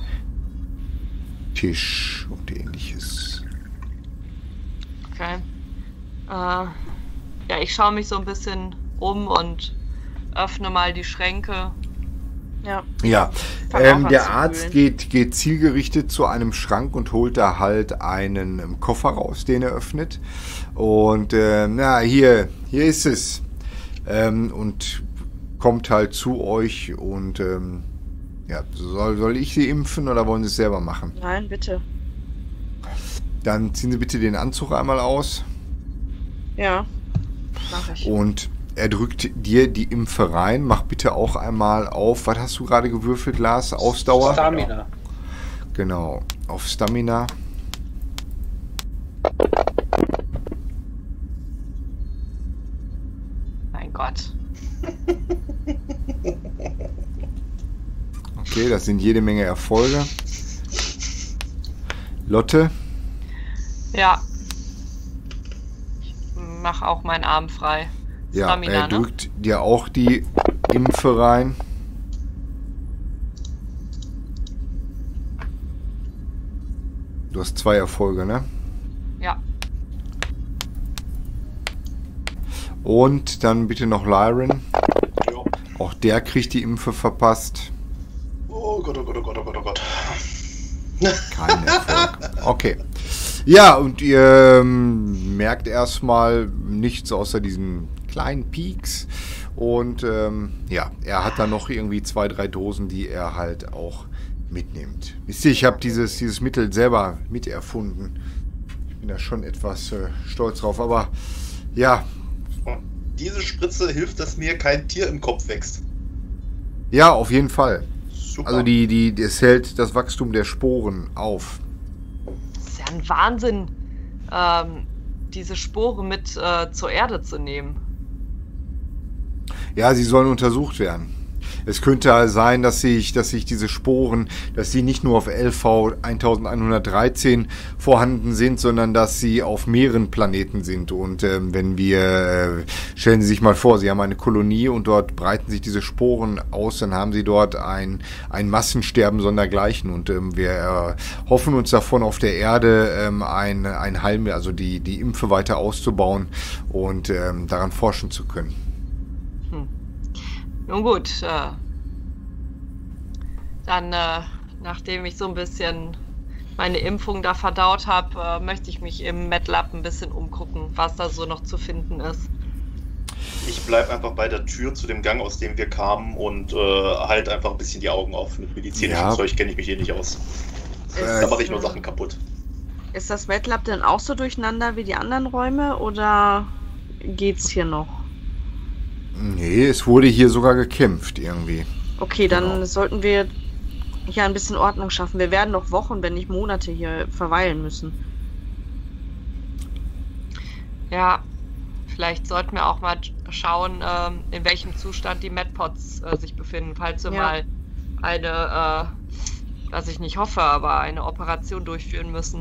Speaker 1: Tisch und ähnliches.
Speaker 2: Okay. Äh, ja, ich schaue mich so ein bisschen um und öffne mal die Schränke.
Speaker 5: Ja.
Speaker 1: Ja,
Speaker 5: Fang auch
Speaker 1: ähm,
Speaker 5: an
Speaker 1: der
Speaker 5: zu
Speaker 1: Arzt
Speaker 5: wühlen.
Speaker 1: geht, geht zielgerichtet zu einem Schrank und holt da halt einen ähm, Koffer raus, den er öffnet. Und ähm, na, hier, hier ist es. Ähm, und kommt halt zu euch und ähm, ja, soll, soll ich sie impfen oder wollen sie es selber machen?
Speaker 5: Nein, bitte.
Speaker 1: Dann ziehen Sie bitte den Anzug einmal aus
Speaker 5: Ja. Mach ich.
Speaker 1: und er drückt dir die Impfe rein. Mach bitte auch einmal auf, was hast du gerade gewürfelt, Lars? Ausdauer?
Speaker 6: Stamina.
Speaker 1: Genau, auf Stamina.
Speaker 2: Mein Gott.
Speaker 1: Okay, das sind jede Menge Erfolge. Lotte?
Speaker 2: Ja. Ich mach auch meinen Arm frei.
Speaker 1: Ja,
Speaker 2: Stamina,
Speaker 1: er
Speaker 2: ne?
Speaker 1: drückt dir auch die Impfe rein. Du hast zwei Erfolge, ne?
Speaker 2: Ja.
Speaker 1: Und dann bitte noch Lyron.
Speaker 4: Jo.
Speaker 1: Auch der kriegt die Impfe verpasst.
Speaker 4: Oh Gott, oh Gott, oh Gott, oh Gott, oh Gott.
Speaker 1: Kein Erfolg. Okay. Ja, und ihr ähm, merkt erstmal nichts außer diesen kleinen Peaks. Und ähm, ja, er hat dann noch irgendwie zwei, drei Dosen, die er halt auch mitnimmt. Wisst ihr, ich habe dieses, dieses Mittel selber miterfunden. Ich bin da schon etwas äh, stolz drauf. Aber ja,
Speaker 4: Und diese Spritze hilft, dass mir kein Tier im Kopf wächst.
Speaker 1: ja, auf jeden Fall.
Speaker 4: Super.
Speaker 1: Also die, die, es hält das Wachstum der Sporen auf.
Speaker 2: Das ist ja ein Wahnsinn, ähm, diese Spore mit äh, zur Erde zu nehmen.
Speaker 1: Ja, sie sollen untersucht werden. Es könnte sein, dass sich, dass sich diese Sporen, dass sie nicht nur auf L V elfhundertdreizehn vorhanden sind, sondern dass sie auf mehreren Planeten sind. Und ähm, wenn wir, äh, stellen Sie sich mal vor, Sie haben eine Kolonie und dort breiten sich diese Sporen aus, dann haben Sie dort ein, ein Massensterben sondergleichen. Und ähm, wir äh, hoffen uns davon auf der Erde ähm, ein, ein Heilmittel, also die, die Impfe weiter auszubauen und ähm, daran forschen zu können.
Speaker 2: Nun gut, äh, dann, äh, nachdem ich so ein bisschen meine Impfung da verdaut habe, äh, möchte ich mich im MedLab ein bisschen umgucken, was da so noch zu finden ist.
Speaker 4: Ich bleib einfach bei der Tür zu dem Gang, aus dem wir kamen und äh, halt einfach ein bisschen die Augen auf. Mit medizinischem
Speaker 1: Ja.
Speaker 4: Zeug kenne ich mich eh nicht aus.
Speaker 5: Ist,
Speaker 4: Da mache ich nur
Speaker 5: äh,
Speaker 4: Sachen kaputt.
Speaker 5: Ist das MedLab denn auch so durcheinander wie die anderen Räume oder geht's hier noch?
Speaker 1: Nee, es wurde hier sogar gekämpft irgendwie.
Speaker 5: Okay, dann
Speaker 1: Genau.
Speaker 5: sollten wir hier ein bisschen Ordnung schaffen. Wir werden noch Wochen, wenn nicht Monate hier verweilen müssen.
Speaker 2: Ja, vielleicht sollten wir auch mal schauen, ähm, in welchem Zustand die MedPods äh, sich befinden, falls wir
Speaker 5: Ja.
Speaker 2: mal eine, äh, was ich nicht hoffe, aber eine Operation durchführen müssen.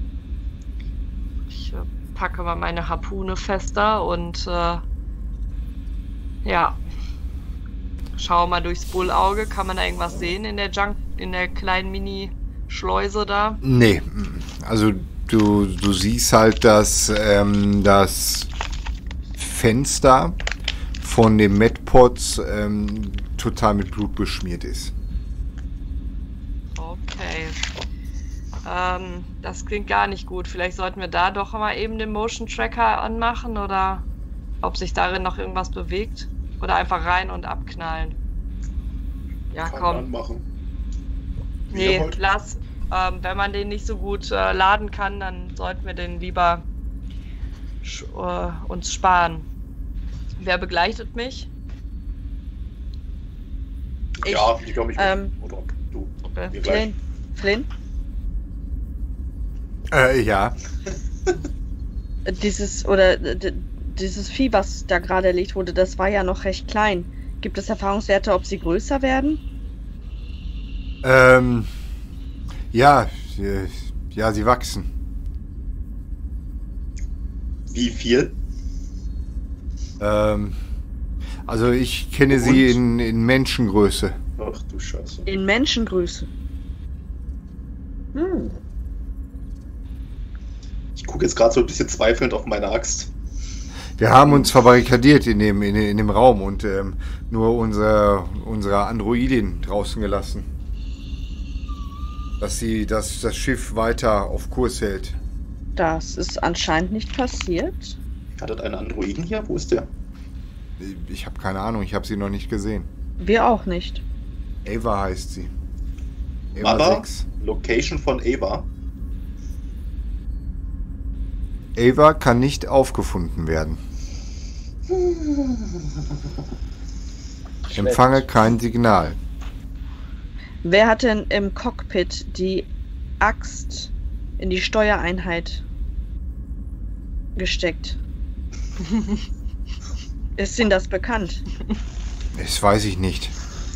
Speaker 2: Ich äh, packe mal meine Harpune fester und äh, ja, schau mal durchs Bullauge. Kann man da irgendwas sehen in der Junk, in der kleinen Mini-Schleuse da?
Speaker 1: Nee, also du, du siehst halt, dass ähm, das Fenster von den MedPods ähm, total mit Blut beschmiert ist.
Speaker 2: Okay. Ähm, das klingt gar nicht gut. Vielleicht sollten wir da doch mal eben den Motion Tracker anmachen oder ob sich darin noch irgendwas bewegt. Oder einfach rein und abknallen. Ja,
Speaker 4: Kann
Speaker 2: komm.
Speaker 4: anmachen. Wie
Speaker 2: Nee,
Speaker 4: ihr wollt.
Speaker 2: lass. Ähm, wenn man den nicht so gut äh, laden kann, dann sollten wir den lieber sch- äh, uns sparen. Wer begleitet mich?
Speaker 5: Ich,
Speaker 4: Ja, ich glaube, ich
Speaker 5: ähm,
Speaker 4: oder du.
Speaker 2: Okay.
Speaker 4: Wir gleich.
Speaker 5: Flynn, Flynn,
Speaker 1: Äh, ja.
Speaker 5: dieses oder d- dieses Vieh, was da gerade erlegt wurde, das war ja noch recht klein. Gibt es Erfahrungswerte, ob sie größer werden?
Speaker 1: Ähm, ja, sie, ja, sie wachsen.
Speaker 4: Wie viel?
Speaker 1: Ähm, also ich kenne sie in, in Menschengröße.
Speaker 4: Ach du Scheiße.
Speaker 5: In Menschengröße. Hm.
Speaker 4: Ich gucke jetzt gerade so ein bisschen zweifelnd auf meine Axt.
Speaker 1: Wir haben uns verbarrikadiert in dem, in, in dem Raum und ähm, nur unsere, unsere Androidin draußen gelassen. Dass sie das, das Schiff weiter auf Kurs hält.
Speaker 5: Das ist anscheinend nicht passiert.
Speaker 4: Hattet einen Androiden hier? Wo ist der?
Speaker 1: Ich habe keine Ahnung, ich habe sie noch nicht gesehen.
Speaker 5: Wir auch nicht.
Speaker 1: Ava heißt sie. Ava
Speaker 4: Aber
Speaker 1: sechs. Location
Speaker 4: Location von Ava.
Speaker 1: Ava kann nicht aufgefunden werden. Empfange kein Signal.
Speaker 5: Wer hat denn im Cockpit die Axt in die Steuereinheit gesteckt? Ist Ihnen das bekannt?
Speaker 1: Das weiß ich nicht.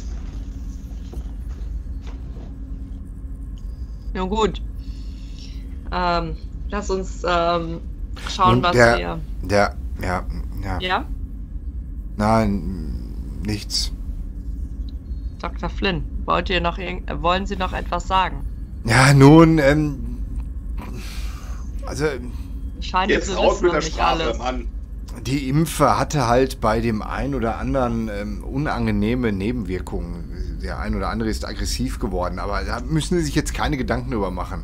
Speaker 2: Na gut. Ähm, lass uns ähm, schauen,
Speaker 1: Und
Speaker 2: was
Speaker 1: der,
Speaker 2: wir...
Speaker 1: der, ja, ja,
Speaker 2: Ja?
Speaker 1: nein, nichts.
Speaker 2: Doktor Flynn, wollt ihr noch irgend- äh, wollen Sie noch etwas sagen?
Speaker 1: Ja, nun, ähm, also
Speaker 2: Scheint
Speaker 4: Jetzt
Speaker 2: zu
Speaker 4: raus
Speaker 2: wissen
Speaker 4: mit der
Speaker 2: und nicht
Speaker 4: Sprache,
Speaker 2: alles.
Speaker 4: Mann.
Speaker 1: die Impfe hatte halt bei dem ein oder anderen ähm, unangenehme Nebenwirkungen. Der ein oder andere ist aggressiv geworden, aber da müssen Sie sich jetzt keine Gedanken drüber machen.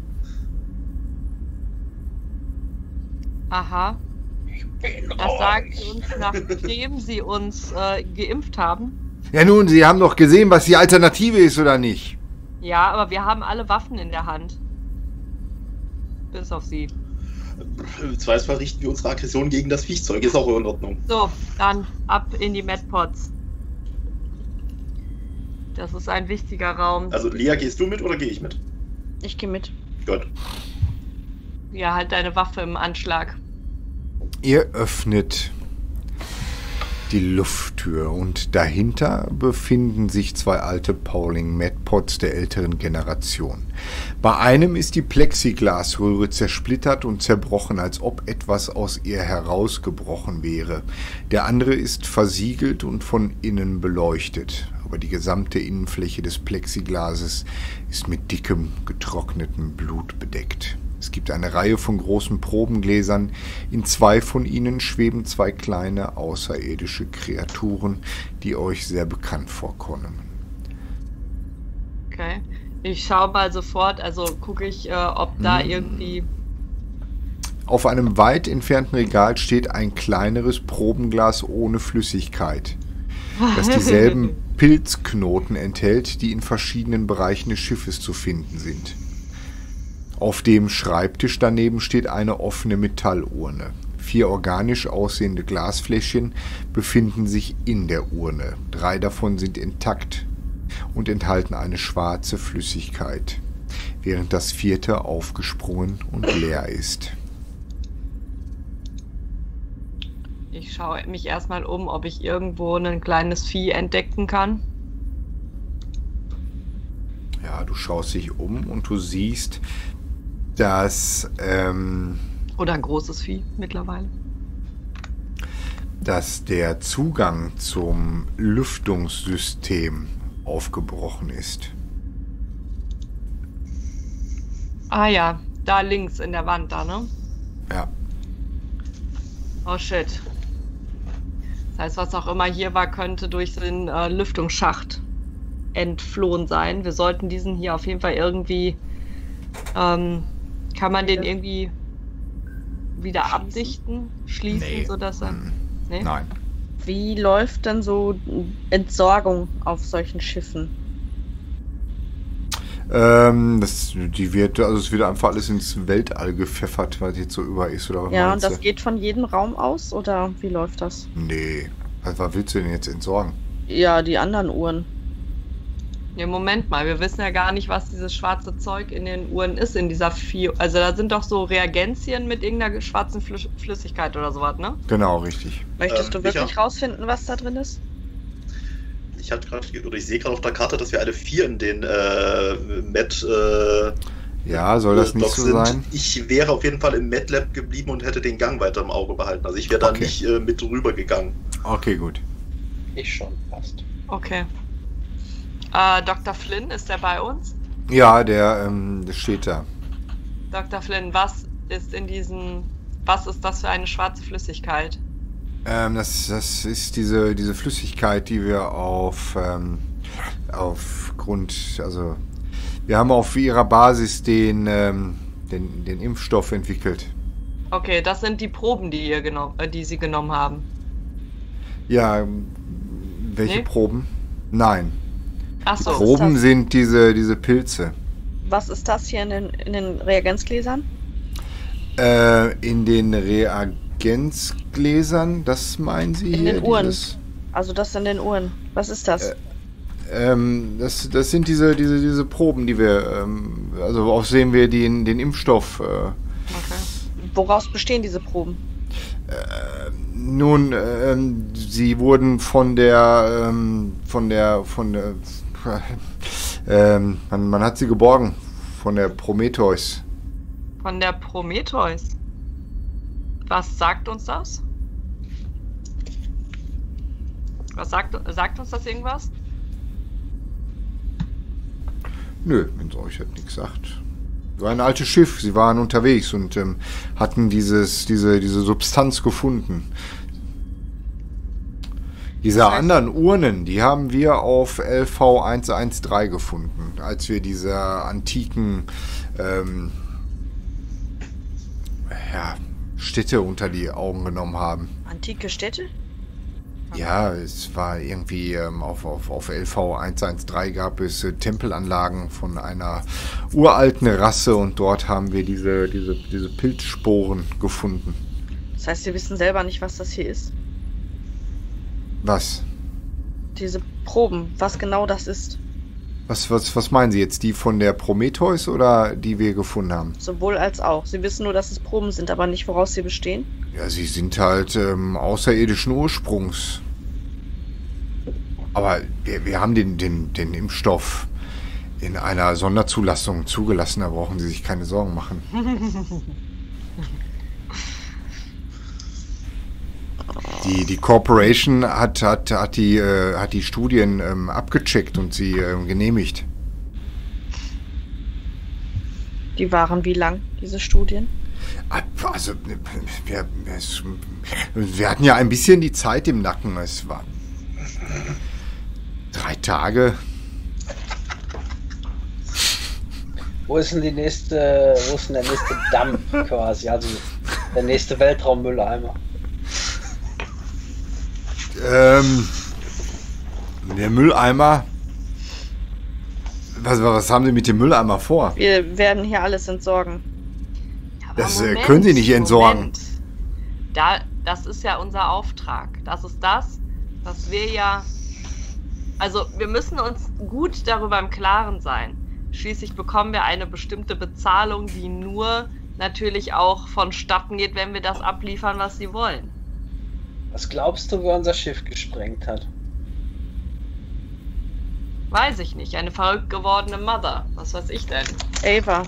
Speaker 2: Aha. Das sagen Sie uns, nachdem Sie uns äh, geimpft haben.
Speaker 1: Ja nun, Sie haben doch gesehen, was die Alternative ist, oder nicht?
Speaker 2: Ja, aber wir haben alle Waffen in der Hand. Bis auf Sie.
Speaker 4: Im Zweifelsfall richten wir unsere Aggression gegen das Viechzeug. Ist auch in Ordnung.
Speaker 2: So, dann ab in die Medpods. Das ist ein wichtiger Raum.
Speaker 4: Also, Lea, gehst du mit oder gehe ich mit?
Speaker 5: Ich gehe mit.
Speaker 4: Gut.
Speaker 2: Ja, halt deine Waffe im Anschlag.
Speaker 1: Ihr öffnet die Lufttür und dahinter befinden sich zwei alte Pauling Medpods der älteren Generation. Bei einem ist die Plexiglasröhre zersplittert und zerbrochen, als ob etwas aus ihr herausgebrochen wäre. Der andere ist versiegelt und von innen beleuchtet, aber die gesamte Innenfläche des Plexiglases ist mit dickem, getrocknetem Blut bedeckt. Es gibt eine Reihe von großen Probengläsern. In zwei von ihnen schweben zwei kleine außerirdische Kreaturen, die euch sehr bekannt vorkommen.
Speaker 2: Okay. Ich schaue mal sofort, also gucke ich, äh, ob da
Speaker 1: Hm.
Speaker 2: irgendwie...
Speaker 1: Auf einem weit entfernten Regal steht ein kleineres Probenglas ohne Flüssigkeit, das dieselben Pilzknoten enthält, die in verschiedenen Bereichen des Schiffes zu finden sind. Auf dem Schreibtisch daneben steht eine offene Metallurne. Vier organisch aussehende Glasfläschchen befinden sich in der Urne. Drei davon sind intakt und enthalten eine schwarze Flüssigkeit, während das vierte aufgesprungen und leer ist.
Speaker 2: Ich schaue mich erstmal um, ob ich irgendwo ein kleines Vieh entdecken kann.
Speaker 1: Ja, du schaust dich um und du siehst, dass, ähm,
Speaker 2: Oder ein großes Vieh mittlerweile.
Speaker 1: dass der Zugang zum Lüftungssystem aufgebrochen ist.
Speaker 2: Ah ja, da links in der Wand da, ne?
Speaker 1: Ja.
Speaker 2: Oh shit. Das heißt, was auch immer hier war, könnte durch den äh, Lüftungsschacht entflohen sein. Wir sollten diesen hier auf jeden Fall irgendwie... Ähm, kann man den irgendwie wieder
Speaker 5: Schließen?
Speaker 2: abdichten, schließen,
Speaker 1: Nee.
Speaker 2: sodass er...
Speaker 1: Hm.
Speaker 2: Nee?
Speaker 1: Nein.
Speaker 5: Wie läuft denn so Entsorgung auf solchen Schiffen?
Speaker 1: Ähm, das, die wird, also es wird einfach alles ins Weltall gepfeffert, was jetzt so über ist, oder was
Speaker 5: Ja, und
Speaker 1: meinst
Speaker 5: das
Speaker 1: du?
Speaker 5: geht von jedem Raum aus oder wie läuft das?
Speaker 1: Nee. Was, was willst du denn jetzt entsorgen?
Speaker 5: Ja, die anderen Uhren.
Speaker 2: Ja, Moment mal, wir wissen ja gar nicht, was dieses schwarze Zeug in den Uhren ist, in dieser Fio. Also da sind doch so Reagenzien mit irgendeiner schwarzen Flüss Flüssigkeit oder sowas, ne?
Speaker 1: Genau, richtig.
Speaker 5: Möchtest
Speaker 4: Ähm,
Speaker 5: du wirklich
Speaker 4: sicher?
Speaker 5: rausfinden, was da drin ist?
Speaker 4: Ich hatte gerade, oder ich sehe gerade auf der Karte, dass wir alle vier in den äh, Med äh,
Speaker 1: Ja, soll das nicht
Speaker 4: Docs
Speaker 1: so
Speaker 4: sind.
Speaker 1: sein?
Speaker 4: Ich wäre auf jeden Fall im MedLab geblieben und hätte den Gang weiter im Auge behalten. Also ich wäre da
Speaker 1: Okay.
Speaker 4: nicht äh, mit rüber gegangen.
Speaker 1: Okay, gut.
Speaker 3: Ich schon, passt.
Speaker 2: Okay. Äh, Doktor Flynn, ist der bei uns?
Speaker 1: Ja, der, ähm, der steht da.
Speaker 2: Doktor Flynn, was ist in diesen... Was ist das für eine schwarze Flüssigkeit?
Speaker 1: Ähm, das, das ist diese, diese Flüssigkeit, die wir auf, ähm, aufgrund, also wir haben auf ihrer Basis den, ähm, den, den Impfstoff entwickelt.
Speaker 2: Okay, das sind die Proben, die ihr genommen, äh, die sie genommen haben.
Speaker 1: Ja, welche
Speaker 2: Nee?
Speaker 1: Proben? Nein.
Speaker 2: Ach so.
Speaker 5: ist
Speaker 1: Proben
Speaker 5: das?
Speaker 1: sind diese, diese Pilze.
Speaker 5: Was ist das hier in den, in den Reagenzgläsern?
Speaker 1: Äh, in den Reagenzgläsern, das meinen Sie
Speaker 5: In
Speaker 1: hier?
Speaker 5: den Uhren.
Speaker 1: Dieses,
Speaker 5: Also das in den Uhren. Was ist das?
Speaker 1: Äh, ähm, das, das sind diese, diese, diese Proben, die wir, ähm, also auf sehen wir den, den Impfstoff. Äh,
Speaker 2: Okay.
Speaker 5: Woraus bestehen diese Proben?
Speaker 1: nun, ähm, sie wurden von der, ähm, von der, von der, ähm, man, man hat sie geborgen von der Prometheus.
Speaker 2: Von der Prometheus. Was sagt uns das? Was sagt, sagt uns das irgendwas?
Speaker 1: Nö, wenn es euch halt nichts sagt. War ein altes Schiff, sie waren unterwegs und ähm, hatten dieses, diese, diese Substanz gefunden. Diese
Speaker 2: Das heißt-
Speaker 1: anderen Urnen, die haben wir auf L V hundertzdreizehn gefunden, als wir diese antiken ähm, ja, Städte unter die Augen genommen haben.
Speaker 5: Antike Städte?
Speaker 1: Ja, es war irgendwie ähm, auf, auf, auf L V hundertzdreizehn gab es äh, Tempelanlagen von einer uralten Rasse und dort haben wir diese, diese, diese Pilzsporen gefunden.
Speaker 5: Das heißt, Sie wissen selber nicht, was das hier ist.
Speaker 1: Was?
Speaker 5: Diese Proben, was genau das ist.
Speaker 1: Was, was, was meinen Sie jetzt? Die von der Prometheus oder die wir gefunden haben?
Speaker 5: Sowohl als auch. Sie wissen nur, dass es Proben sind, aber nicht, woraus sie bestehen.
Speaker 1: Ja, sie sind halt ähm, außerirdischen Ursprungs. Aber wir, wir haben den, den, den Impfstoff in einer Sonderzulassung zugelassen, da brauchen Sie sich keine Sorgen machen. Die, die Corporation hat, hat, hat, die, äh, hat die Studien ähm, abgecheckt und sie äh, genehmigt.
Speaker 5: Die waren wie lang, diese Studien?
Speaker 1: Also, wir, es, wir hatten ja ein bisschen die Zeit im Nacken. Es war drei Tage.
Speaker 3: Wo ist denn die nächste, wo ist denn der nächste Dump quasi? Also der nächste Weltraummülleimer.
Speaker 1: Ähm, der Mülleimer. Was, was haben Sie mit dem Mülleimer vor?
Speaker 5: Wir werden hier alles entsorgen.
Speaker 2: Aber
Speaker 1: Das, äh, können Sie nicht entsorgen.
Speaker 2: Moment. Da, das ist ja unser Auftrag. Das ist das, was wir ja... Also wir müssen uns gut darüber im Klaren sein. Schließlich bekommen wir eine bestimmte Bezahlung, die nur natürlich auch vonstatten geht, wenn wir das abliefern, was sie wollen.
Speaker 3: Was glaubst du, wer unser Schiff gesprengt hat?
Speaker 2: Weiß ich nicht. Eine verrückt gewordene Mother. Was weiß ich denn?
Speaker 5: Ava,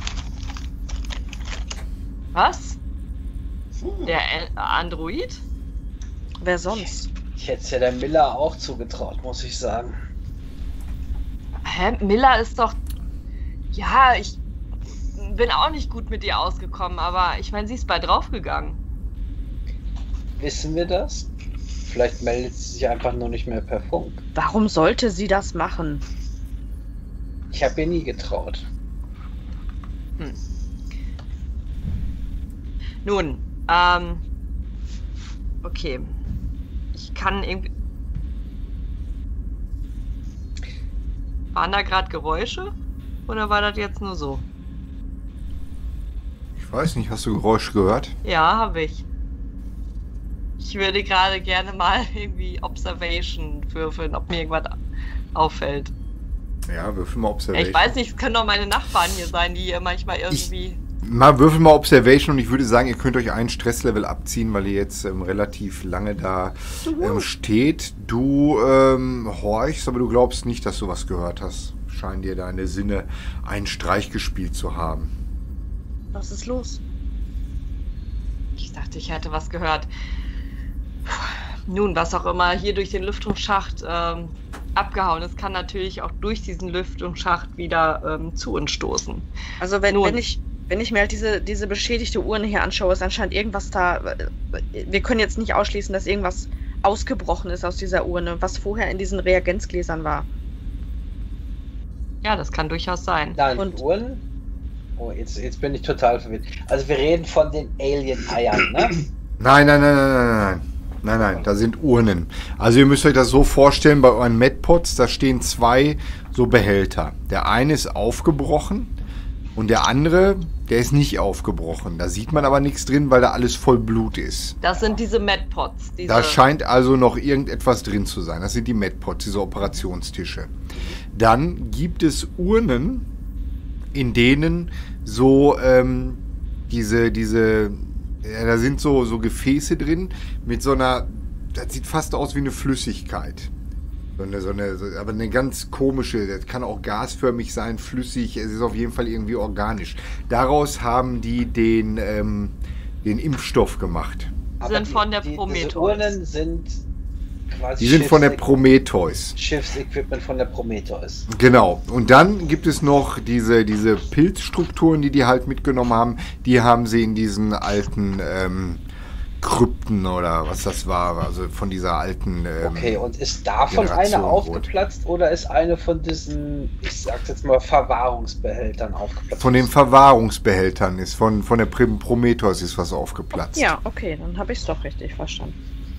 Speaker 2: Was? Der A- Android?
Speaker 5: wer sonst?
Speaker 3: Ich hätte es ja der Miller auch zugetraut, muss ich sagen.
Speaker 2: Hä? Miller ist doch... Ja, ich bin auch nicht gut mit ihr ausgekommen, aber ich meine, sie ist bei draufgegangen.
Speaker 3: Wissen wir das? Vielleicht meldet sie sich einfach nur nicht mehr per Funk.
Speaker 5: Warum sollte sie das machen?
Speaker 3: Ich habe ihr nie getraut.
Speaker 2: Hm. Nun, ähm... Okay. Ich kann irgendwie... Waren da gerade Geräusche? Oder war das jetzt nur so?
Speaker 1: Ich weiß nicht, hast du Geräusche gehört?
Speaker 2: Ja, habe ich. Ich würde gerade gerne mal irgendwie Observation würfeln, ob mir irgendwas auffällt.
Speaker 1: Ja, würfel mal
Speaker 2: Ja,
Speaker 1: Observation.
Speaker 2: ich weiß nicht, es können doch meine Nachbarn hier sein, die hier manchmal irgendwie...
Speaker 1: Mal würfel mal Observation und ich würde sagen, ihr könnt euch ein Stresslevel abziehen, weil ihr jetzt ähm, relativ lange da ähm, steht. Du ähm, horchst, aber du glaubst nicht, dass du was gehört hast. Scheinen dir deine Sinne einen Streich gespielt zu haben.
Speaker 5: Was ist los?
Speaker 2: Ich dachte, ich hätte was gehört. Nun, was auch immer hier durch den Lüftungsschacht ähm, abgehauen ist, kann natürlich auch durch diesen Lüftungsschacht wieder ähm, zu uns stoßen.
Speaker 5: Also wenn,
Speaker 2: Nun.
Speaker 5: wenn ich wenn ich mir halt diese, diese beschädigte Urne hier anschaue, ist anscheinend irgendwas da. Wir können jetzt nicht ausschließen, dass irgendwas ausgebrochen ist aus dieser Urne, was vorher in diesen Reagenzgläsern war.
Speaker 2: Ja, das kann durchaus sein.
Speaker 3: Nein,
Speaker 5: Und-
Speaker 3: Uhren? Oh, jetzt, jetzt bin ich total verwirrt. Also wir reden von den Alien-Eiern, ne?
Speaker 1: Nein, nein, nein, nein, nein, nein. Nein, nein, da sind Urnen. Also ihr müsst euch das so vorstellen, bei euren Medpods, da stehen zwei so Behälter. Der eine ist aufgebrochen und der andere, der ist nicht aufgebrochen. Da sieht man aber nichts drin, weil da alles voll Blut ist.
Speaker 2: Das sind diese Medpods. Diese
Speaker 1: Da scheint also noch irgendetwas drin zu sein. Das sind die Medpods, diese Operationstische. Dann gibt es Urnen, in denen so ähm, diese, diese, ja, da sind so, so Gefäße drin mit so einer, das sieht fast aus wie eine Flüssigkeit. So eine, so eine, so, aber eine ganz komische, das kann auch gasförmig sein, flüssig, es ist auf jeden Fall irgendwie organisch. Daraus haben die den, ähm, den Impfstoff gemacht.
Speaker 2: Sind von der
Speaker 3: die,
Speaker 2: Prometheus.
Speaker 3: Diese Urnen sind quasi
Speaker 1: Die sind von der
Speaker 3: Schiffsequ-
Speaker 1: Prometheus.
Speaker 3: Schiffsequipment von der Prometheus.
Speaker 1: Genau. Und dann gibt es noch diese, diese Pilzstrukturen, die die halt mitgenommen haben. Die haben sie in diesen alten ähm, Krypten oder was das war, also von dieser alten... Ähm,
Speaker 3: Okay, und ist davon
Speaker 1: Generation
Speaker 3: eine
Speaker 1: Rot.
Speaker 3: aufgeplatzt oder ist eine von diesen, ich sag's jetzt mal, Verwahrungsbehältern aufgeplatzt?
Speaker 1: Von den Verwahrungsbehältern ist, von, von der Prim- Prometheus ist was aufgeplatzt.
Speaker 5: Ja, okay, dann habe ich es doch richtig verstanden.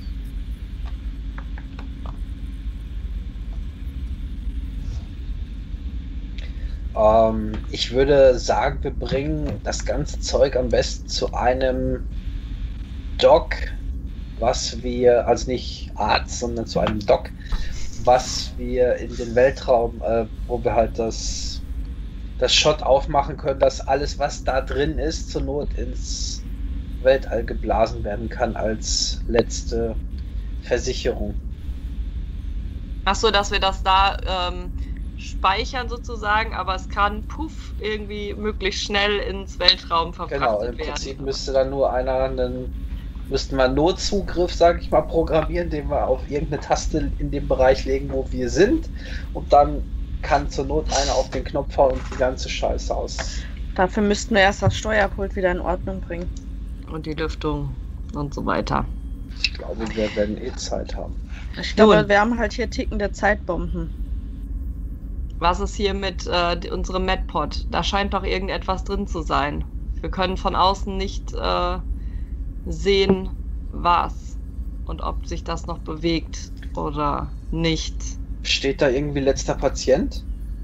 Speaker 3: Ähm, ich würde sagen, wir bringen das ganze Zeug am besten zu einem Dock, was wir, also nicht Arzt, sondern zu einem Dock, was wir in den Weltraum, äh, wo wir halt das, das Shot aufmachen können, dass alles, was da drin ist, zur Not ins Weltall geblasen werden kann als letzte Versicherung.
Speaker 2: Ach so, dass wir das da ähm, speichern sozusagen, aber es kann, puff, irgendwie möglichst schnell ins Weltraum verfrachtet
Speaker 3: Genau, im
Speaker 2: werden.
Speaker 3: Prinzip müsste dann nur einer einen, müssten wir einen Notzugriff, sag ich mal, programmieren, den wir auf irgendeine Taste in dem Bereich legen, wo wir sind, und dann kann zur Not einer auf den Knopf hauen und die ganze Scheiße aus.
Speaker 5: Dafür müssten wir erst das Steuerpult wieder in Ordnung bringen.
Speaker 2: Und die Lüftung und so weiter.
Speaker 3: Ich glaube, wir werden eh Zeit haben.
Speaker 5: Ich glaube,
Speaker 2: Nun.
Speaker 5: wir haben halt hier tickende Zeitbomben.
Speaker 2: Was ist hier mit äh, die- unserem Medpod? Da scheint doch irgendetwas drin zu sein. Wir können von außen nicht äh, sehen, was und ob sich das noch bewegt oder nicht.
Speaker 3: Steht da irgendwie letzter Patient?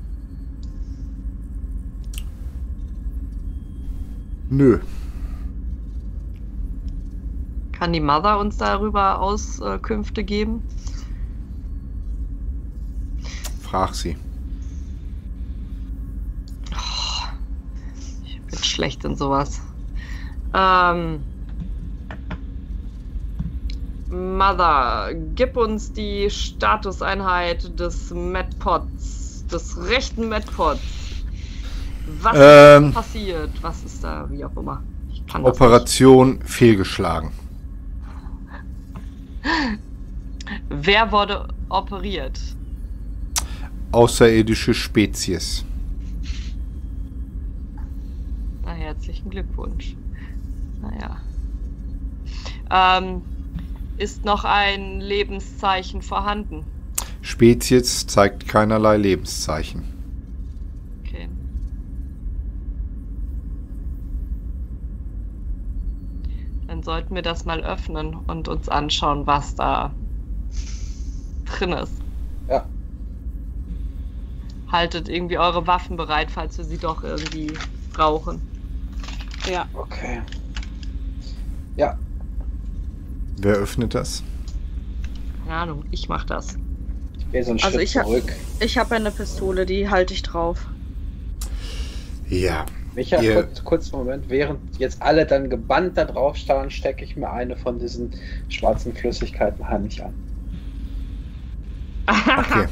Speaker 1: Nö.
Speaker 2: Kann die Mother uns darüber Auskünfte geben?
Speaker 1: Frag sie.
Speaker 2: Ich bin schlecht in sowas. Ähm, Mother, gib uns die Statuseinheit des Medpods, des rechten Medpods. Was
Speaker 1: Ähm,
Speaker 2: ist passiert? Was ist da, wie auch immer? Ich kann das
Speaker 1: Operation fehlgeschlagen.
Speaker 2: nicht. Wer wurde operiert?
Speaker 1: Außerirdische Spezies.
Speaker 2: Na, herzlichen Glückwunsch. Naja. Ähm, ist noch ein Lebenszeichen vorhanden?
Speaker 1: Spezies zeigt keinerlei Lebenszeichen.
Speaker 2: Okay. Dann sollten wir das mal öffnen und uns anschauen, was da drin ist.
Speaker 3: Ja.
Speaker 2: Haltet irgendwie eure Waffen bereit, falls wir sie doch irgendwie brauchen.
Speaker 5: Ja.
Speaker 3: Okay. Ja,
Speaker 1: Wer öffnet das?
Speaker 2: Keine Ahnung, ich mach das.
Speaker 6: Geh so einen
Speaker 5: Also
Speaker 6: Schritt
Speaker 5: ich hab-
Speaker 6: zurück.
Speaker 5: Ich habe eine Pistole, die halte ich drauf.
Speaker 1: Ja.
Speaker 6: Micha,
Speaker 1: Ihr-
Speaker 6: kurz, kurz einen Moment. Während jetzt alle dann gebannt da drauf starren, stecke ich mir eine von diesen schwarzen Flüssigkeiten heimlich an.
Speaker 1: Okay.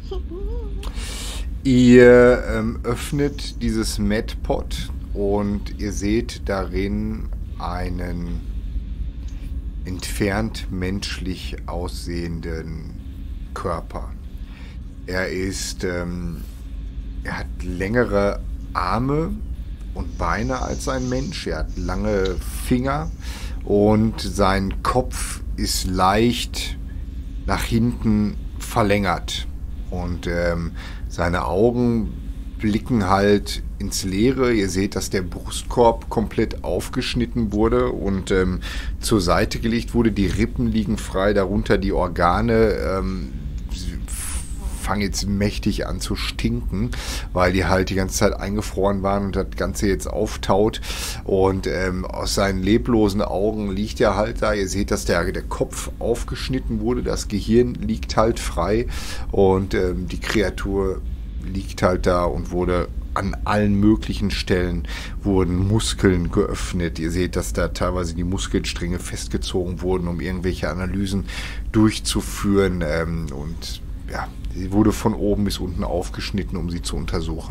Speaker 1: Ihr ähm, öffnet dieses Medpot und ihr seht darin einen entfernt menschlich aussehenden Körper. Er ist, ähm, er hat längere Arme und Beine als ein Mensch. Er hat lange Finger und sein Kopf ist leicht nach hinten verlängert. Und ähm, seine Augen blicken halt ins Leere. Ihr seht, dass der Brustkorb komplett aufgeschnitten wurde und ähm, zur Seite gelegt wurde. Die Rippen liegen frei, darunter die Organe ähm, fangen jetzt mächtig an zu stinken, weil die halt die ganze Zeit eingefroren waren und das Ganze jetzt auftaut. Und ähm, aus seinen leblosen Augen liegt er halt da. Ihr seht, dass der, der Kopf aufgeschnitten wurde, das Gehirn liegt halt frei und ähm, die Kreatur liegt halt da und wurde an allen möglichen Stellen wurden Muskeln geöffnet. Ihr seht, dass da teilweise die Muskelstränge festgezogen wurden, um irgendwelche Analysen durchzuführen. Ähm, und ja, sie wurde von oben bis unten aufgeschnitten, um sie zu untersuchen.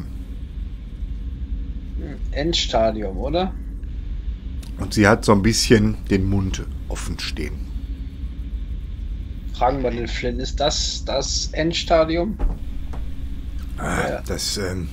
Speaker 6: Endstadium, oder?
Speaker 1: Und sie hat so ein bisschen den Mund offen stehen.
Speaker 6: Fragen wir den Flynn, ist das das Endstadium?
Speaker 1: Ah,
Speaker 6: Ja.
Speaker 1: Das, ähm,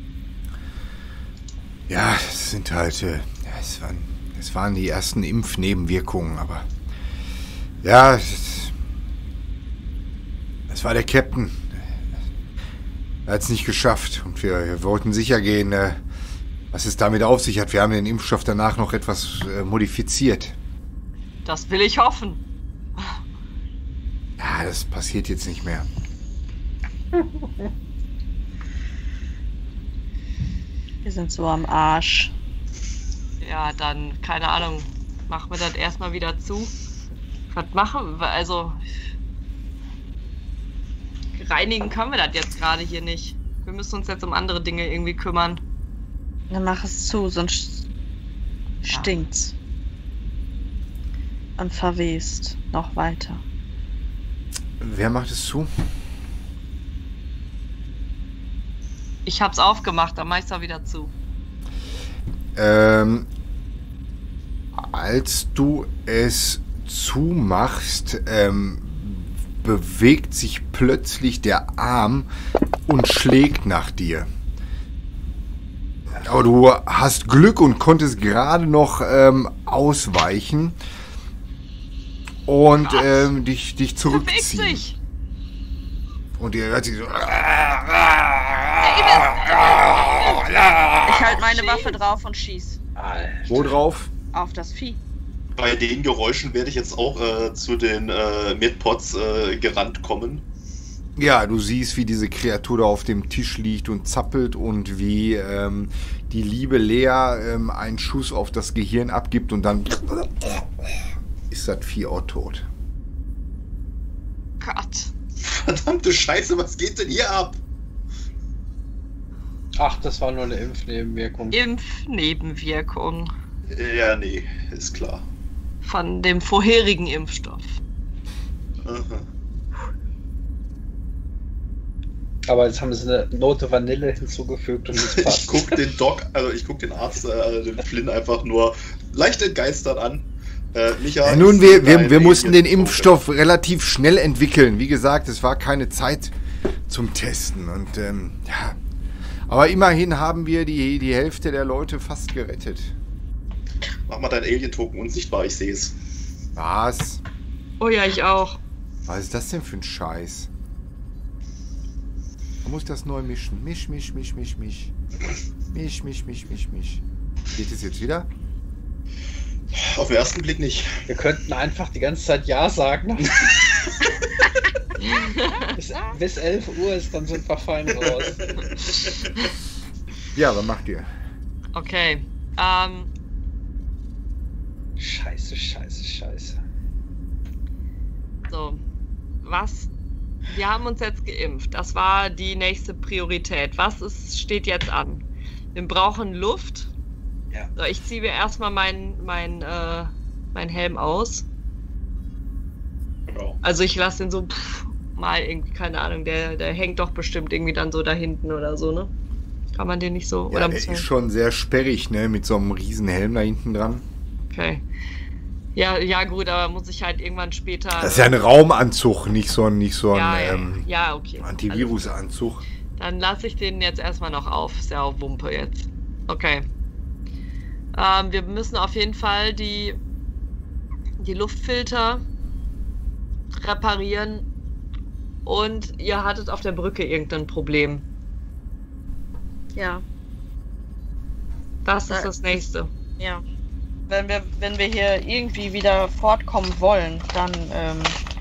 Speaker 1: ja, das sind halt, äh, ja, es waren, es waren die ersten Impfnebenwirkungen, aber ja, es, es war der Captain. Er hat es nicht geschafft und wir, wir wollten sicher gehen, äh, was es damit auf sich hat. Wir haben den Impfstoff danach noch etwas äh, modifiziert.
Speaker 2: Das will ich hoffen.
Speaker 1: Ja, das passiert jetzt nicht mehr.
Speaker 5: Wir sind so am Arsch.
Speaker 2: Ja, dann, keine Ahnung, machen wir das erstmal wieder zu. Was machen wir? Also, reinigen können wir das jetzt gerade hier nicht. Wir müssen uns jetzt um andere Dinge irgendwie kümmern.
Speaker 5: Dann mach es zu, sonst stinkt's. Und verwest noch weiter.
Speaker 1: Wer macht es zu?
Speaker 2: Ich hab's aufgemacht, dann mach ich's auch wieder zu.
Speaker 1: Ähm, als du es zumachst, ähm, bewegt sich plötzlich der Arm und schlägt nach dir. Aber du hast Glück und konntest gerade noch ähm, ausweichen und ähm, dich, dich
Speaker 2: Bewegt
Speaker 1: zurückziehen.
Speaker 2: sich!
Speaker 1: Und ihr hört sich so.
Speaker 5: Ich halte meine Waffe drauf und schieß.
Speaker 6: Alter.
Speaker 1: Wo drauf?
Speaker 5: Auf das Vieh.
Speaker 4: Bei den Geräuschen werde ich jetzt auch äh, zu den äh, Medpods äh, gerannt kommen.
Speaker 1: Ja, du siehst, wie diese Kreatur da auf dem Tisch liegt und zappelt und wie ähm, die liebe Lea ähm, einen Schuss auf das Gehirn abgibt und dann ist das Vieh auch tot.
Speaker 2: Gott.
Speaker 4: Verdammte Scheiße, was geht denn hier ab?
Speaker 6: Ach, das war nur eine Impfnebenwirkung.
Speaker 2: Impfnebenwirkung
Speaker 4: Ja, nee, ist klar.
Speaker 2: von dem vorherigen Impfstoff.
Speaker 4: Aha.
Speaker 6: Aber jetzt haben sie eine Note Vanille hinzugefügt und es
Speaker 4: Ich
Speaker 6: passt.
Speaker 4: guck den Doc, also ich guck den Arzt, äh, den Flynn einfach nur leicht entgeistert an. Äh, Micha,
Speaker 1: Ja, nun,
Speaker 4: ist
Speaker 1: wir, wir,
Speaker 4: dein
Speaker 1: wir mussten den
Speaker 4: Alien-
Speaker 1: Impfstoff relativ schnell entwickeln. Wie gesagt, es war keine Zeit zum Testen. Und ähm, ja, aber immerhin haben wir die, die Hälfte der Leute fast gerettet.
Speaker 4: Mach mal dein Alien-Token unsichtbar, ich sehe es.
Speaker 1: Was?
Speaker 2: Oh ja, ich auch.
Speaker 1: Was ist das denn für ein Scheiß? Man muss das neu mischen. Misch, misch, misch, misch, misch. Misch, misch, misch, misch, misch. Geht es jetzt wieder?
Speaker 4: Auf den ersten Blick nicht.
Speaker 6: Wir könnten einfach die ganze Zeit Ja sagen. bis, bis elf Uhr ist dann sind wir fein raus.
Speaker 1: Ja, was macht ihr?
Speaker 2: Okay. Ähm,
Speaker 6: Scheiße, scheiße, scheiße.
Speaker 2: so. Was Wir haben uns jetzt geimpft. Das war die nächste Priorität. Was ist, steht jetzt an? Wir brauchen Luft.
Speaker 3: Ja.
Speaker 2: So, ich ziehe mir erstmal meinen mein, äh, mein Helm aus.
Speaker 4: Genau.
Speaker 2: Also ich lasse den so pff, mal irgendwie, keine Ahnung, der, der hängt doch bestimmt irgendwie dann so da hinten oder so, ne? Kann man den nicht so?
Speaker 1: Ja,
Speaker 2: oder
Speaker 1: der ist schon sehr sperrig, ne? Mit so einem riesen Helm da hinten dran.
Speaker 2: Okay. Ja, ja gut, aber muss ich halt irgendwann später...
Speaker 1: Das ist ja ein Raumanzug, nicht so ein, nicht so ein
Speaker 2: ja, ja,
Speaker 1: ähm,
Speaker 2: ja, okay.
Speaker 1: Antivirusanzug.
Speaker 2: Dann lasse ich den jetzt erstmal noch auf. Ist ja auch Wumpe jetzt. Okay. Ähm, wir müssen auf jeden Fall die, die Luftfilter reparieren. Und ihr hattet auf der Brücke irgendein Problem.
Speaker 5: Ja,
Speaker 2: Das ist
Speaker 5: Da-
Speaker 2: das nächste.
Speaker 5: ja. Wenn wir, wenn wir hier irgendwie wieder fortkommen wollen, dann ähm,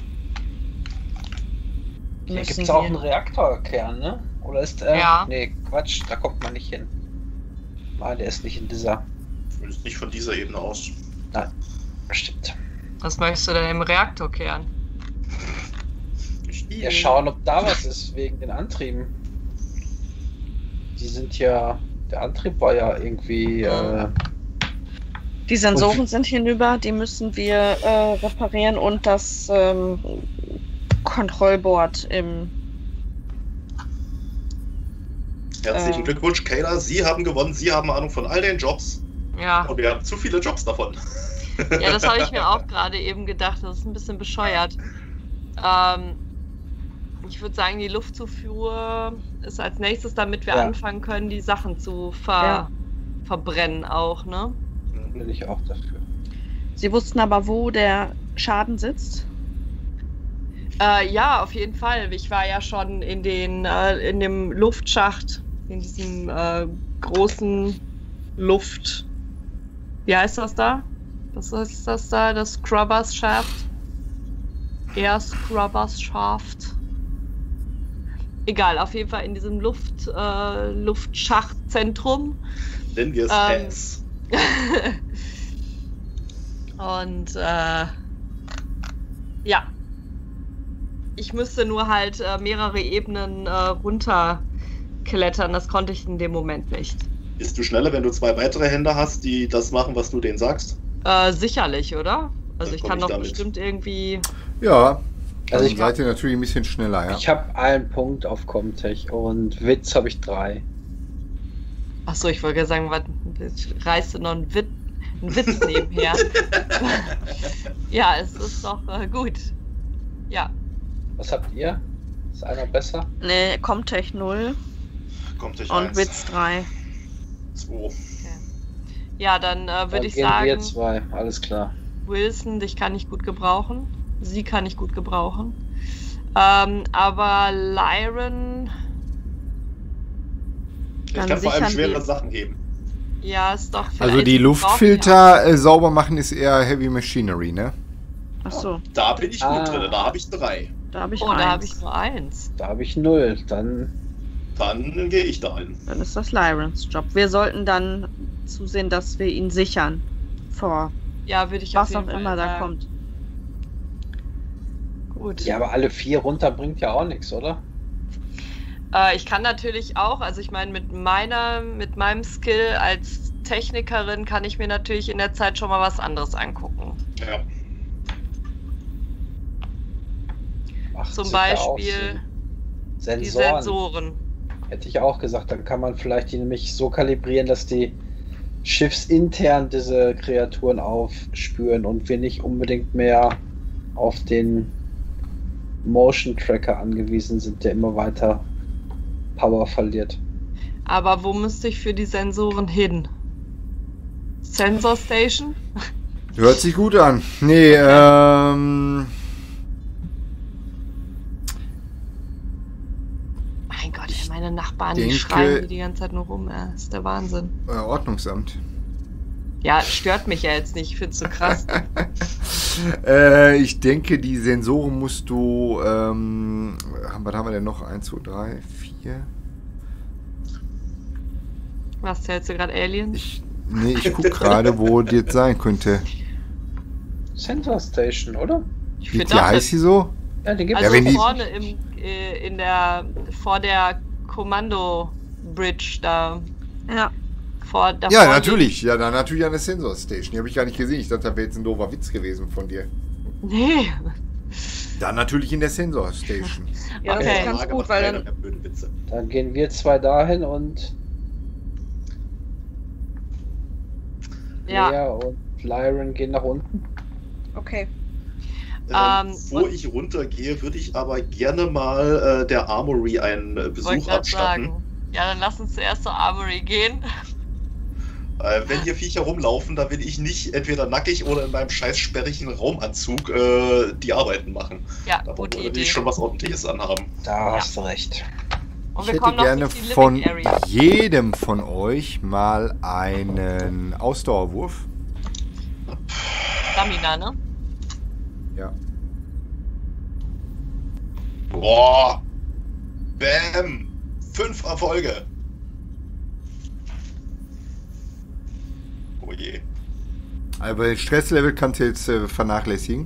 Speaker 3: Hier
Speaker 5: müssen
Speaker 3: gibt es auch
Speaker 5: wir-
Speaker 3: einen Reaktorkern, ne? Oder ist äh,
Speaker 2: Ja.
Speaker 3: Nee, Quatsch, da kommt man nicht hin. Nein, der ist nicht in dieser.
Speaker 4: Zumindest nicht von dieser Ebene aus.
Speaker 3: Bestimmt.
Speaker 2: Was möchtest du denn im Reaktorkern?
Speaker 4: Ich,
Speaker 3: Ja, schauen, ob da was ist wegen den Antrieben. Die sind ja. Der Antrieb war ja irgendwie. Äh,
Speaker 5: Die Sensoren sind hinüber, die müssen wir äh, reparieren und das ähm, Kontrollboard im.
Speaker 4: Herzlichen
Speaker 5: äh,
Speaker 4: Glückwunsch, Kayla. Sie haben gewonnen. Sie haben Ahnung von all den Jobs.
Speaker 2: Ja,
Speaker 4: Und wir haben zu viele Jobs davon.
Speaker 2: ja, das habe ich mir auch gerade eben gedacht. Das ist ein bisschen bescheuert. Ähm, ich würde sagen, die Luftzufuhr ist als nächstes, damit wir
Speaker 3: Ja.
Speaker 2: anfangen können, die Sachen zu ver
Speaker 5: Ja.
Speaker 2: verbrennen auch, ne?
Speaker 3: bin ich auch dafür.
Speaker 5: Sie wussten aber, wo der Schaden sitzt.
Speaker 2: Äh, ja, auf jeden Fall. Ich war ja schon in den äh, in dem Luftschacht, in diesem äh, großen Luft. Wie heißt das da? Was ist das da? Das Scrubbers Shaft? Air Scrubbers Shaft. Egal, auf jeden Fall in diesem Luft, äh, Luftschachtzentrum.
Speaker 4: Nennen wir es
Speaker 2: Ähm.
Speaker 4: S.
Speaker 2: Und äh, ja, ich müsste nur halt äh, mehrere Ebenen äh, runterklettern. Das konnte ich in dem Moment nicht.
Speaker 4: Bist du schneller, wenn du zwei weitere Hände hast, die das machen, was du denen sagst?
Speaker 2: Äh, sicherlich, oder? Also
Speaker 4: Dann
Speaker 2: ich
Speaker 4: komm
Speaker 2: kann
Speaker 4: ich
Speaker 2: doch
Speaker 4: damit.
Speaker 2: bestimmt irgendwie.
Speaker 1: Ja,
Speaker 3: Also
Speaker 1: dann
Speaker 3: ich,
Speaker 1: seid ihr natürlich ein bisschen schneller, ja.
Speaker 3: ich habe einen Punkt auf Comtech und Witz habe ich drei.
Speaker 2: Achso, ich wollte ja sagen, was reißt du noch einen Witz, einen Witz nebenher? Ja, es ist doch äh, gut. Ja.
Speaker 3: Was habt ihr? Ist einer besser?
Speaker 5: Ne, Comtech null
Speaker 4: Kommt euch
Speaker 5: und
Speaker 4: eins.
Speaker 5: Witz drei.
Speaker 4: Zwei.
Speaker 2: Ja, dann äh,
Speaker 3: Dann
Speaker 2: würde ich
Speaker 3: gehen
Speaker 2: sagen,
Speaker 3: wir zwei, alles klar.
Speaker 2: Wilson, dich kann ich gut gebrauchen. Sie kann ich gut gebrauchen. Ähm, aber Lyron,
Speaker 4: Ich
Speaker 5: Dann
Speaker 4: kann vor allem
Speaker 5: sichern
Speaker 4: schwere
Speaker 5: wir-
Speaker 4: Sachen heben.
Speaker 2: ja, ist doch vielleicht.
Speaker 1: Also die
Speaker 2: brauchen wir
Speaker 1: Luftfilter äh, sauber machen ist eher Heavy Machinery, ne?
Speaker 5: Achso,
Speaker 4: Da bin ich gut
Speaker 3: Ah.
Speaker 4: drin, da habe ich drei.
Speaker 5: da habe ich
Speaker 2: auch. Oh,
Speaker 5: eins.
Speaker 2: da habe ich nur eins.
Speaker 3: Da habe ich null. Dann
Speaker 4: Dann gehe ich da hin.
Speaker 5: Dann ist das Lyrons Job. Wir sollten dann zusehen, dass wir ihn sichern. Vor
Speaker 2: Ja, würde ich auf
Speaker 5: was
Speaker 2: jeden
Speaker 5: auch
Speaker 2: Fall
Speaker 5: immer da
Speaker 2: sagen.
Speaker 5: kommt.
Speaker 2: Gut.
Speaker 3: ja, aber alle vier runter bringt ja auch nichts, oder?
Speaker 2: Äh, ich kann natürlich auch, also ich meine, mit meiner, mit meinem Skill als Technikerin kann ich mir natürlich in der Zeit schon mal was anderes angucken.
Speaker 4: Ja.
Speaker 3: Macht
Speaker 2: Zum
Speaker 3: sicher auch
Speaker 2: Beispiel
Speaker 3: Sinn.
Speaker 2: die
Speaker 3: Sensoren.
Speaker 2: Sensoren.
Speaker 3: Hätte ich auch gesagt, dann kann man vielleicht die nämlich so kalibrieren, dass die schiffsintern diese Kreaturen aufspüren und wir nicht unbedingt mehr auf den Motion Tracker angewiesen sind, der immer weiter Power verliert.
Speaker 2: Aber wo müsste ich für die Sensoren hin? Sensor Station?
Speaker 1: Hört sich gut an. Nee, ähm.
Speaker 2: Mein Gott, ey, meine Nachbarn, die
Speaker 1: Denke-
Speaker 2: schreien hier die ganze Zeit nur rum. Ja, ist der Wahnsinn.
Speaker 1: äh, Ordnungsamt.
Speaker 2: Ja, stört mich ja jetzt nicht. Ich find's so krass.
Speaker 1: äh, ich denke, die Sensoren musst du. Ähm, was haben wir denn noch? eins, zwei, drei, vier.
Speaker 2: Was zählst du gerade, Aliens?
Speaker 1: Ich, nee, ich guck gerade, wo die jetzt sein könnte.
Speaker 3: Sensor Station, oder?
Speaker 2: Ich
Speaker 1: Wie
Speaker 2: find
Speaker 1: die
Speaker 2: auch,
Speaker 1: heißt sie so?
Speaker 3: Ja, die gibt
Speaker 2: also
Speaker 1: Ja, wenn die-
Speaker 2: vorne im, äh, in der, vor der Kommando-Bridge da.
Speaker 5: Ja.
Speaker 2: Vor, davor
Speaker 1: Ja,
Speaker 2: liegt-
Speaker 1: natürlich. Ja, dann natürlich eine Sensor Station. Die habe ich gar nicht gesehen. Ich dachte, das wäre jetzt ein doofer Witz gewesen von dir.
Speaker 2: Nee.
Speaker 1: Dann natürlich in der Sensor Station.
Speaker 5: Ja, das
Speaker 2: Okay.
Speaker 5: ist ganz
Speaker 4: Frage
Speaker 5: gut,
Speaker 4: macht
Speaker 5: weil
Speaker 4: keiner
Speaker 5: dann.
Speaker 4: mehr blöde Witze.
Speaker 6: Dann gehen wir zwei dahin und
Speaker 2: Ja.
Speaker 6: Lea und Lyron gehen nach unten.
Speaker 5: Okay.
Speaker 4: Ähm,
Speaker 2: Ähm,
Speaker 4: bevor ich runtergehe, würde ich aber gerne mal äh, der Armory einen äh,
Speaker 2: Wollte
Speaker 4: Besuch
Speaker 2: grad
Speaker 4: abstatten.
Speaker 2: sagen. Ja, dann lass uns zuerst zur Armory gehen.
Speaker 4: Äh, wenn hier Viecher rumlaufen, dann will ich nicht entweder nackig oder in meinem scheiß sperrigen Raumanzug äh, die Arbeiten machen.
Speaker 2: Ja,
Speaker 4: Da
Speaker 2: gute
Speaker 4: will
Speaker 2: Idee.
Speaker 4: ich schon was Ordentliches anhaben.
Speaker 6: Da hast du recht.
Speaker 2: Und
Speaker 1: Ich
Speaker 2: wir
Speaker 1: hätte
Speaker 2: kommen noch
Speaker 1: gerne
Speaker 2: durch die
Speaker 1: von
Speaker 2: Living Area.
Speaker 1: jedem von euch mal einen Ausdauerwurf.
Speaker 2: Stamina, ne?
Speaker 1: Ja.
Speaker 4: Boah! Bäm! Fünf Erfolge! Oh je.
Speaker 1: Aber Stresslevel kannst du jetzt äh, vernachlässigen.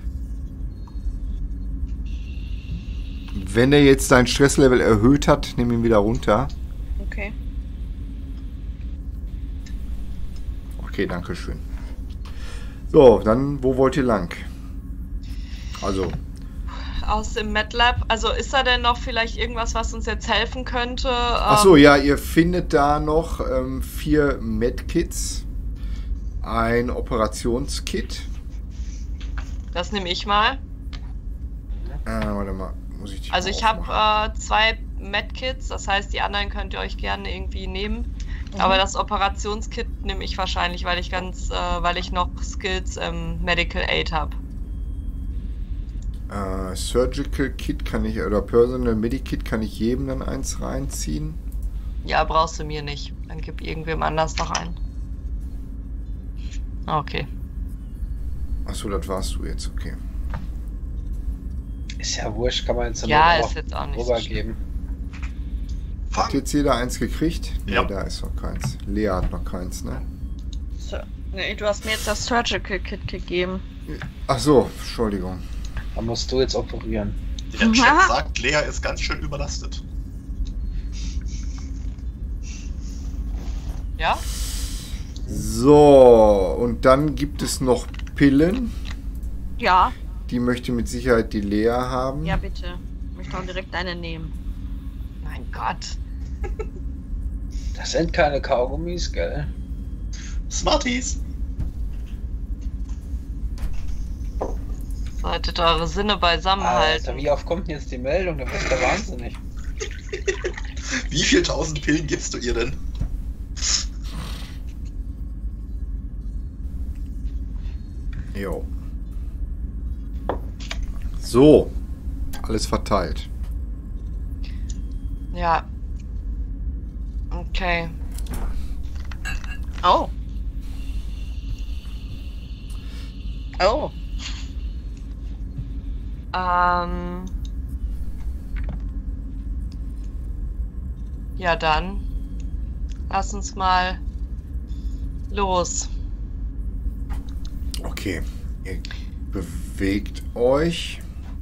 Speaker 1: Wenn er jetzt sein Stresslevel erhöht hat, nimm ihn wieder runter.
Speaker 5: Okay.
Speaker 1: Okay, danke schön. So, dann, wo wollt ihr lang? Also,
Speaker 2: Aus dem MedLab. Also ist da denn noch vielleicht irgendwas, was uns jetzt helfen könnte?
Speaker 1: ach so, ja, ihr findet da noch ähm, vier Medkits, ein Operationskit.
Speaker 2: Das nehme ich mal.
Speaker 1: Äh, warte mal, muss ich die
Speaker 2: Also
Speaker 1: mal
Speaker 2: ich habe
Speaker 1: aufmachen?
Speaker 2: äh, zwei Medkits, das heißt, die anderen könnt ihr euch gerne irgendwie nehmen.
Speaker 5: Mhm.
Speaker 2: Aber das Operationskit nehme ich wahrscheinlich, weil ich ganz, äh, weil ich noch Skills im Medical Aid habe.
Speaker 1: Äh, Surgical Kit kann ich, oder Personal Medikit kann ich jedem dann eins reinziehen.
Speaker 2: Ja, brauchst du mir nicht. Dann gib irgendwem anders noch ein. Okay.
Speaker 1: Achso, das warst du jetzt, okay.
Speaker 6: Ist ja wurscht, kann man jetzt
Speaker 2: Ja,
Speaker 6: nur
Speaker 2: ist jetzt auch nicht so
Speaker 6: rübergeben.
Speaker 1: Hat jetzt jeder eins gekriegt? Ne,
Speaker 4: Ja.
Speaker 1: da ist noch keins. Lea hat noch keins, ne?
Speaker 5: So. Nee, du hast mir jetzt das Surgical Kit gegeben.
Speaker 1: Ach so, Entschuldigung.
Speaker 6: Dann musst du jetzt operieren.
Speaker 4: Der Chat
Speaker 5: Aha.
Speaker 4: sagt, Lea ist ganz schön überlastet.
Speaker 2: Ja?
Speaker 1: So, und dann gibt es noch Pillen.
Speaker 5: Ja,
Speaker 1: Die möchte mit Sicherheit die Lea haben.
Speaker 5: ja bitte. Ich möchte auch direkt eine nehmen.
Speaker 2: Mein Gott.
Speaker 6: Das sind keine Kaugummis, gell?
Speaker 4: Smarties!
Speaker 2: Solltet eure Sinne beisammen
Speaker 6: Alter,
Speaker 2: halten.
Speaker 6: wie oft kommt denn jetzt die Meldung? Das ist ja wahnsinnig.
Speaker 4: Wie viel tausend Pillen gibst du ihr denn?
Speaker 1: Jo. So, alles verteilt.
Speaker 2: Ja. Okay.
Speaker 5: Oh. Oh.
Speaker 2: Ähm. Ja, dann. Lass uns mal los.
Speaker 1: Okay, ihr bewegt euch.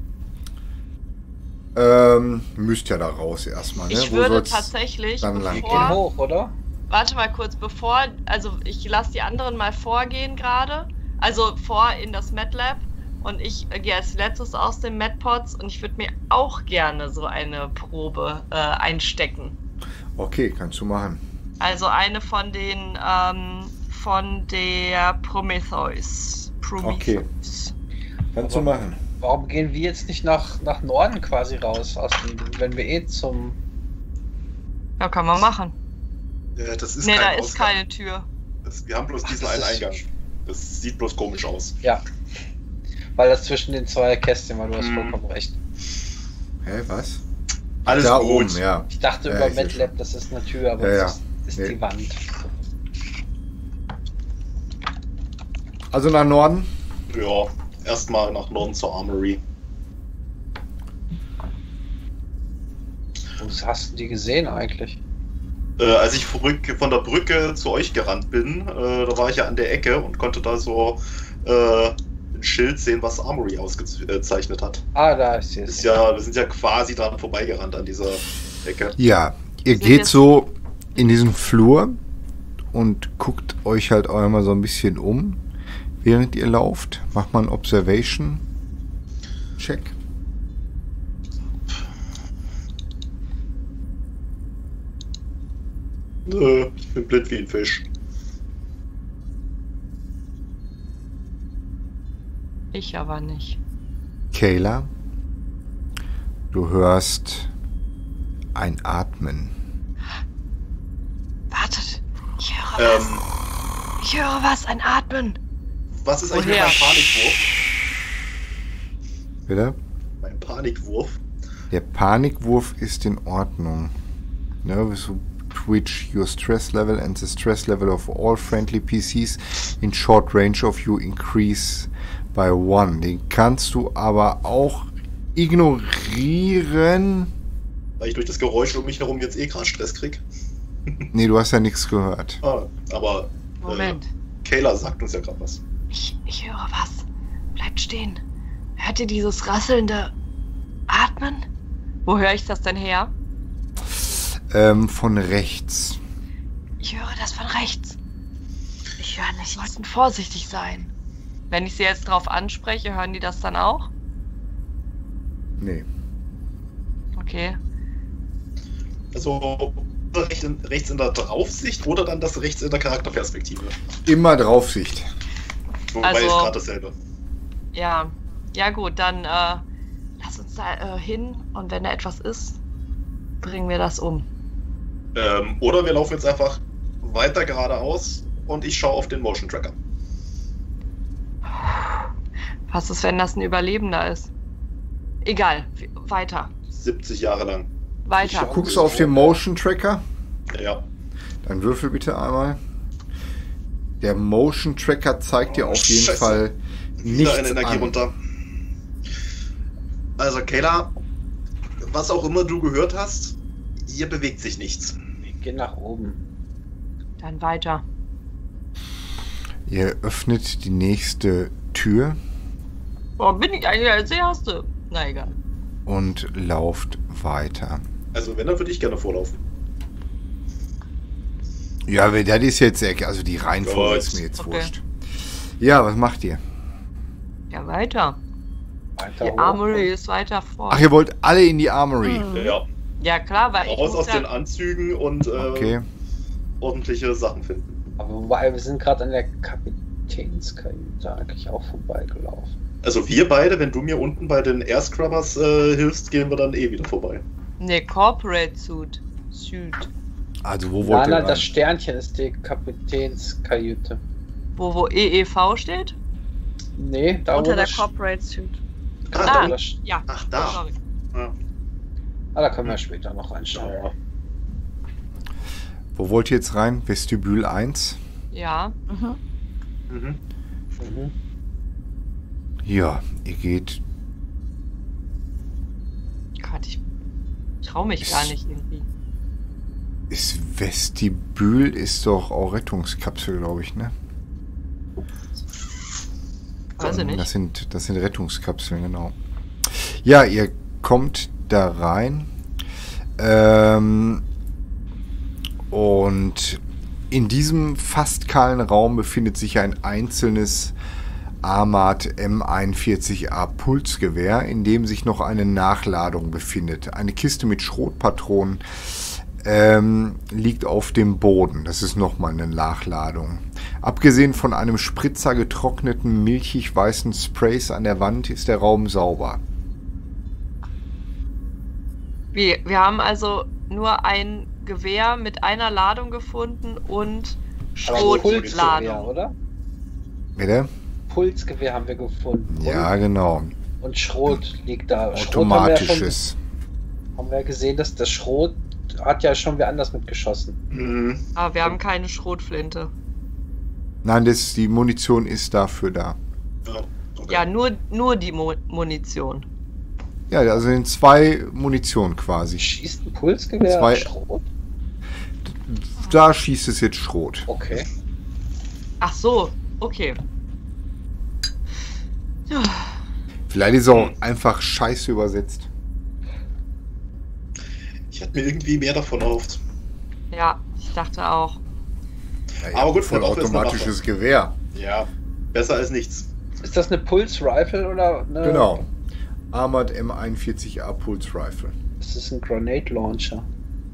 Speaker 1: Ähm, müsst ja da raus erstmal, ne?
Speaker 2: Ich
Speaker 1: Wo
Speaker 2: würde
Speaker 1: soll's
Speaker 2: tatsächlich,
Speaker 1: dann lang
Speaker 6: Gehen
Speaker 2: bevor,
Speaker 6: hoch, oder?
Speaker 2: warte mal kurz, bevor, also ich lasse die anderen mal vorgehen gerade, also vor in das MedLab und ich äh, gehe als letztes aus den MedPods und ich würde mir auch gerne so eine Probe äh, einstecken.
Speaker 1: Okay, kannst du machen.
Speaker 2: Also eine von den, ähm, von der Prometheus. Prometheus.
Speaker 1: Kannst du machen.
Speaker 6: Warum gehen wir jetzt nicht nach, nach Norden quasi raus, aus dem, wenn wir eh zum...
Speaker 2: Ja, kann man machen.
Speaker 4: Äh, das ist
Speaker 2: Nee, da
Speaker 4: kein
Speaker 2: ist
Speaker 4: Ausgang.
Speaker 2: keine Tür.
Speaker 4: Das, wir haben bloß diesen
Speaker 6: Ach,
Speaker 4: einen
Speaker 6: das ist-
Speaker 4: Eingang. Das sieht bloß komisch aus.
Speaker 6: Ja. Weil das zwischen den zwei Kästchen war, du hast
Speaker 4: Hm.
Speaker 6: vollkommen recht.
Speaker 1: Hä, was?
Speaker 4: Alles
Speaker 1: da
Speaker 4: gut.
Speaker 1: oben, ja.
Speaker 6: Ich dachte
Speaker 1: Ja,
Speaker 6: über
Speaker 1: ich seh
Speaker 6: MedLab, das ist eine Tür, aber
Speaker 1: Ja, ja.
Speaker 6: das ist, ist
Speaker 1: Nee.
Speaker 6: die Wand.
Speaker 1: Also nach Norden.
Speaker 4: Ja, erstmal nach Norden zur Armory.
Speaker 6: Wo hast du die gesehen eigentlich?
Speaker 4: Äh, als ich verrück- von der Brücke zu euch gerannt bin, äh, da war ich ja an der Ecke und konnte da so äh, ein Schild sehen, was Armory ausgezeichnet hat.
Speaker 6: Ah, da ist sie.
Speaker 4: Ist ja, wir sind ja quasi dran vorbeigerannt an dieser Ecke.
Speaker 1: Ja, ihr
Speaker 2: Sind
Speaker 1: geht
Speaker 2: jetzt-
Speaker 1: so in diesen Flur und guckt euch halt auch immer so ein bisschen um, während ihr lauft. Macht mal einen Observation-Check.
Speaker 4: Nö, ich bin blind wie ein Fisch.
Speaker 2: Ich aber nicht.
Speaker 1: Kayla, du hörst ein Atmen.
Speaker 2: Wartet. Ich höre
Speaker 4: Ähm,
Speaker 2: was. Ich höre was. Ein Atmen.
Speaker 4: was ist eigentlich mit
Speaker 2: Woher?
Speaker 4: meinem Panikwurf?
Speaker 1: Bitte?
Speaker 4: Mein Panikwurf?
Speaker 1: Der Panikwurf ist in Ordnung. Nervous twitch your stress level and the stress level of all friendly P Cs in short range of you increase by one. Den kannst du aber auch ignorieren.
Speaker 4: Weil ich durch das Geräusch um mich herum jetzt eh gerade Stress krieg.
Speaker 1: Nee, du hast ja nichts gehört.
Speaker 4: Ah, aber
Speaker 2: Moment.
Speaker 4: Äh, Kayla sagt uns ja gerade was.
Speaker 2: Ich, ich höre was. Bleibt stehen. Hört ihr dieses rasselnde Atmen? Wo höre ich das denn her?
Speaker 1: Ähm, von rechts.
Speaker 2: Ich höre das von rechts. Ich höre nicht. Wir sollten vorsichtig sein. Wenn ich sie jetzt drauf anspreche, hören die das dann auch?
Speaker 1: Nee.
Speaker 2: Okay.
Speaker 4: Also rechts in, rechts in der Draufsicht oder dann das rechts in der Charakterperspektive.
Speaker 1: Immer Draufsicht.
Speaker 4: Wobei
Speaker 2: Also-
Speaker 4: ist gerade dasselbe.
Speaker 2: Ja. Ja gut, dann äh, lass uns da äh, hin und wenn da etwas ist, bringen wir das um.
Speaker 4: Ähm, oder wir laufen jetzt einfach weiter geradeaus und ich schaue auf den Motion Tracker.
Speaker 2: Was ist, wenn das ein Überlebender ist? Egal. w- Weiter.
Speaker 4: siebzig Jahre lang.
Speaker 2: Weiter.
Speaker 6: Ich
Speaker 1: Guckst du auf den Motion Tracker?
Speaker 4: Ja, ja.
Speaker 1: Dann würfel bitte einmal. Der Motion Tracker zeigt dir
Speaker 4: Oh,
Speaker 1: auf jeden
Speaker 4: Scheiße.
Speaker 1: Fall
Speaker 4: Wieder
Speaker 1: nichts
Speaker 4: eine Energie
Speaker 1: an.
Speaker 4: runter. Also Kayla, was auch immer du gehört hast, hier bewegt sich nichts.
Speaker 6: Wir gehen nach oben.
Speaker 2: Dann weiter.
Speaker 1: Ihr öffnet die nächste Tür
Speaker 2: Warum bin ich eigentlich als Erste? Na egal.
Speaker 1: und lauft weiter.
Speaker 4: Also wenn, dann würde ich gerne vorlaufen.
Speaker 1: Ja, aber das ist jetzt, eck- also die Reihenfolge
Speaker 4: Gut.
Speaker 1: ist mir jetzt
Speaker 2: Okay.
Speaker 1: wurscht. Ja, was macht ihr?
Speaker 2: Ja, weiter.
Speaker 6: Weiter
Speaker 2: Die
Speaker 6: hoch.
Speaker 2: Armory ist weiter vor.
Speaker 1: Ach, ihr wollt alle in die Armory.
Speaker 2: Mhm.
Speaker 4: Ja,
Speaker 2: Ja klar, weil ich
Speaker 4: raus
Speaker 2: muss
Speaker 4: aus
Speaker 2: ja,
Speaker 4: den Anzügen und äh,
Speaker 1: Okay.
Speaker 4: ordentliche Sachen finden.
Speaker 6: Aber wobei, wir sind gerade an der Kapitänskajüte eigentlich auch vorbeigelaufen.
Speaker 4: Also wir beide, wenn du mir unten bei den Air Scrubbers äh, hilfst, gehen wir dann eh wieder vorbei.
Speaker 2: Ne, Corporate Suit. Suit.
Speaker 1: Also wo wollt
Speaker 6: Nein,
Speaker 1: ihr
Speaker 6: nein, das
Speaker 1: rein?
Speaker 6: Sternchen ist die Kapitänskajüte.
Speaker 2: Wo, wo E E V steht?
Speaker 6: Nee, da
Speaker 5: Unter
Speaker 6: wo
Speaker 5: der
Speaker 6: das-
Speaker 5: Corporate Suit.
Speaker 6: da,
Speaker 2: Ah.
Speaker 6: wo das-
Speaker 2: Ja.
Speaker 4: Ach, da.
Speaker 2: Sorry.
Speaker 4: Ja.
Speaker 6: Ah, da können wir später noch reinschauen.
Speaker 4: Ja.
Speaker 1: Wo wollt ihr jetzt rein? Vestibül eins?
Speaker 2: Ja.
Speaker 5: Mhm.
Speaker 4: Mhm.
Speaker 6: Mhm.
Speaker 1: Ja, ihr geht.
Speaker 2: Gott, ich trau mich gar nicht irgendwie.
Speaker 1: Ist Vestibül ist doch auch Rettungskapsel, glaube ich, ne?
Speaker 2: Weiß ich
Speaker 1: Das
Speaker 2: nicht.
Speaker 1: sind, das sind Rettungskapseln, genau. Ja, ihr kommt da rein. Ähm, und in diesem fast kahlen Raum befindet sich ein einzelnes Armat M einundvierzig A Pulsgewehr, in dem sich noch eine Nachladung befindet. Eine Kiste mit Schrotpatronen ähm, liegt auf dem Boden. Das ist nochmal eine Nachladung. Abgesehen von einem Spritzer getrockneten, milchig weißen Sprays an der Wand ist der Raum sauber.
Speaker 2: Wir, wir haben also nur ein Gewehr mit einer Ladung gefunden und
Speaker 6: Aber Pulsgewehr,
Speaker 2: Schrotladung.
Speaker 6: oder?
Speaker 1: Bitte?
Speaker 6: Pulsgewehr haben wir gefunden.
Speaker 1: Ja, genau.
Speaker 6: Und, und Schrot liegt da. Schrot
Speaker 1: Automatisches.
Speaker 6: Haben wir, schon, haben wir gesehen, dass das Schrot hat ja schon wer anders mitgeschossen.
Speaker 4: Mhm.
Speaker 2: Aber wir haben keine Schrotflinte.
Speaker 1: Nein, das, die Munition ist dafür da.
Speaker 4: Ja, okay.
Speaker 2: Ja, nur, nur die Mo Munition.
Speaker 1: Ja, also in zwei Munitionen quasi.
Speaker 6: Schießt ein Pulsgewehr
Speaker 1: Zwei-
Speaker 6: Schrot?
Speaker 1: Da schießt es jetzt Schrot.
Speaker 6: Okay.
Speaker 2: Ach so, okay.
Speaker 1: Vielleicht ist er auch einfach scheiße übersetzt.
Speaker 4: Ich hatte mir irgendwie mehr davon erhofft.
Speaker 2: Ja, ich dachte auch.
Speaker 1: Ja,
Speaker 4: Aber gut,
Speaker 1: voll
Speaker 4: eine Waffe ist eine
Speaker 1: automatisches Gewehr.
Speaker 4: Ja, besser als nichts.
Speaker 6: Ist das eine Pulse Rifle oder eine...
Speaker 1: Genau. Armored M einundvierzig A Pulse Rifle.
Speaker 6: Das ist ein Grenade Launcher.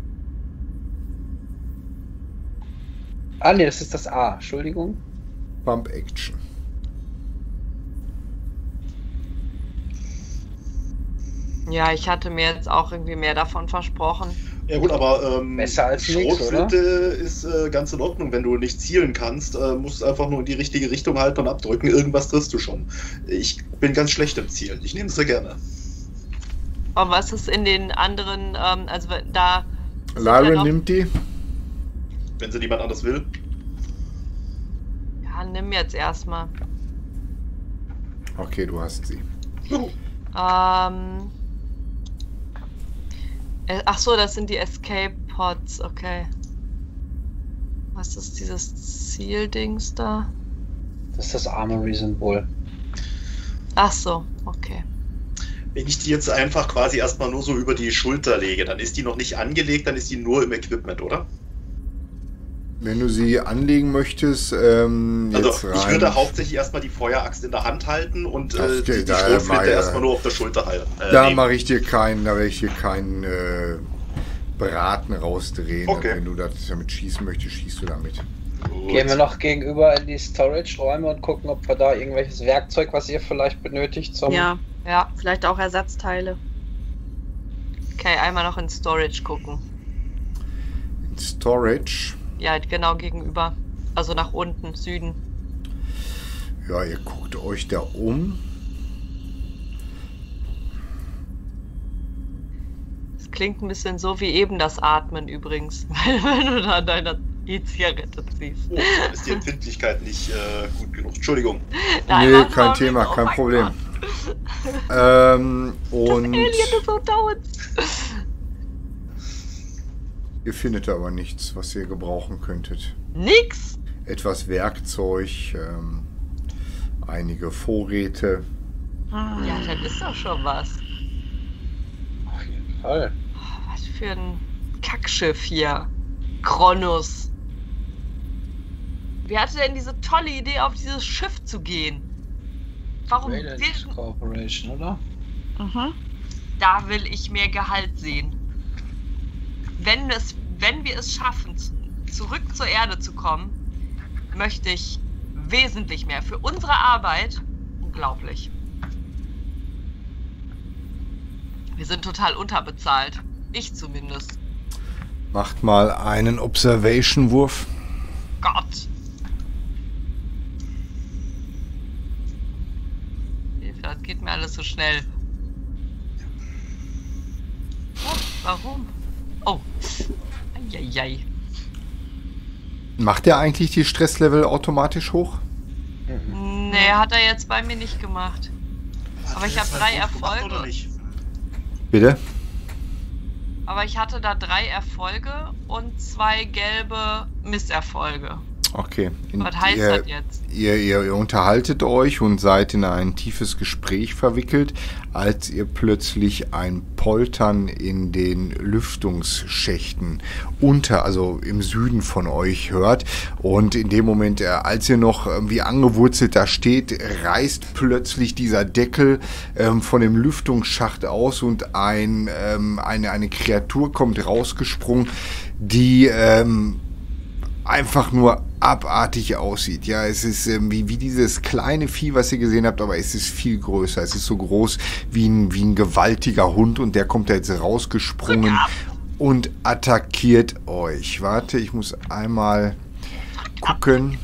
Speaker 6: Ah ne, das ist das A. Entschuldigung.
Speaker 1: Pump Action.
Speaker 2: Ja, ich hatte mir jetzt auch irgendwie mehr davon versprochen.
Speaker 4: Ja gut, aber ähm,
Speaker 6: Besser als nix,
Speaker 4: Schrotflinte ist äh, ganz in Ordnung. Wenn du nicht zielen kannst, äh, musst du einfach nur in die richtige Richtung halten und abdrücken. Irgendwas triffst du schon. Ich bin ganz schlecht im Zielen. Ich nehme es sehr gerne.
Speaker 2: Und was ist in den anderen, ähm, also da... sind
Speaker 1: Lyra
Speaker 2: ja noch-
Speaker 1: nimmt die.
Speaker 4: Wenn sie niemand anders will.
Speaker 2: Ja, nimm jetzt erstmal.
Speaker 1: Okay, du hast sie.
Speaker 4: Juhu.
Speaker 2: Ähm... äh, Ach so, das sind die Escape Pods, okay. Was ist dieses Zieldings da?
Speaker 6: Das ist das Armory-Symbol.
Speaker 2: Ach so, okay.
Speaker 4: Wenn ich die jetzt einfach quasi erstmal nur so über die Schulter lege, dann ist die noch nicht angelegt, dann ist die nur im Equipment, oder?
Speaker 1: Wenn du sie anlegen möchtest, ähm,
Speaker 4: Also
Speaker 1: jetzt rein.
Speaker 4: ich würde hauptsächlich erstmal die Feueraxt in der Hand halten und
Speaker 1: Das
Speaker 4: äh, die,
Speaker 1: geht,
Speaker 4: die
Speaker 1: da
Speaker 4: Schrotflinte
Speaker 1: mach ich,
Speaker 4: erstmal nur auf der Schulter halten. Äh,
Speaker 1: Da
Speaker 4: nehmen.
Speaker 1: mache ich dir keinen, da werde ich dir keinen äh, Braten rausdrehen.
Speaker 4: Okay.
Speaker 1: Wenn du das damit schießen möchtest, schießt du damit.
Speaker 4: Gut.
Speaker 6: Gehen wir noch gegenüber in die Storage-Räume und gucken, ob wir da irgendwelches Werkzeug, was ihr vielleicht benötigt, zum...
Speaker 5: Ja,
Speaker 2: Ja,
Speaker 5: vielleicht auch Ersatzteile.
Speaker 2: okay, einmal noch in Storage gucken.
Speaker 1: Storage.
Speaker 2: Ja, genau gegenüber. Also nach unten, Süden.
Speaker 1: Ja, ihr guckt euch da um.
Speaker 2: Das klingt ein bisschen so wie eben das Atmen übrigens. Wenn du da deine E-Zigarette ziehst.
Speaker 4: Oh, dann ist die Empfindlichkeit nicht äh, gut genug. Entschuldigung.
Speaker 2: Nein,
Speaker 1: Nee,
Speaker 2: mach
Speaker 1: kein
Speaker 2: doch
Speaker 1: Thema,
Speaker 2: nicht. Oh
Speaker 1: kein
Speaker 2: mein
Speaker 1: Problem.
Speaker 2: Gott.
Speaker 1: Ähm,
Speaker 2: Das
Speaker 1: und
Speaker 2: Alien ist so dauernd.
Speaker 1: ihr findet aber nichts, was ihr gebrauchen könntet.
Speaker 2: Nix.
Speaker 1: Etwas Werkzeug, ähm, einige Vorräte.
Speaker 5: Ah,
Speaker 2: Ja, das ist doch schon was.
Speaker 6: Auf jeden Fall.
Speaker 2: Oh, was für ein Kackschiff hier. Kronos. Wer hatte denn diese tolle Idee, auf dieses Schiff zu gehen? Warum
Speaker 6: Radiant
Speaker 2: will,
Speaker 6: Corporation, oder?
Speaker 5: Mhm.
Speaker 2: da will ich mehr Gehalt sehen. Wenn, es, wenn wir es schaffen, z- zurück zur Erde zu kommen, möchte ich wesentlich mehr für unsere Arbeit. Unglaublich. Wir sind total unterbezahlt. Ich zumindest.
Speaker 1: Macht mal einen Observation-Wurf.
Speaker 2: Gott. Hilfe, das geht mir alles so schnell. Oh, warum? Oh. Eieiei.
Speaker 1: Macht er eigentlich die Stresslevel automatisch hoch?
Speaker 2: Nee, hat er jetzt bei mir nicht gemacht.
Speaker 4: Hat
Speaker 2: Aber
Speaker 4: er
Speaker 2: ich hab
Speaker 4: jetzt
Speaker 2: drei
Speaker 4: einen Wurf gemacht
Speaker 2: Erfolge.
Speaker 4: Oder nicht?
Speaker 1: Bitte?
Speaker 2: Aber ich hatte da drei Erfolge und zwei gelbe Misserfolge.
Speaker 1: Okay. In-
Speaker 2: Was heißt
Speaker 1: ihr,
Speaker 2: das jetzt?
Speaker 1: Ihr, ihr, ihr unterhaltet euch und seid in ein tiefes Gespräch verwickelt, als ihr plötzlich ein Poltern in den Lüftungsschächten unter, also im Süden von euch hört. Und in dem Moment, äh, als ihr noch irgendwie angewurzelt da steht, reißt plötzlich dieser Deckel ähm, von dem Lüftungsschacht aus und ein, ähm, eine, eine Kreatur kommt rausgesprungen, die ähm, einfach nur abartig aussieht. Ja, es ist ähm, wie, wie dieses kleine Vieh, was ihr gesehen habt, aber es ist viel größer. Es ist so groß wie ein, wie ein gewaltiger Hund und der kommt da jetzt rausgesprungen und attackiert euch. Warte, ich muss einmal gucken.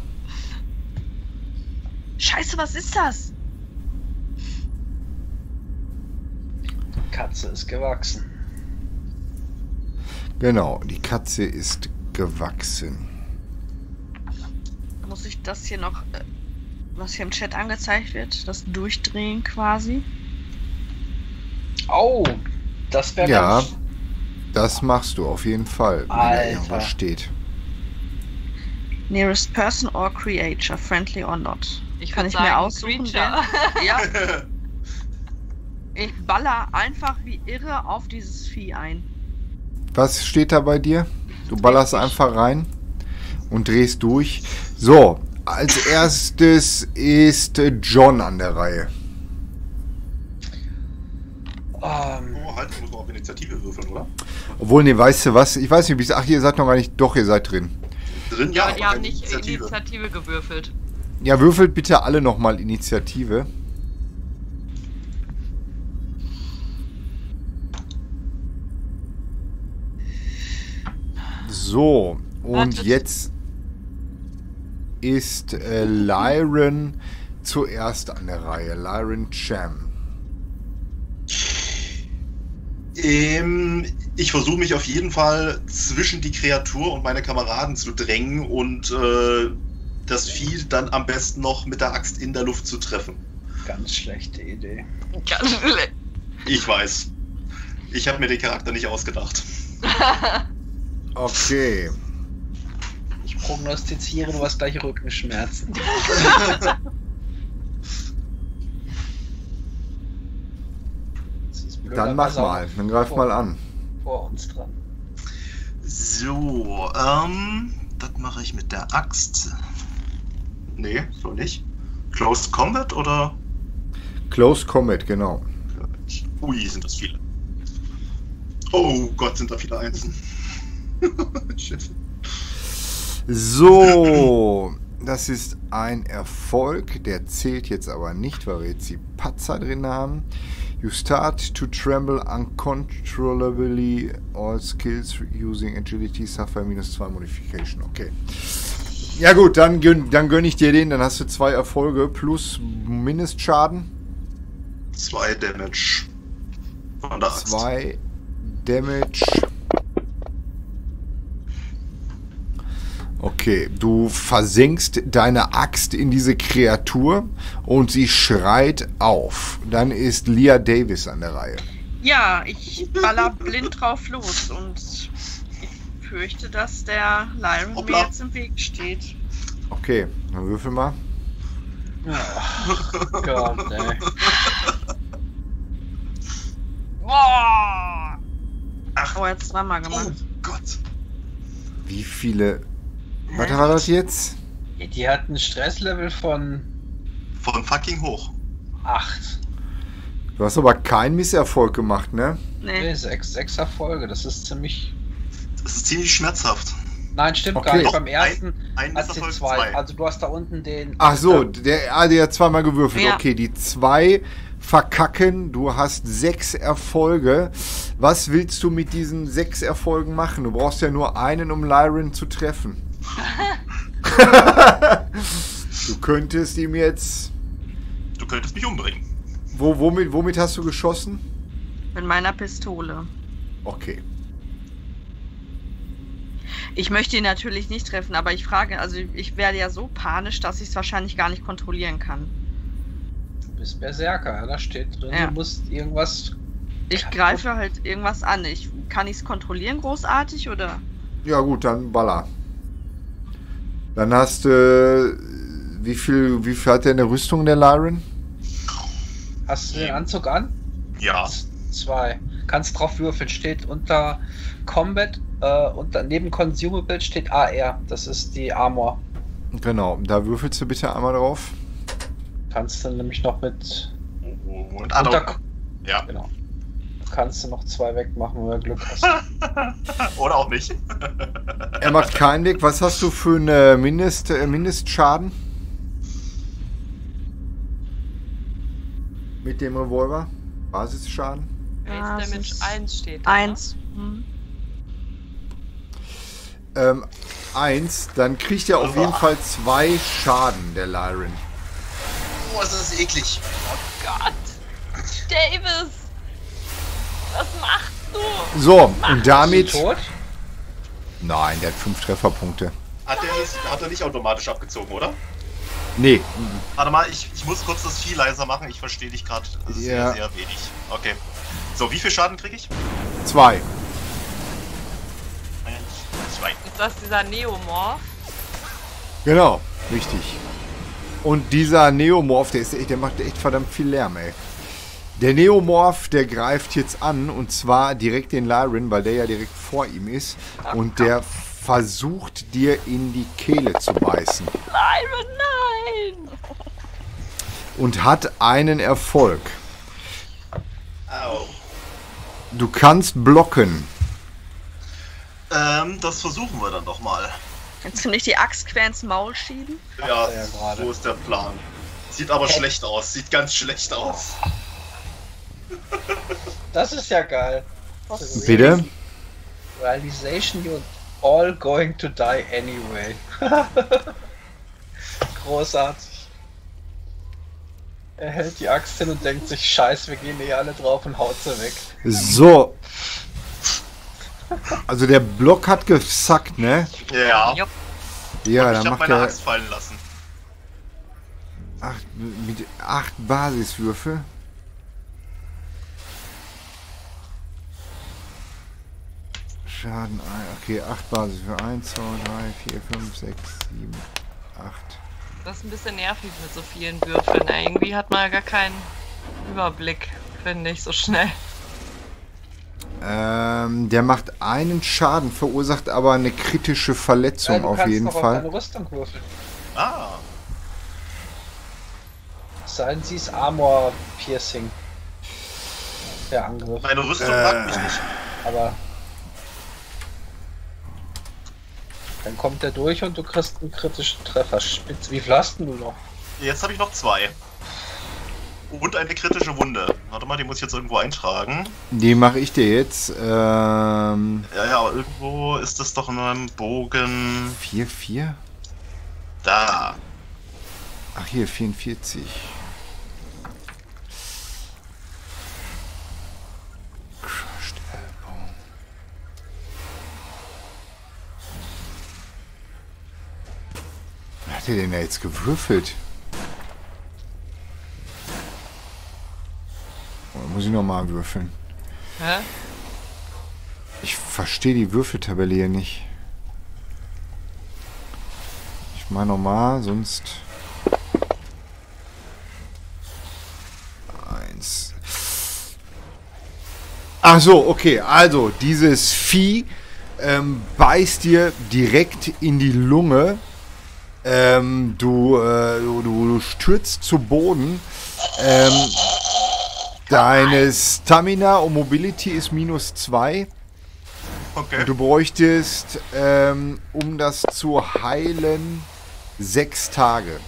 Speaker 5: Scheiße, was ist das?
Speaker 6: Katze ist gewachsen.
Speaker 1: Genau, die Katze ist gewachsen.
Speaker 5: Muss ich das hier noch, äh, was hier im Chat angezeigt wird, das Durchdrehen quasi?
Speaker 6: Oh, das wäre
Speaker 1: Ja,
Speaker 6: ganz...
Speaker 1: das machst du auf jeden Fall, wenn da
Speaker 6: Alter.
Speaker 1: irgendwas steht.
Speaker 5: Nearest person or creature, friendly or not.
Speaker 2: Ich
Speaker 5: Kann
Speaker 2: würd
Speaker 5: ich
Speaker 2: sagen,
Speaker 5: mir aussuchen,
Speaker 2: Creature.
Speaker 5: wer- Ja. Ich baller einfach wie irre auf dieses Vieh ein.
Speaker 1: Was steht da bei dir? Du ballerst einfach rein und drehst durch. So, als erstes ist John an der Reihe.
Speaker 6: Ähm,
Speaker 4: Oh, halt, ich muss mal auf Initiative würfeln, oder?
Speaker 1: Obwohl, nee, weißt du was? Ich weiß nicht, wie es. Ach, ihr seid noch gar nicht. Doch, ihr seid drin.
Speaker 4: Drin,
Speaker 2: Ja,
Speaker 4: ja,
Speaker 2: aber die
Speaker 4: aber
Speaker 2: haben
Speaker 4: keine
Speaker 2: nicht Initiative. gewürfelt.
Speaker 1: Ja, würfelt bitte alle nochmal Initiative. So, und
Speaker 2: Wartet.
Speaker 1: jetzt ist äh, Lyron zuerst an der Reihe. Lyron Cham.
Speaker 4: Ähm, ich versuche mich auf jeden Fall zwischen die Kreatur und meine Kameraden zu drängen und äh, das Vieh dann am besten noch mit der Axt in der Luft zu treffen.
Speaker 6: ganz schlechte Idee.
Speaker 2: Ganz schlecht.
Speaker 4: Ich weiß. Ich habe mir den Charakter nicht ausgedacht.
Speaker 1: Okay.
Speaker 6: Ich prognostiziere, du hast gleich Rückenschmerzen. Das ist blöd,
Speaker 1: Dann mach
Speaker 6: aber
Speaker 1: mal. Dann greif
Speaker 6: vor-
Speaker 1: mal an.
Speaker 6: Vor uns dran.
Speaker 4: So, ähm, das mache ich mit der Axt. Nee, so nicht. Close Combat oder?
Speaker 1: Close Combat, genau.
Speaker 4: Ui, sind das viele. Oh Gott, sind da viele Einsen. Shit.
Speaker 1: So, das ist ein Erfolg. Der zählt jetzt aber nicht, weil wir jetzt die Patzer drin haben. You start to tremble uncontrollably. All skills using agility suffer minus zwei Modification. Okay. Ja gut, dann gönn, dann gönn ich dir den. Dann hast du zwei Erfolge plus Mindestschaden.
Speaker 4: Zwei Damage von der Axt.
Speaker 1: Zwei Damage. Okay, du versenkst deine Axt in diese Kreatur und sie schreit auf. Dann ist Leah Davis an der Reihe.
Speaker 5: Ja, ich baller blind drauf los und ich fürchte, dass der Lyron mir
Speaker 4: Hoppla.
Speaker 5: jetzt im Weg steht.
Speaker 1: Okay, dann würfel mal.
Speaker 6: Oh Gott, ey.
Speaker 5: Boah!
Speaker 4: Ach.
Speaker 5: Oh, jetzt zweimal
Speaker 4: Oh
Speaker 5: gemacht.
Speaker 4: Gott.
Speaker 1: Wie viele... Was war das jetzt?
Speaker 6: Ja, die hat ein Stresslevel von
Speaker 4: Von fucking hoch.
Speaker 6: acht.
Speaker 1: Du hast aber keinen Misserfolg gemacht, ne?
Speaker 5: Nee.
Speaker 6: Nee, sechs, sechs Erfolge. Das ist ziemlich.
Speaker 4: Das ist ziemlich schmerzhaft.
Speaker 6: Nein, stimmt
Speaker 1: Okay.
Speaker 6: gar nicht.
Speaker 4: Doch,
Speaker 6: Beim ersten
Speaker 4: Ein
Speaker 6: hat sie
Speaker 4: Misserfolg,
Speaker 6: zwei.
Speaker 4: zwei.
Speaker 6: Also du hast da unten den.
Speaker 1: Ach so, der, ah, der hat zweimal gewürfelt.
Speaker 5: Ja.
Speaker 1: Okay, die zwei verkacken. Du hast sechs Erfolge. Was willst du mit diesen sechs Erfolgen machen? Du brauchst ja nur einen, um Lyron zu treffen. Du könntest ihm jetzt...
Speaker 4: Du könntest mich umbringen.
Speaker 1: Wo, womit, womit hast du geschossen?
Speaker 5: Mit meiner Pistole.
Speaker 1: Okay.
Speaker 5: Ich möchte ihn natürlich nicht treffen, aber ich frage, also ich werde ja so panisch, dass ich es wahrscheinlich gar nicht kontrollieren kann.
Speaker 6: Du bist Berserker, ja, da steht drin,
Speaker 5: Ja.
Speaker 6: du musst irgendwas.
Speaker 5: Ich greife halt irgendwas an. Ich, kann ich es kontrollieren großartig oder?
Speaker 1: Ja gut, dann baller. Dann hast du... Äh, wie viel, wie viel hat der in der Rüstung, der Lyron?
Speaker 6: Hast du den Anzug an?
Speaker 4: Ja.
Speaker 6: Zwei. Kannst drauf würfeln, steht unter Combat, äh, unter neben Consumable steht A R. Das ist die Armor.
Speaker 1: Genau, da würfelst du bitte einmal drauf.
Speaker 6: Kannst du nämlich noch mit.
Speaker 4: Und
Speaker 6: Unter,
Speaker 4: Adok. Ja.
Speaker 6: genau. Kannst du noch zwei wegmachen, wenn du Glück hast.
Speaker 4: Oder auch nicht.
Speaker 1: Er macht keinen Weg. Was hast du für einen Mindest, äh, Mindestschaden? Mit dem Revolver? Basisschaden?
Speaker 5: Ja,
Speaker 2: Base
Speaker 5: es
Speaker 2: Damage
Speaker 5: ist
Speaker 2: eins steht da.
Speaker 5: Eins. Hm.
Speaker 1: Ähm, eins. Dann kriegt er auf jeden Fall zwei Schaden, der Lyron.
Speaker 4: Oh, ist das eklig.
Speaker 2: Gott! Davis! Was machst du?
Speaker 1: So, und damit...
Speaker 6: Bist du tot?
Speaker 1: Nein, der hat fünf Trefferpunkte.
Speaker 4: Hat er, das, hat er nicht automatisch abgezogen, oder?
Speaker 1: Nee.
Speaker 4: Warte mal, ich, ich muss kurz das Vieh leiser machen. Ich verstehe dich gerade sehr,
Speaker 1: Ja.
Speaker 4: sehr wenig. Okay. So, wie viel Schaden kriege ich?
Speaker 1: Zwei.
Speaker 4: Eins, zwei.
Speaker 2: Ist das dieser Neomorph?
Speaker 1: Genau, richtig. Und dieser Neomorph, der ist echt, der macht echt verdammt viel Lärm, ey. Der Neomorph, der greift jetzt an, und zwar direkt den Lyran, weil der ja direkt vor ihm ist. Und der versucht dir in die Kehle zu beißen.
Speaker 2: Lyran, nein!
Speaker 1: Und hat einen Erfolg.
Speaker 4: Au.
Speaker 1: Du kannst blocken.
Speaker 4: Ähm, das versuchen wir dann doch mal.
Speaker 5: Jetzt nicht die Axt quer ins Maul schieben.
Speaker 4: Ja,
Speaker 3: er ja gerade.
Speaker 4: so ist der Plan. Sieht aber schlecht aus, sieht ganz schlecht aus.
Speaker 3: Das ist ja geil.
Speaker 1: Bitte?
Speaker 3: Realization, you're all going to die anyway. Großartig. Er hält die Axt hin und denkt sich, scheiße, wir gehen eh alle drauf und haut sie weg.
Speaker 1: So. Also der Block hat gesackt, ne?
Speaker 4: Ja,
Speaker 2: Jupp.
Speaker 1: Ja,
Speaker 4: ich
Speaker 1: dann
Speaker 4: hab
Speaker 1: macht
Speaker 4: meine
Speaker 1: er
Speaker 4: Axt fallen lassen.
Speaker 1: acht, mit acht Basiswürfe. Schaden, okay, acht Basiswürfe. eins, zwei, drei, vier, fünf, sechs, sieben, acht.
Speaker 2: Das ist ein bisschen nervig mit so vielen Würfeln. Irgendwie hat man ja gar keinen Überblick, finde ich, so schnell.
Speaker 1: Ähm, der macht einen Schaden, verursacht aber eine kritische Verletzung
Speaker 3: Ja, du
Speaker 1: auf
Speaker 3: kannst
Speaker 1: jeden
Speaker 3: noch auf
Speaker 1: Fall.
Speaker 3: deine Rüstung würfeln.
Speaker 4: Ah,
Speaker 3: Sein sie ist Armor Piercing. Der Angriff.
Speaker 4: meine Rüstung
Speaker 1: Äh.
Speaker 4: mag mich nicht.
Speaker 3: Aber dann kommt er durch und du kriegst einen kritischen Treffer. Spitz. Wie viel hast denn du noch?
Speaker 4: Jetzt habe ich noch zwei. Und eine kritische Wunde. Warte mal, die muss ich jetzt irgendwo eintragen.
Speaker 1: Die mache ich dir jetzt. Ähm,
Speaker 4: Ja, ja, aber irgendwo ist das doch in meinem Bogen.
Speaker 1: vier, vier?
Speaker 4: Da.
Speaker 1: Ach hier, vierundvierzig. Crushed Elbow. Was hat er denn da jetzt gewürfelt? Oh, muss ich nochmal würfeln.
Speaker 2: Hä?
Speaker 1: Ich verstehe die Würfeltabelle hier nicht. Ich meine nochmal, sonst... Eins. Ach so, okay. Also, dieses Vieh ähm, beißt dir direkt in die Lunge. Ähm, du, äh, du, du stürzt zu Boden. Ähm, deine Stamina und Mobility ist minus zwei.
Speaker 4: Okay.
Speaker 1: Und du bräuchtest, ähm, um das zu heilen, sechs Tage.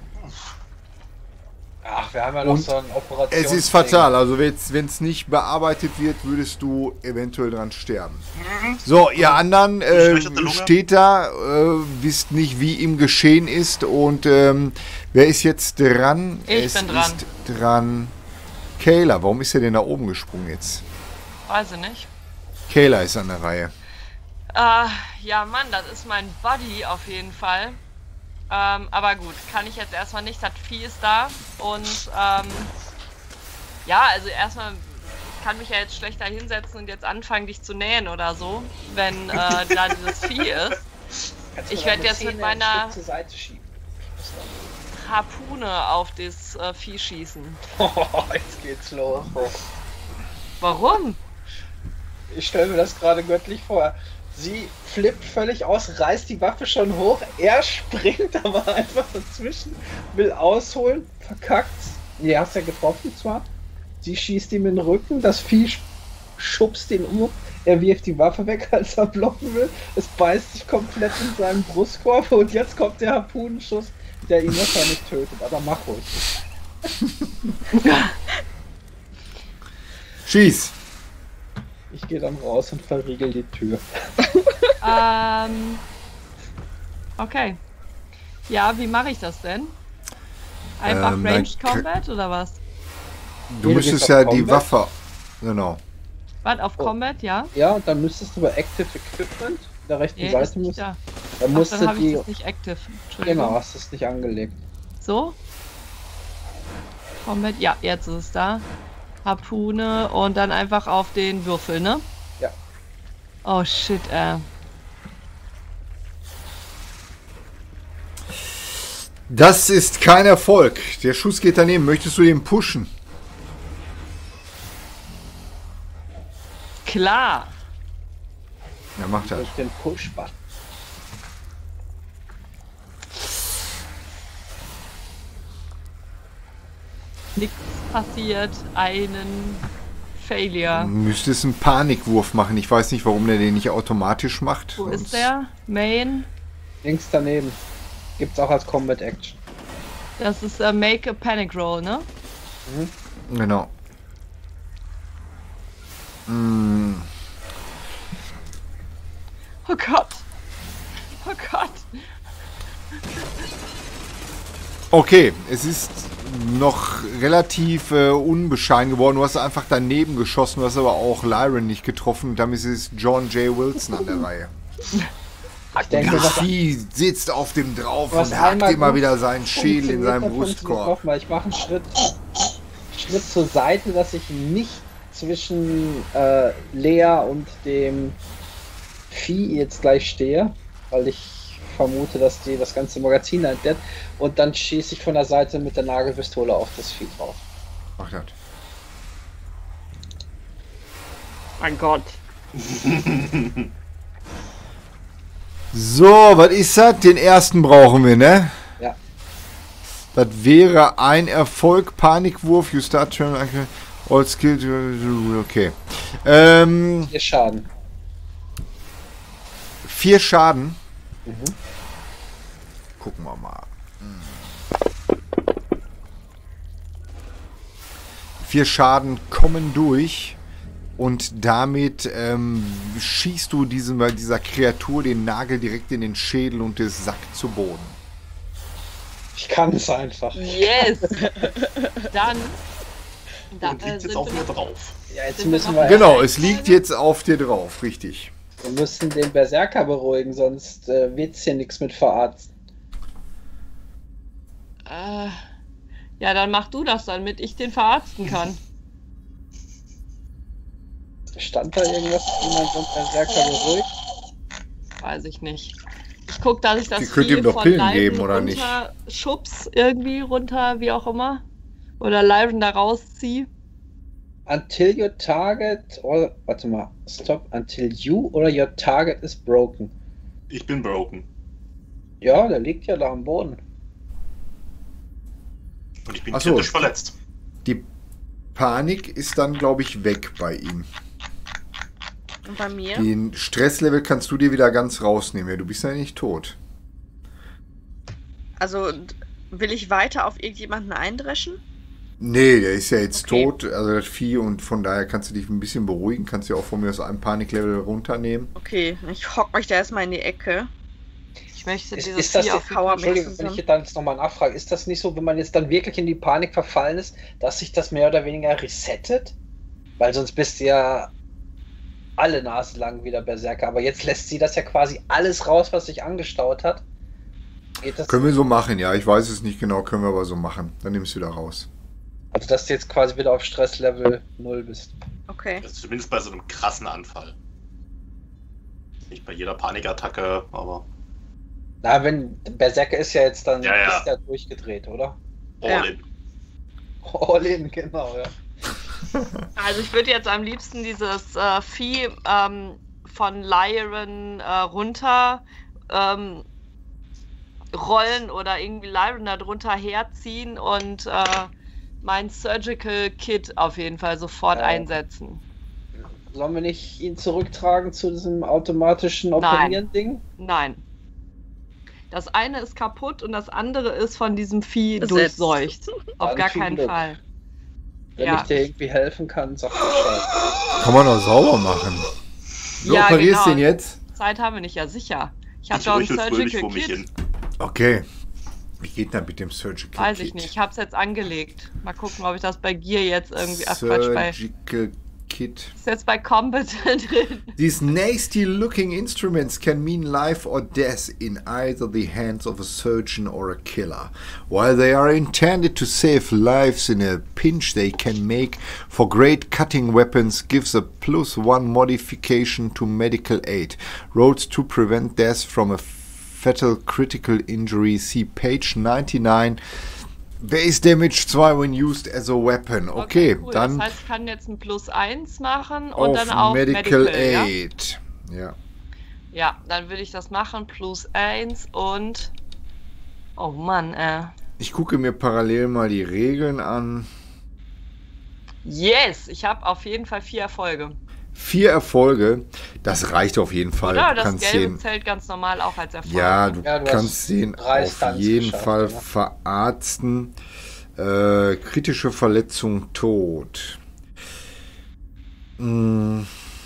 Speaker 3: Ach, wir haben ja noch
Speaker 1: Und
Speaker 3: so ein Operation.
Speaker 1: Es ist fatal, also wenn es nicht bearbeitet wird, würdest du eventuell dran sterben. So, ihr anderen äh,
Speaker 4: Durchschwächerte Lunge.
Speaker 1: steht da, äh, wisst nicht, wie ihm geschehen ist, und ähm, wer ist jetzt dran?
Speaker 2: Ich
Speaker 1: es
Speaker 2: bin dran.
Speaker 1: ist dran Kayla. Warum ist er denn da oben gesprungen jetzt?
Speaker 2: Weiß ich nicht.
Speaker 1: Kayla ist an der Reihe.
Speaker 2: Äh, ja, Mann, das ist mein Buddy auf jeden Fall. Ähm, aber gut, kann ich jetzt erstmal nicht. Das Vieh ist da. Und, ähm, ja, also erstmal kann mich ja jetzt schlechter hinsetzen und jetzt anfangen, dich zu nähen oder so, wenn äh, da dieses Vieh ist.
Speaker 3: Kannst du
Speaker 2: Ich
Speaker 3: deine
Speaker 2: werd jetzt mit
Speaker 3: Zähne ein
Speaker 2: meiner-
Speaker 3: Stück zur Seite schieben.
Speaker 2: Harpune auf das äh, Vieh schießen.
Speaker 3: Jetzt geht's los.
Speaker 2: Warum?
Speaker 3: Ich stelle mir das gerade göttlich vor. Sie flippt völlig aus, reißt die Waffe schon hoch, er springt aber einfach dazwischen, will ausholen, verkackt. Nee, hast ja getroffen zwar. Sie schießt ihm in den Rücken, das Vieh sch- schubst ihn um, er wirft die Waffe weg, als er blocken will. Es beißt sich komplett in seinen Brustkorb und jetzt kommt der Harpunenschuss, der ihn wahrscheinlich tötet. Aber mach ruhig.
Speaker 1: Schieß!
Speaker 3: Ich gehe dann raus und verriegel die Tür.
Speaker 2: ähm. Okay. Ja, wie mache ich das denn? Einfach
Speaker 1: Ähm,
Speaker 2: Ranged
Speaker 1: dann k-
Speaker 2: Combat oder was?
Speaker 1: Du
Speaker 3: Nee, du
Speaker 1: müsstest
Speaker 3: gehst
Speaker 1: ja
Speaker 3: auf
Speaker 1: die
Speaker 3: Combat.
Speaker 1: Waffe... Genau.
Speaker 2: Was, auf
Speaker 3: Oh.
Speaker 2: Combat, ja?
Speaker 3: Ja, und dann müsstest du bei Active Equipment, der rechten
Speaker 2: Nee, ist
Speaker 3: Seite
Speaker 2: nicht
Speaker 3: müsst,
Speaker 2: da.
Speaker 3: dann
Speaker 2: Ach,
Speaker 3: musst
Speaker 2: dann
Speaker 3: du
Speaker 2: habe ich
Speaker 3: die...
Speaker 2: das nicht active. Entschuldigung.
Speaker 3: Genau, hast du es nicht angelegt.
Speaker 2: So. Combat, ja, jetzt ist es da. Harpune und dann einfach auf den Würfel, ne?
Speaker 3: Ja.
Speaker 2: Oh shit, äh.
Speaker 1: Das ist kein Erfolg. Der Schuss geht daneben. Möchtest du den pushen?
Speaker 2: Klar.
Speaker 1: Ja, macht das.
Speaker 6: Durch den Push-Button.
Speaker 2: Nichts passiert. Einen Failure.
Speaker 1: Du müsstest einen Panikwurf machen. Ich weiß nicht, warum der den nicht automatisch macht.
Speaker 2: Wo
Speaker 1: Sonst-
Speaker 2: ist der? Main.
Speaker 6: Links daneben. Gibt's auch als Combat Action.
Speaker 2: Das ist äh, Make a Panic Roll, ne?
Speaker 1: Genau. Mm.
Speaker 2: Oh Gott. Oh Gott.
Speaker 1: Okay, es ist noch relativ äh, unbescheiden geworden. Du hast einfach daneben geschossen, du hast aber auch Lyron nicht getroffen. Damit ist John J. Wilson an der Reihe.
Speaker 6: Ich denke,
Speaker 1: Das
Speaker 6: was,
Speaker 1: Vieh sitzt auf dem drauf
Speaker 6: was
Speaker 1: und hackt
Speaker 6: einmal
Speaker 1: immer
Speaker 6: gut
Speaker 1: wieder seinen Schädel in seinem
Speaker 6: funktioniert, funktioniert
Speaker 1: Brustkorb.
Speaker 6: nochmal. Ich mache einen Schritt, Schritt zur Seite, dass ich nicht zwischen äh, Lea und dem Vieh jetzt gleich stehe, weil ich vermute, dass die das ganze Magazin entdeckt. Und dann schieße ich von der Seite mit der Nagelpistole auf das Vieh drauf.
Speaker 1: Ach, das.
Speaker 2: Mein Gott.
Speaker 1: So, was ist das? Den ersten brauchen wir, ne?
Speaker 6: Ja.
Speaker 1: Das wäre ein Erfolg. Panikwurf, you start turn, all skill, okay. Ähm,
Speaker 6: Vier Schaden.
Speaker 1: vier Schaden.
Speaker 6: Mhm.
Speaker 1: Gucken wir mal. Hm. Vier Schaden kommen durch und damit ähm, schießt du diesem, dieser Kreatur den Nagel direkt in den Schädel und es sackt zu Boden.
Speaker 6: Ich kann es einfach.
Speaker 2: Yes. Dann. Da,
Speaker 4: Und
Speaker 2: äh,
Speaker 4: liegt
Speaker 2: sind
Speaker 4: jetzt auf
Speaker 2: wir
Speaker 4: mir
Speaker 2: noch-
Speaker 4: drauf.
Speaker 6: Ja, jetzt
Speaker 2: Sind wir
Speaker 6: müssen
Speaker 2: noch-
Speaker 6: wir,
Speaker 1: Genau, es liegt jetzt auf dir drauf, richtig.
Speaker 6: wir müssen den Berserker beruhigen, sonst äh, wird's hier nichts mit verarzten.
Speaker 2: Äh, ja, dann mach du das, damit ich den verarzten kann.
Speaker 6: Stand da irgendwas, wie man so einen Berserker beruhigt?
Speaker 2: Weiß ich nicht. Ich guck, dass ich das
Speaker 1: Sie könnt
Speaker 2: Vieh
Speaker 1: ihm doch
Speaker 2: von
Speaker 1: Pillen
Speaker 2: Lyron
Speaker 1: geben, oder nicht?
Speaker 2: runter schubs irgendwie runter, wie auch immer. Oder Lyron da rausziehe.
Speaker 6: Until your target, or, warte mal, stop, until you or your target is broken.
Speaker 4: Ich bin broken.
Speaker 6: Ja, der liegt ja da am Boden.
Speaker 4: Und ich bin
Speaker 1: Ach so.
Speaker 4: kritisch verletzt.
Speaker 1: Die Panik ist dann, glaube ich, weg bei ihm.
Speaker 5: Und bei mir?
Speaker 1: Den Stresslevel kannst du dir wieder ganz rausnehmen. Ja, du bist ja nicht tot.
Speaker 5: Also d- will ich weiter auf irgendjemanden eindreschen?
Speaker 1: Nee, der ist ja jetzt
Speaker 5: Okay.
Speaker 1: tot, also das Vieh, und von daher kannst du dich ein bisschen beruhigen, kannst du auch von mir aus einem Paniklevel runternehmen.
Speaker 5: Okay, ich hock mich da erstmal in die Ecke.
Speaker 2: Ich möchte
Speaker 6: Ist,
Speaker 2: dieses
Speaker 6: ist das
Speaker 2: Vieh
Speaker 6: jetzt,
Speaker 2: auf die
Speaker 5: Power-
Speaker 6: Entschuldigung, wenn ich hier dann jetzt nochmal nachfrage, ist das nicht so, wenn man jetzt dann wirklich in die Panik verfallen ist, dass sich das mehr oder weniger resettet? Weil sonst bist du ja alle Nase lang wieder Berserker, aber jetzt lässt sie das ja quasi alles raus, was sich angestaut hat. Geht das?
Speaker 1: Können wir so machen, ja, ich weiß es nicht genau, können wir aber so machen. Dann nimmst du wieder raus.
Speaker 6: Also, dass du jetzt quasi wieder auf Stresslevel null bist.
Speaker 5: Okay.
Speaker 4: Das ist zumindest bei so einem krassen Anfall. Nicht bei jeder Panikattacke, aber
Speaker 6: Na, wenn Berserker ist ja jetzt dann
Speaker 4: Ja, ja.
Speaker 6: ist der durchgedreht, oder?
Speaker 4: all
Speaker 5: Ja.
Speaker 4: in.
Speaker 6: All in, genau, ja.
Speaker 2: Also ich würde jetzt am liebsten dieses äh, Vieh ähm, von Lyron äh, runter ähm, rollen oder irgendwie Lyron da drunter herziehen und äh, mein Surgical Kit auf jeden Fall sofort
Speaker 6: Ja.
Speaker 2: einsetzen.
Speaker 6: Sollen wir nicht ihn zurücktragen zu diesem automatischen Operieren-Ding?
Speaker 2: Nein. Das eine ist kaputt und das andere ist von diesem Vieh
Speaker 5: Besetzt.
Speaker 2: durchseucht. Auf
Speaker 6: Dann
Speaker 2: gar
Speaker 6: viel
Speaker 2: keinen
Speaker 6: Glück.
Speaker 2: Fall.
Speaker 6: Wenn
Speaker 2: Ja.
Speaker 6: ich dir irgendwie helfen kann, sag Bescheid.
Speaker 1: Kann man doch sauber machen. Du
Speaker 2: Ja,
Speaker 1: operierst
Speaker 2: genau.
Speaker 1: den jetzt?
Speaker 2: Zeit haben wir nicht, ja sicher. Ich habe
Speaker 4: Ich
Speaker 2: doch ein
Speaker 4: röchel fröhlich
Speaker 2: Surgical
Speaker 4: vor mich
Speaker 2: Kit.
Speaker 4: hin.
Speaker 1: Okay. Wie geht denn mit dem Surgical
Speaker 2: Weiß ich
Speaker 1: Kit?
Speaker 2: nicht, ich hab's jetzt angelegt. Mal gucken, ob ich das bei Gear jetzt irgendwie. Ach Quatsch, bei.
Speaker 1: Surgical Kit.
Speaker 2: Ist jetzt bei Combat drin.
Speaker 1: These nasty looking instruments can mean life or death in either the hands of a surgeon or a killer. While they are intended to save lives in a pinch, they can make for great cutting weapons, gives a plus one modification to medical aid. Rolls to prevent death from a Fatal Critical Injury. See page neunundneunzig. Base Damage zwei when used as a weapon. Okay,
Speaker 2: cool.
Speaker 1: dann
Speaker 2: Das heißt, ich kann jetzt ein Plus eins machen und
Speaker 1: auf
Speaker 2: dann auf
Speaker 1: Medical,
Speaker 2: Medical,
Speaker 1: Aid. Ja? Ja.
Speaker 2: Ja, dann würde ich das machen. Plus eins und... Oh Mann, äh...
Speaker 1: Ich gucke mir parallel mal die Regeln an.
Speaker 2: Yes! Ich habe auf jeden Fall vier Erfolge.
Speaker 1: Vier Erfolge, das reicht auf jeden Fall.
Speaker 2: Oder?
Speaker 1: Du
Speaker 2: Das
Speaker 1: kannst
Speaker 2: Gelbe
Speaker 1: den,
Speaker 2: zählt ganz normal auch als Erfolg.
Speaker 1: ja, du,
Speaker 6: Ja, du
Speaker 1: kannst
Speaker 6: hast
Speaker 1: den
Speaker 6: drei
Speaker 1: auf
Speaker 6: Stunts
Speaker 1: jeden
Speaker 6: geschafft,
Speaker 1: Fall
Speaker 6: oder?
Speaker 1: verarzten. Äh, kritische Verletzung, Tod. Mm,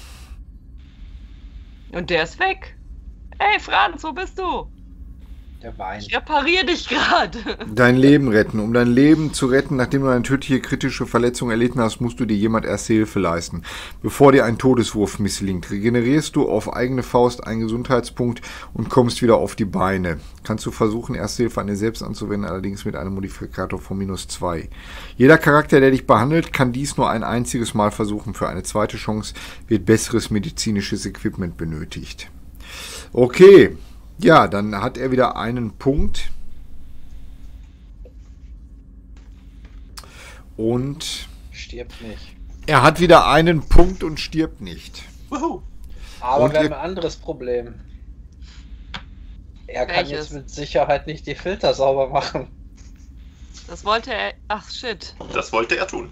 Speaker 2: Und der ist weg. Hey Franz, wo bist du?
Speaker 6: Der weint.
Speaker 2: Ich repariere dich gerade.
Speaker 1: Dein Leben retten. Um dein Leben zu retten, nachdem du eine tödliche kritische Verletzung erlitten hast, musst du dir jemand erste Hilfe leisten. Bevor dir ein Todeswurf misslingt, regenerierst du auf eigene Faust einen Gesundheitspunkt und kommst wieder auf die Beine. Kannst du versuchen, Erste Hilfe an dir selbst anzuwenden, allerdings mit einem Modifikator von minus zwei. Jeder Charakter, der dich behandelt, kann dies nur ein einziges Mal versuchen. Für eine zweite Chance wird besseres medizinisches Equipment benötigt. Okay. Ja, dann hat er wieder einen Punkt. Und
Speaker 6: Stirbt nicht.
Speaker 1: er hat wieder einen Punkt und stirbt nicht.
Speaker 4: Wuhu.
Speaker 6: Aber
Speaker 1: Und
Speaker 6: wir haben
Speaker 1: ihr-
Speaker 6: ein anderes Problem. Er kann
Speaker 2: Welches?
Speaker 6: jetzt mit Sicherheit nicht die Filter sauber machen.
Speaker 2: Das wollte er... Ach, shit.
Speaker 4: Das wollte er tun.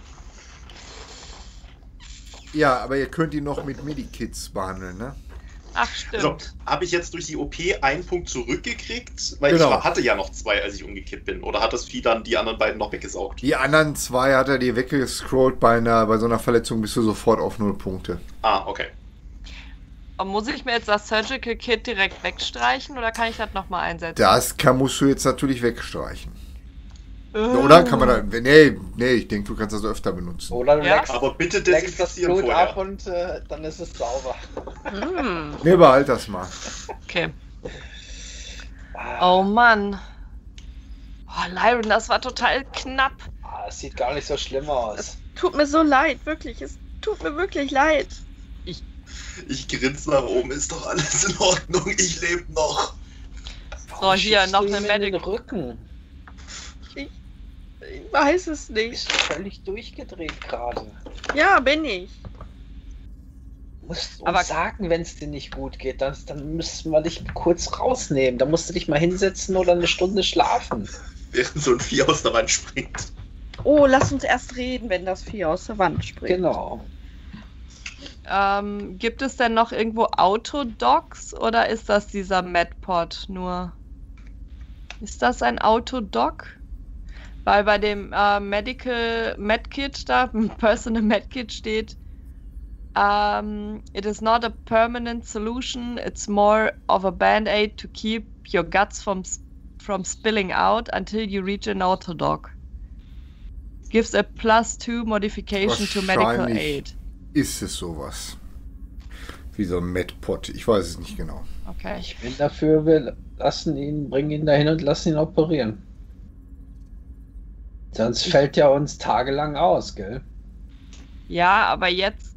Speaker 1: Ja, aber ihr könnt ihn noch mit Medikits behandeln, ne?
Speaker 2: Ach, stimmt.
Speaker 4: So, habe ich jetzt durch die O P einen Punkt zurückgekriegt? Weil
Speaker 1: Genau.
Speaker 4: ich hatte ja noch zwei, als ich umgekippt bin. Oder hat das Vieh dann die anderen beiden noch weggesaugt?
Speaker 1: Die anderen zwei hat er dir weggescrollt. Bei, einer, bei so einer Verletzung bist du sofort auf null Punkte.
Speaker 4: Ah, okay.
Speaker 2: Und muss ich mir jetzt das Surgical Kit direkt wegstreichen oder kann ich das nochmal einsetzen?
Speaker 1: Das kann, musst du jetzt natürlich wegstreichen.
Speaker 2: Äh.
Speaker 1: Oder kann man da... Nee, nee, ich denke, du kannst das öfter benutzen.
Speaker 6: Oder du
Speaker 2: Ja?
Speaker 6: leckst,
Speaker 4: Aber bitte
Speaker 6: leckst das
Speaker 4: desinfizieren
Speaker 6: Blut
Speaker 4: vorher.
Speaker 6: ab und äh, dann ist es sauber.
Speaker 2: Hm,
Speaker 1: Nee, behalt das mal.
Speaker 2: okay.
Speaker 6: Ah,
Speaker 2: Oh Mann. Oh, Lyron, das war total knapp.
Speaker 6: ah, es sieht gar nicht so schlimm aus.
Speaker 5: Tut mir so leid, wirklich. Es tut mir wirklich leid.
Speaker 4: Ich grinse nach oben, ist doch alles in Ordnung, ich lebe noch.
Speaker 2: So, hier
Speaker 6: schießt
Speaker 2: noch
Speaker 6: du
Speaker 2: eine
Speaker 6: ihm in den
Speaker 2: Medic.
Speaker 6: Rücken.
Speaker 5: Ich, ich weiß es
Speaker 6: Du
Speaker 5: nicht.
Speaker 6: bist völlig durchgedreht gerade.
Speaker 5: Ja, bin ich.
Speaker 6: Du musst uns
Speaker 2: Aber-
Speaker 6: sagen, wenn es dir nicht gut geht, dann, dann müssen wir dich kurz rausnehmen. Da musst du dich mal hinsetzen oder eine Stunde schlafen.
Speaker 4: Während so ein Vieh aus der Wand springt.
Speaker 5: Oh, lass uns erst reden, wenn das Vieh aus der Wand springt.
Speaker 6: Genau.
Speaker 2: Ähm, gibt es denn noch irgendwo Autodocs oder ist das dieser Medpod nur? Ist das ein Autodoc? Weil bei dem äh, Medical Medkit da, Personal Medkit steht, um, it is not a permanent solution, it's more of a band-aid to keep your guts from, s- from spilling out until you reach an Autodoc. Gives a plus two modification to medical
Speaker 1: Wahrscheinlich.
Speaker 2: aid.
Speaker 1: Ist es sowas? Wie so ein Medpot. Ich weiß es nicht genau.
Speaker 2: Okay.
Speaker 6: Ich bin dafür, wir lassen ihn, bringen ihn dahin und lassen ihn operieren. Sonst fällt ja uns tagelang aus, gell?
Speaker 2: Ja, aber jetzt.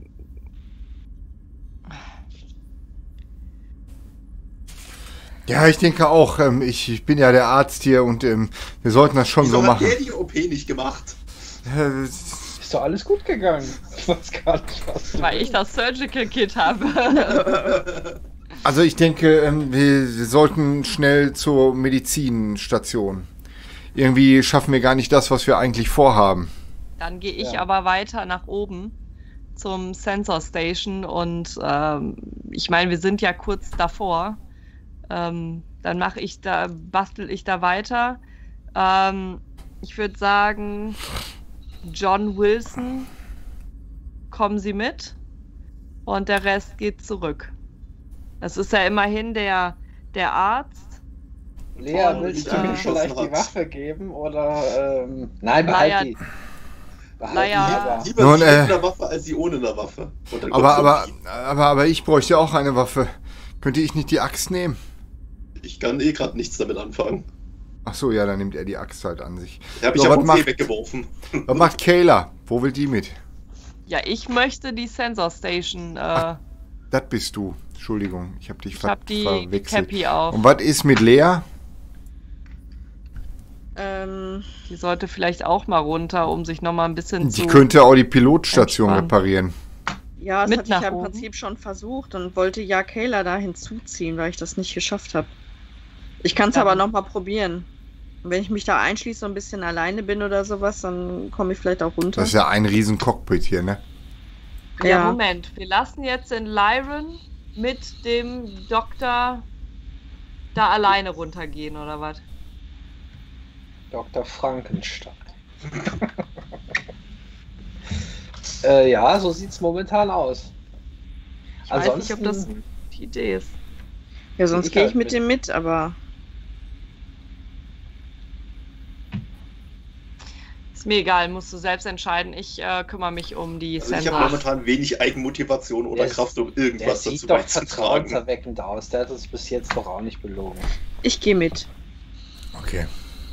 Speaker 1: Ja, ich denke auch. Ähm, ich, ich bin ja der Arzt hier und ähm, wir sollten das schon
Speaker 4: Wieso
Speaker 1: so
Speaker 4: hat
Speaker 1: machen.
Speaker 4: der die O P nicht gemacht?
Speaker 1: Äh,
Speaker 6: Ist doch alles gut gegangen. Ich weiß gar nicht, was du
Speaker 2: Weil ich das Surgical Kit habe.
Speaker 1: Also ich denke, ähm, wir, wir sollten schnell zur Medizinstation. Irgendwie schaffen wir gar nicht das, was wir eigentlich vorhaben.
Speaker 2: Dann gehe ich
Speaker 6: Ja.
Speaker 2: aber weiter nach oben zum Sensor Station und ähm, ich meine, wir sind ja kurz davor. Ähm, dann mache ich da, bastel ich da weiter. Ähm, ich würde sagen, John Wilson, kommen Sie mit und der Rest geht zurück. Das ist ja immerhin der, der Arzt.
Speaker 6: Lea,
Speaker 2: Und,
Speaker 6: willst du
Speaker 2: äh,
Speaker 6: mir vielleicht die Waffe geben oder ähm, nein, behalt
Speaker 2: Naja,
Speaker 6: die. Behalt
Speaker 2: naja.
Speaker 6: die aber.
Speaker 4: Lieber
Speaker 1: Nun,
Speaker 4: sie
Speaker 1: äh,
Speaker 4: mit einer Waffe als sie ohne eine Waffe. Und dann
Speaker 1: Aber,
Speaker 4: kommt so
Speaker 1: aber,
Speaker 4: ein Vieh.
Speaker 1: aber, aber ich bräuchte auch eine Waffe. Könnte ich nicht die Axt nehmen?
Speaker 4: Ich kann eh gerade nichts damit anfangen.
Speaker 1: Ach so, ja, dann nimmt er die Axt halt an sich.
Speaker 4: Die habe ich
Speaker 1: So,
Speaker 4: ja
Speaker 1: was
Speaker 4: auch
Speaker 1: macht-
Speaker 4: weggeworfen.
Speaker 1: Was macht Kayla? Wo will die mit?
Speaker 2: Ja, ich möchte die Sensor Station. Äh,
Speaker 1: Das bist du. Entschuldigung, ich habe dich
Speaker 2: Ich
Speaker 1: ver
Speaker 2: hab die
Speaker 1: verwechselt.
Speaker 2: Cappy auf.
Speaker 1: Und was ist mit Lea?
Speaker 5: Ähm,
Speaker 2: Die sollte vielleicht auch mal runter, um sich nochmal ein bisschen
Speaker 1: Die
Speaker 2: zu...
Speaker 1: könnte auch die Pilotstation
Speaker 2: Entspannen.
Speaker 1: reparieren.
Speaker 5: ja, das
Speaker 2: Mit
Speaker 5: hatte ich
Speaker 2: nach
Speaker 5: ja im
Speaker 2: oben.
Speaker 5: Prinzip schon versucht und wollte ja Kayla da hinzuziehen, weil ich das nicht geschafft habe. Ich kann es
Speaker 2: Ja.
Speaker 5: aber nochmal probieren. Und wenn ich mich da einschließe und ein bisschen alleine bin oder sowas, dann komme ich vielleicht auch runter.
Speaker 1: Das ist ja ein riesen Cockpit hier, ne?
Speaker 2: Ja,
Speaker 5: Ja.
Speaker 2: Moment. Wir lassen jetzt den Lyron mit dem Doktor da alleine runtergehen, oder was?
Speaker 6: Doktor Frankenstein. äh, ja, so sieht's momentan aus.
Speaker 2: Ich weiß nicht,
Speaker 6: Ansonsten,
Speaker 2: ob das eine gute Idee ist.
Speaker 5: Ja, sonst
Speaker 6: Ich
Speaker 5: gehe
Speaker 6: halt
Speaker 5: ich mit
Speaker 6: mit.
Speaker 5: dem mit, aber
Speaker 2: Ist mir egal, musst du selbst entscheiden. Ich äh, kümmere mich um die
Speaker 4: Also ich habe
Speaker 2: Sensor.
Speaker 4: momentan wenig Eigenmotivation oder
Speaker 6: Der ist-
Speaker 4: Kraft, um
Speaker 6: der
Speaker 4: irgendwas dazu
Speaker 6: sieht doch
Speaker 4: beizutragen.
Speaker 6: vertrauenserweckend aus. Der hat uns bis jetzt doch auch nicht belogen.
Speaker 5: ich gehe mit.
Speaker 1: Okay.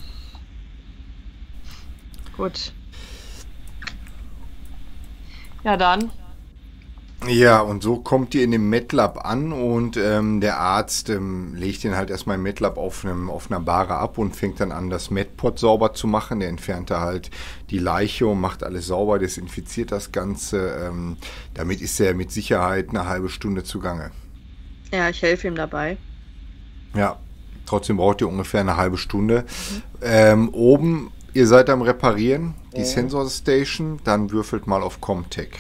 Speaker 5: Gut.
Speaker 2: Ja, dann.
Speaker 1: Ja, und so kommt ihr in dem MedLab an und ähm, der Arzt ähm, legt ihn halt erstmal im MedLab auf, einem, auf einer Bahre ab und fängt dann an, das MedPod sauber zu machen. Der entfernt da halt die Leiche und macht alles sauber, desinfiziert das Ganze. Ähm, damit ist er mit Sicherheit eine halbe Stunde zugange.
Speaker 5: Ja, ich helfe ihm dabei.
Speaker 1: Ja, trotzdem braucht ihr ungefähr eine halbe Stunde. Ähm, oben, ihr seid am Reparieren, die
Speaker 6: Mhm.
Speaker 1: Sensor Station, dann würfelt mal auf Comtech.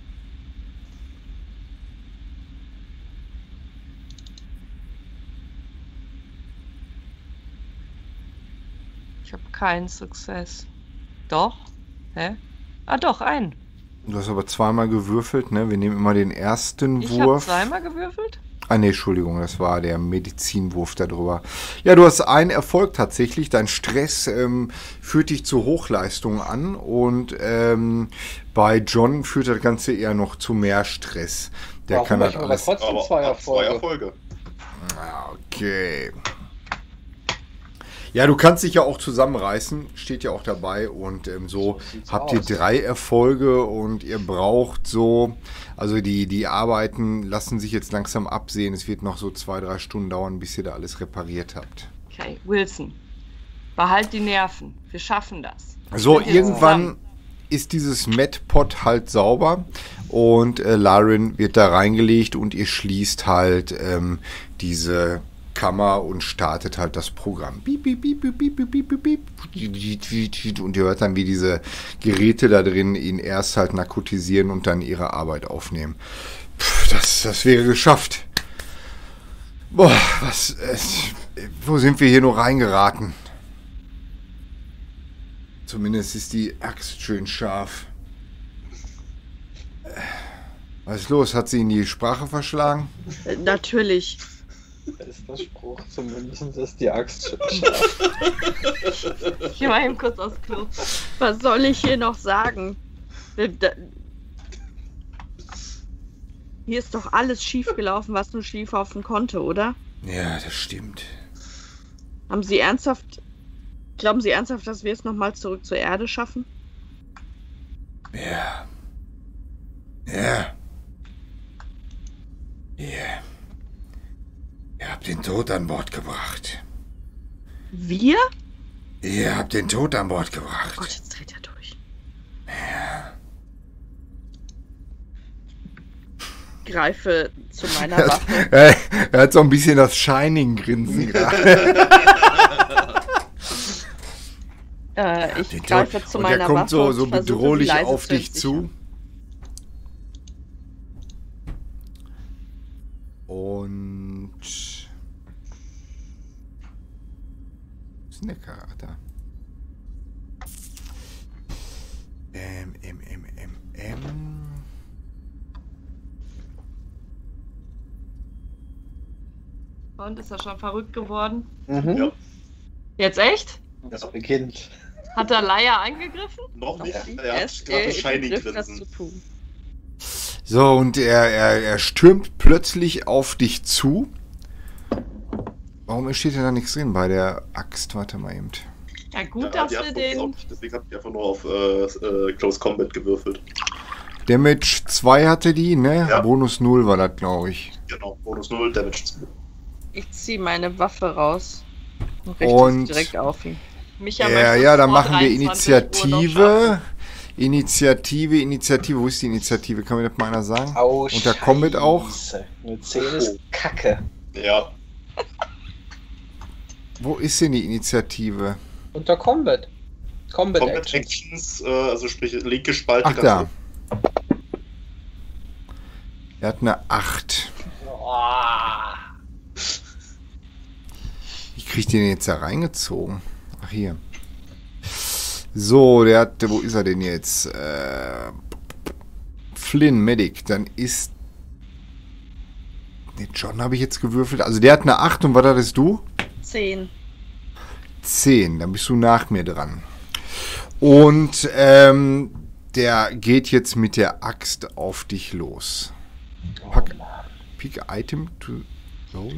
Speaker 2: Ich habe keinen Success. Doch? Hä? Ah, doch, einen.
Speaker 1: Du hast aber zweimal gewürfelt, ne? Wir nehmen immer den ersten
Speaker 2: Ich habe
Speaker 1: Wurf.
Speaker 2: zweimal gewürfelt?
Speaker 1: Ah, nee, Entschuldigung, das war der Medizinwurf da drüber. Ja, du hast einen Erfolg tatsächlich. Dein Stress ähm, führt dich zu Hochleistungen an und ähm, bei John führt das Ganze eher noch zu mehr Stress. Der
Speaker 6: Warum?
Speaker 1: kann
Speaker 6: Ich
Speaker 1: das
Speaker 6: habe
Speaker 1: alles.
Speaker 6: trotzdem
Speaker 4: Aber
Speaker 6: zwei
Speaker 4: ab zwei
Speaker 6: Erfolge.
Speaker 4: Erfolge.
Speaker 1: Ah, okay. Ja, du kannst dich ja auch zusammenreißen, steht ja auch dabei und ähm, so
Speaker 6: So sieht's
Speaker 1: habt ihr
Speaker 6: aus.
Speaker 1: drei Erfolge und ihr braucht so, also die, die Arbeiten lassen sich jetzt langsam absehen, es wird noch so zwei, drei Stunden dauern, bis ihr da alles repariert habt.
Speaker 2: Okay, Wilson. Behalt die Nerven. Wir schaffen das.
Speaker 1: So,
Speaker 2: Sind wir
Speaker 1: irgendwann
Speaker 2: zusammen?
Speaker 1: ist dieses MedPod halt sauber und äh, Lyron wird da reingelegt und ihr schließt halt ähm, diese Kammer und startet halt das Programm. Piep, piep, piep, piep, piep, piep, piep, piep. Und ihr hört dann, wie diese Geräte da drin ihn erst halt narkotisieren und dann ihre Arbeit aufnehmen. Pff, das, das wäre geschafft. Boah, was, äh, wo sind wir hier nur reingeraten? Zumindest ist die Axt schön scharf. Äh, Was ist los? Hat sie in die Sprache verschlagen?
Speaker 5: Äh, natürlich.
Speaker 6: Das ist der Spruch, zumindest ist die Axt schon scharf.
Speaker 2: Ich geh mal eben kurz aufs Klo.
Speaker 5: Was soll ich hier noch sagen? Da- da- Hier ist doch alles schief gelaufen, was nur schief laufen konnte, oder?
Speaker 1: Ja, das stimmt.
Speaker 5: Haben Sie ernsthaft... Glauben Sie ernsthaft, dass wir es nochmal zurück zur Erde schaffen?
Speaker 1: Ja. Ja. Ja. Ihr habt den Tod an Bord gebracht.
Speaker 5: Wir?
Speaker 1: Ihr habt den Tod an Bord
Speaker 5: Gott,
Speaker 1: gebracht.
Speaker 5: jetzt dreht er durch. Greife zu meiner
Speaker 1: Er
Speaker 5: Waffe.
Speaker 1: hat, er, er hat so ein bisschen das Shining-Grinsen gerade.
Speaker 5: Äh, ich
Speaker 1: Den
Speaker 5: greife
Speaker 1: Tod.
Speaker 5: zu
Speaker 1: Und
Speaker 5: meiner
Speaker 1: der kommt
Speaker 5: Waffe
Speaker 1: so,
Speaker 5: und
Speaker 1: so
Speaker 5: versuche, sie
Speaker 1: bedrohlich
Speaker 5: leise
Speaker 1: auf
Speaker 5: zu
Speaker 1: dich zu.
Speaker 5: entsichern.
Speaker 1: Und... Wo ist denn der Charakter? Ähm, M, M, M, M...
Speaker 2: Und ist er schon verrückt geworden?
Speaker 6: Mhm.
Speaker 4: Ja.
Speaker 2: Jetzt echt?
Speaker 6: Das beginnt.
Speaker 2: Hat der Leier angegriffen?
Speaker 4: Noch nicht.
Speaker 5: Sie
Speaker 4: Er hat
Speaker 5: ist
Speaker 4: gerade
Speaker 5: äh,
Speaker 4: das
Speaker 5: im
Speaker 4: Shining
Speaker 5: Begriff, das zu
Speaker 4: grinsen.
Speaker 5: tun.
Speaker 1: So, und er, er, er stürmt plötzlich auf dich zu. Warum steht denn da nichts drin bei der Axt? Warte mal eben.
Speaker 2: Ja, gut,
Speaker 4: Ja,
Speaker 2: dass
Speaker 4: die
Speaker 2: wir
Speaker 4: hat
Speaker 2: den.
Speaker 4: auch nicht, deswegen habe ich einfach nur auf äh, äh, Close Combat gewürfelt.
Speaker 1: Damage zwei hatte die, ne?
Speaker 4: Ja.
Speaker 1: Bonus null war das, glaube ich.
Speaker 4: Genau, Bonus null, Damage zwei.
Speaker 5: Ich ziehe meine Waffe raus und richte
Speaker 1: Und-
Speaker 5: sie direkt auf ihn.
Speaker 2: Micha
Speaker 1: Ja,
Speaker 2: möchte
Speaker 1: ja, dann
Speaker 2: vor
Speaker 1: machen wir
Speaker 2: dreiundzwanzig Uhr noch
Speaker 1: Initiative.
Speaker 2: schaffen.
Speaker 1: Initiative, Initiative. Wo ist die Initiative? Kann mir das mal einer sagen?
Speaker 6: Oh,
Speaker 1: Unter Combat auch?
Speaker 6: Scheiße. Eine zehn ist Kacke.
Speaker 4: Ja,
Speaker 1: Wo ist denn die Initiative?
Speaker 6: Unter Combat. Combat,
Speaker 4: Combat
Speaker 6: Action.
Speaker 4: Actions, äh, also sprich linke Spalte.
Speaker 1: Ach,
Speaker 4: ganz
Speaker 1: da.
Speaker 4: oben.
Speaker 1: Er hat eine acht.
Speaker 6: Oh.
Speaker 1: Wie krieg ich den jetzt da reingezogen? Ach, hier. So, der hat, wo ist er denn jetzt? Äh, Flynn, Medic. Dann ist... Ne, John habe ich jetzt gewürfelt. Also der hat eine acht und was hattest du?
Speaker 5: Zehn.
Speaker 1: zehn. Dann bist du nach mir dran. Und ähm, der geht jetzt mit der Axt auf dich los. Pack, pick Item to roll.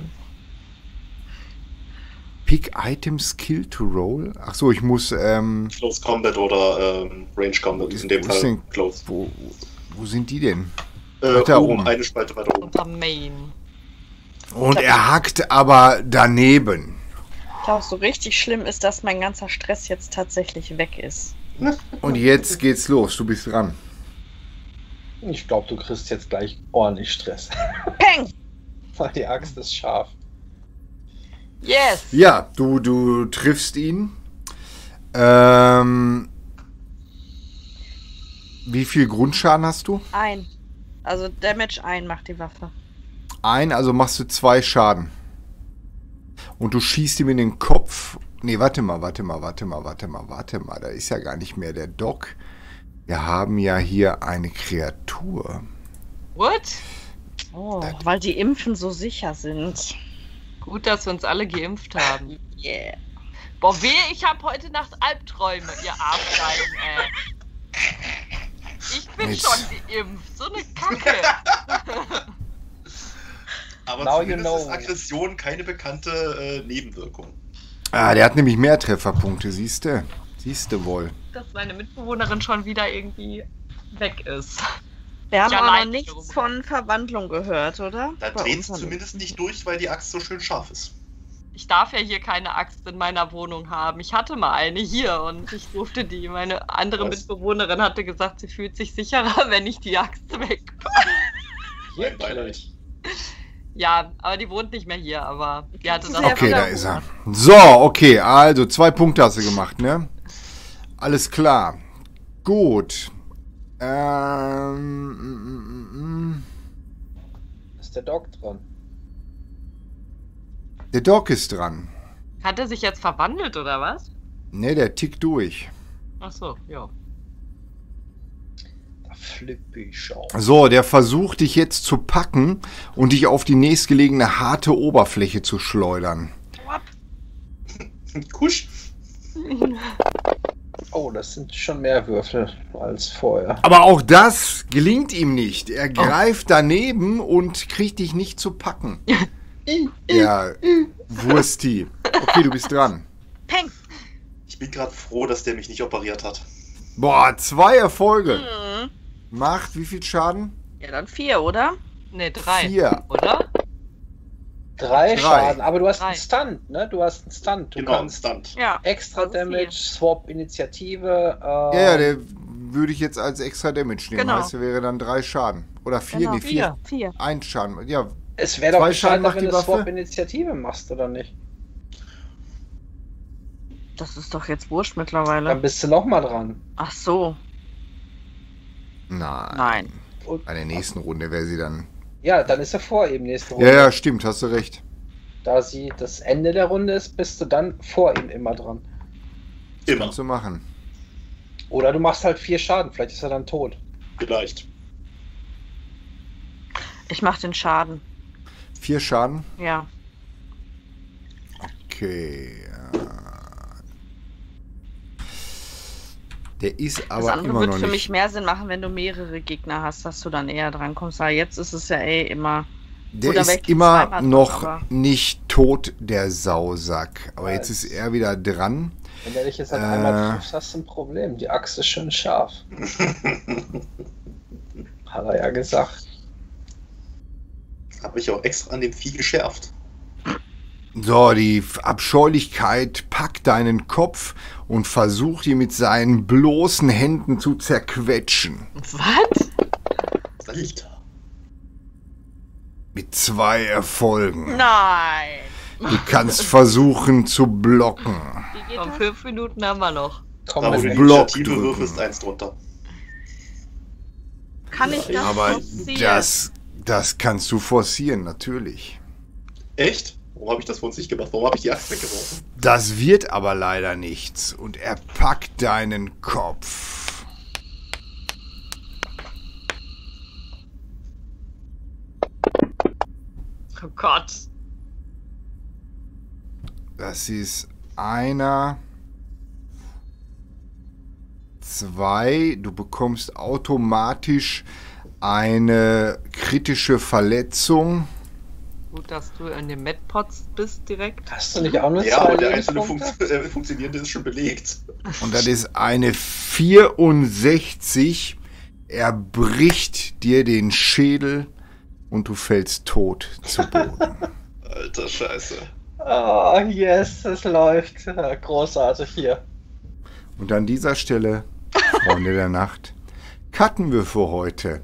Speaker 1: Pick Item Skill to roll. Ach so, ich muss. Ähm,
Speaker 4: Close Combat oder ähm, Range Combat, in dem
Speaker 1: Wo ist
Speaker 4: Fall
Speaker 1: denn-
Speaker 4: Close.
Speaker 1: wo, wo sind die denn?
Speaker 4: Äh,
Speaker 1: Weiter
Speaker 4: oben,
Speaker 1: oben.
Speaker 4: eine Spalte weiter oben.
Speaker 2: Unter Main.
Speaker 1: Und er hackt aber daneben.
Speaker 5: Ich glaube, so richtig schlimm ist, dass mein ganzer Stress jetzt tatsächlich weg ist.
Speaker 1: Und jetzt geht's los. Du bist dran.
Speaker 6: Ich glaube, du kriegst jetzt gleich ordentlich Stress.
Speaker 5: Peng!
Speaker 6: Weil die Axt ist scharf.
Speaker 2: Yes!
Speaker 1: Ja, du, du triffst ihn. Ähm, wie viel Grundschaden hast du?
Speaker 5: Ein. Also Damage ein macht die Waffe.
Speaker 1: Ein, also machst du zwei Schaden. Und du schießt ihm in den Kopf. Nee, warte mal, warte mal, warte mal, warte mal, warte mal. Da ist ja gar nicht mehr der Doc. Wir haben ja hier eine Kreatur.
Speaker 2: What?
Speaker 5: Oh, weil die Impfen so sicher sind.
Speaker 2: Gut, dass wir uns alle geimpft haben.
Speaker 5: Yeah.
Speaker 2: Boah, wehe, ich habe heute Nacht Albträume, ihr Arschgeigen, ey. Ich bin
Speaker 1: Jetzt.
Speaker 2: schon geimpft. So eine Kacke.
Speaker 4: Aber
Speaker 6: Now you
Speaker 4: zumindest
Speaker 6: know.
Speaker 4: ist Aggression keine bekannte äh, Nebenwirkung.
Speaker 1: Ah, der hat nämlich mehr Trefferpunkte, siehst du? Siehst du wohl.
Speaker 2: Dass meine Mitbewohnerin schon wieder irgendwie weg ist.
Speaker 5: Wir haben
Speaker 2: Ja,
Speaker 5: aber noch
Speaker 2: nein,
Speaker 5: nichts
Speaker 2: darüber.
Speaker 5: von Verwandlung gehört, oder?
Speaker 4: Da
Speaker 5: Bei
Speaker 4: dreht
Speaker 5: uns
Speaker 4: es
Speaker 5: noch
Speaker 4: zumindest nicht durch, weil die Axt so schön scharf ist.
Speaker 2: Ich darf ja hier keine Axt in meiner Wohnung haben. Ich hatte mal eine hier und ich durfte die. Meine andere
Speaker 4: Was?
Speaker 2: Mitbewohnerin hatte gesagt, sie fühlt sich sicherer, wenn ich die Axt wegpacke.
Speaker 4: Mein Beileid.
Speaker 2: Ja, aber die wohnt nicht mehr hier, aber die hatte das.
Speaker 5: Sehr
Speaker 1: Okay,
Speaker 5: wieder
Speaker 1: da ist er. So, okay, also zwei Punkte hast du gemacht, ne? Alles klar. Gut. Ähm, mm, mm, mm.
Speaker 6: Ist der Doc dran?
Speaker 1: Der Doc ist dran.
Speaker 2: Hat er sich jetzt verwandelt oder was?
Speaker 1: Ne, der tickt durch.
Speaker 2: Ach so, ja.
Speaker 6: Da flippe ich schon.
Speaker 1: So, der versucht dich jetzt zu packen und dich auf die nächstgelegene harte Oberfläche zu schleudern.
Speaker 4: Kusch.
Speaker 6: Oh, das sind schon mehr Würfel als vorher.
Speaker 1: Aber auch das gelingt ihm nicht. Er greift daneben und kriegt dich nicht zu packen. Ja, Wursti. Okay, du bist dran.
Speaker 5: Peng!
Speaker 4: Ich bin gerade froh, dass der mich nicht operiert hat.
Speaker 1: Boah, zwei Erfolge.
Speaker 5: Hm.
Speaker 1: Macht wie viel Schaden?
Speaker 5: Ja, dann vier, oder?
Speaker 2: Ne, drei.
Speaker 1: Vier.
Speaker 2: Oder?
Speaker 6: Drei,
Speaker 1: Drei.
Speaker 6: Schaden, aber du hast
Speaker 2: Drei.
Speaker 6: einen Stunt, ne? Du hast einen Stunt. Du
Speaker 4: Genau, ein
Speaker 6: kannst
Speaker 4: Stunt.
Speaker 5: Ja.
Speaker 6: extra
Speaker 5: Also vier.
Speaker 6: Damage, Swap, Initiative. Äh,
Speaker 1: Ja, ja, der würde ich jetzt als extra Damage nehmen.
Speaker 5: Genau.
Speaker 1: Heißt, der wäre dann drei Schaden. Oder vier,
Speaker 5: Genau.
Speaker 1: nee, vier.
Speaker 5: Vier.
Speaker 1: Ein Schaden. Ja,
Speaker 6: es wäre doch
Speaker 1: Zwei
Speaker 6: bescheuert,
Speaker 1: Schaden macht
Speaker 6: wenn
Speaker 1: die
Speaker 6: du
Speaker 1: Waffe?
Speaker 6: Swap Initiative machst, oder nicht?
Speaker 5: Das ist doch jetzt wurscht mittlerweile.
Speaker 6: Dann bist du nochmal dran.
Speaker 5: Ach so.
Speaker 1: nein.
Speaker 5: Nein.
Speaker 6: Und,
Speaker 1: Bei der nächsten Runde wäre sie dann.
Speaker 6: ja, dann ist er vor ihm nächste Runde.
Speaker 1: Ja, ja, stimmt, hast du recht.
Speaker 6: Da sie das Ende der Runde ist, bist du dann vor ihm immer dran.
Speaker 4: Immer.
Speaker 1: Kannst du machen.
Speaker 6: Oder du machst halt vier Schaden, vielleicht ist er dann tot.
Speaker 4: Vielleicht.
Speaker 5: Ich mach den Schaden.
Speaker 1: Vier Schaden.
Speaker 5: Ja.
Speaker 1: Okay. äh. Der ist
Speaker 5: Das
Speaker 1: aber
Speaker 5: andere
Speaker 1: immer
Speaker 5: wird
Speaker 1: noch
Speaker 5: für mich
Speaker 1: nicht.
Speaker 5: mehr Sinn machen, wenn du mehrere Gegner hast, dass du dann eher dran kommst. Aber jetzt ist es ja eh immer.
Speaker 1: Der
Speaker 5: Oder
Speaker 1: ist
Speaker 5: weg
Speaker 1: immer
Speaker 5: zweimal dran,
Speaker 1: noch
Speaker 5: aber-
Speaker 1: nicht tot, der Sausack. Aber jetzt
Speaker 6: Weiß.
Speaker 1: ist er wieder dran.
Speaker 6: Wenn er dich jetzt halt
Speaker 1: Äh.
Speaker 6: einmal trifft, hast du ein Problem. Die Axt ist schön scharf. Hat er ja gesagt.
Speaker 4: Habe ich auch extra an dem Vieh geschärft.
Speaker 1: So, die Abscheulichkeit packt deinen Kopf und versucht ihn mit seinen bloßen Händen zu zerquetschen.
Speaker 2: Was?
Speaker 4: Alter.
Speaker 1: Mit zwei Erfolgen.
Speaker 5: Nein.
Speaker 1: Du kannst versuchen zu blocken.
Speaker 5: Wie geht
Speaker 2: Komm,
Speaker 5: das?
Speaker 2: fünf Minuten haben wir noch.
Speaker 3: Komm,
Speaker 4: Da, wo
Speaker 3: mit
Speaker 4: du die
Speaker 1: Block
Speaker 4: Initiative
Speaker 1: drücken.
Speaker 4: würfelst, eins drunter.
Speaker 5: Kann ich das
Speaker 1: Aber
Speaker 5: forcieren?
Speaker 1: das, das kannst du forcieren, natürlich.
Speaker 4: Echt? Warum habe ich das vor uns nicht gemacht? Warum habe ich die Axt weggeworfen?
Speaker 1: Das wird aber leider nichts. Und er packt deinen Kopf.
Speaker 2: Oh Gott.
Speaker 1: Das ist einer, zwei. Du bekommst automatisch eine kritische Verletzung.
Speaker 2: Gut, dass du in dem Medpots bist direkt.
Speaker 6: Hast du nicht auch nur
Speaker 4: Ja,
Speaker 6: zwei
Speaker 4: aber der einzelne
Speaker 6: Lebenspunkte?
Speaker 4: Funkt äh, funktionierende ist schon belegt.
Speaker 1: Und das ist eine vierundsechzig. Er bricht dir den Schädel und du fällst tot zu Boden.
Speaker 4: Alter Scheiße.
Speaker 6: Oh, yes, es läuft. Ja, großartig hier.
Speaker 1: Und an dieser Stelle, Freunde der Nacht, cutten wir für heute.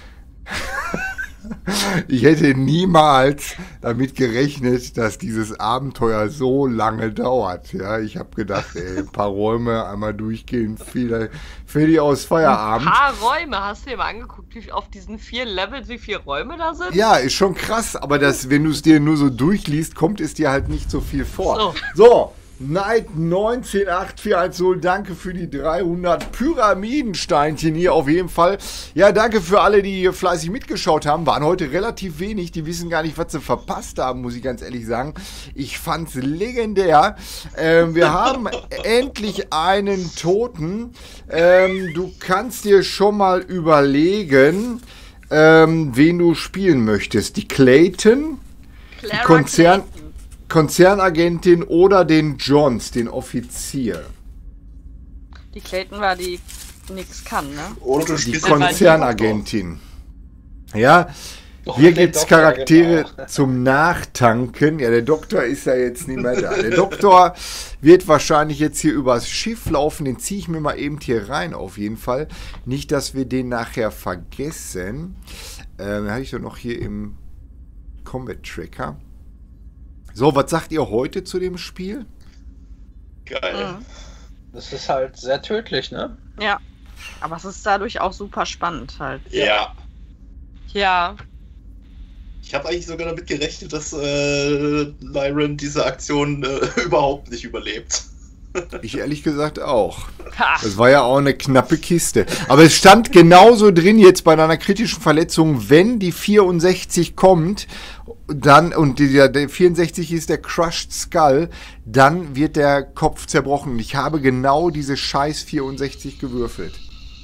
Speaker 1: Ich hätte niemals damit gerechnet, dass dieses Abenteuer so lange dauert. Ja, ich habe gedacht, ey, ein paar Räume einmal durchgehen, viel, fertig aus Feierabend.
Speaker 2: Ein paar Räume, hast du dir mal angeguckt, wie auf diesen vier Levels, wie viele Räume da sind?
Speaker 1: Ja, ist schon krass, aber das, wenn du es dir nur so durchliest, kommt es dir halt nicht so viel vor.
Speaker 2: So.
Speaker 1: So, Night neunzehn acht vier eins null, danke für die dreihundert Pyramidensteinchen hier auf jeden Fall. Ja, danke für alle, die hier fleißig mitgeschaut haben. Waren heute relativ wenig, die wissen gar nicht, was sie verpasst haben, muss ich ganz ehrlich sagen. Ich fand's legendär. Ähm, wir haben endlich einen Toten. Ähm, du kannst dir schon mal überlegen, ähm, wen du spielen möchtest. Die Clayton,
Speaker 5: Clara
Speaker 1: Konzern-
Speaker 5: Clayton.
Speaker 1: Konzernagentin oder den Johns, den Offizier.
Speaker 5: Die Clayton war die nix kann, ne?
Speaker 4: Oder du
Speaker 1: Die
Speaker 4: spielst
Speaker 1: Konzernagentin. Ja, hier
Speaker 6: der
Speaker 1: gibt's
Speaker 6: Doktor,
Speaker 1: Charaktere
Speaker 6: genau.
Speaker 1: zum Nachtanken. Ja, der Doktor ist ja jetzt nicht mehr da. Der Doktor wird wahrscheinlich jetzt hier übers Schiff laufen. Den ziehe ich mir mal eben hier rein, auf jeden Fall. Nicht, dass wir den nachher vergessen. Ähm, den hatte ich doch noch hier im Combat Tracker. So, was sagt ihr heute zu dem Spiel?
Speaker 4: Geil.
Speaker 5: Mhm.
Speaker 6: Das ist halt sehr tödlich, ne?
Speaker 5: Ja. Aber es ist dadurch auch super spannend halt.
Speaker 4: Ja.
Speaker 2: Ja,
Speaker 4: Ich habe eigentlich sogar damit gerechnet, dass äh, Lyran diese Aktion äh, überhaupt nicht überlebt.
Speaker 1: Ich ehrlich gesagt auch.
Speaker 2: ha.
Speaker 1: Das war ja auch eine knappe Kiste. Aber es stand genauso drin jetzt bei einer kritischen Verletzung, wenn die vierundsechzig kommt, dann, und der, der vierundsechzig ist der Crushed Skull, dann wird der Kopf zerbrochen. Und ich habe genau diese scheiß vierundsechzig gewürfelt.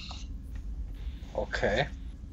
Speaker 6: Okay.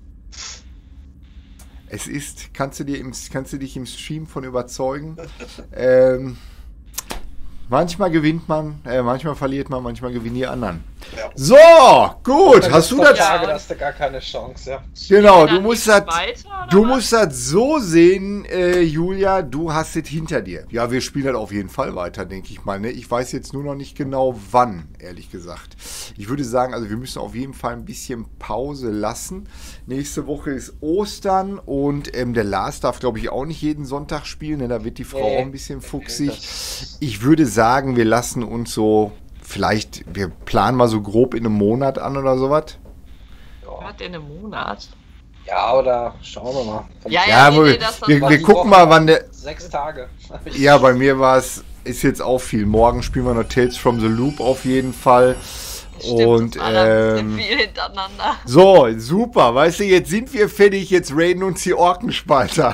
Speaker 1: Es ist, kannst du, dir im, kannst du dich im Stream von überzeugen? ähm, manchmal gewinnt man, äh, manchmal verliert man, manchmal gewinnen die anderen.
Speaker 4: Ja.
Speaker 1: So, gut,
Speaker 6: Wenn
Speaker 1: hast du
Speaker 6: das
Speaker 1: das?
Speaker 6: Tage, da hast du gar keine Chance, ja.
Speaker 1: Genau,
Speaker 2: Dann
Speaker 1: du musst
Speaker 2: geht's
Speaker 1: das,
Speaker 2: weiter, oder
Speaker 1: du
Speaker 2: was?
Speaker 1: musst das so sehen, äh, Julia, du hast es hinter dir. Ja, wir spielen das auf jeden Fall weiter, denke ich mal. Ne? Ich weiß jetzt nur noch nicht genau wann, ehrlich gesagt. Ich würde sagen, also wir müssen auf jeden Fall ein bisschen Pause lassen. Nächste Woche ist Ostern und ähm, der Lars darf, glaube ich, auch nicht jeden Sonntag spielen. Ne? Da wird die Frau
Speaker 6: Nee.
Speaker 1: auch ein bisschen fuchsig. Ich würde sagen, wir lassen uns so, vielleicht, wir planen mal so grob in einem Monat an oder sowas.
Speaker 6: Ja.
Speaker 2: Hat der einen Monat?
Speaker 6: Ja, oder schauen wir mal.
Speaker 2: Ja,
Speaker 1: Ja,
Speaker 2: nee,
Speaker 1: wir,
Speaker 2: nee, das- das
Speaker 1: wir,
Speaker 6: war
Speaker 1: wir
Speaker 6: die
Speaker 1: gucken
Speaker 6: Woche.
Speaker 1: mal, wann der.
Speaker 6: Sechs Tage.
Speaker 1: Ja, bei mir war es, ist jetzt auch viel. Morgen spielen wir noch Tales from the Loop auf jeden Fall.
Speaker 2: Stimmt,
Speaker 1: Und
Speaker 2: das war dann ein
Speaker 1: ähm,
Speaker 2: bisschen viel hintereinander.
Speaker 1: so, super. Weißt du, jetzt sind wir fertig. Jetzt raiden uns die Orkenspalter.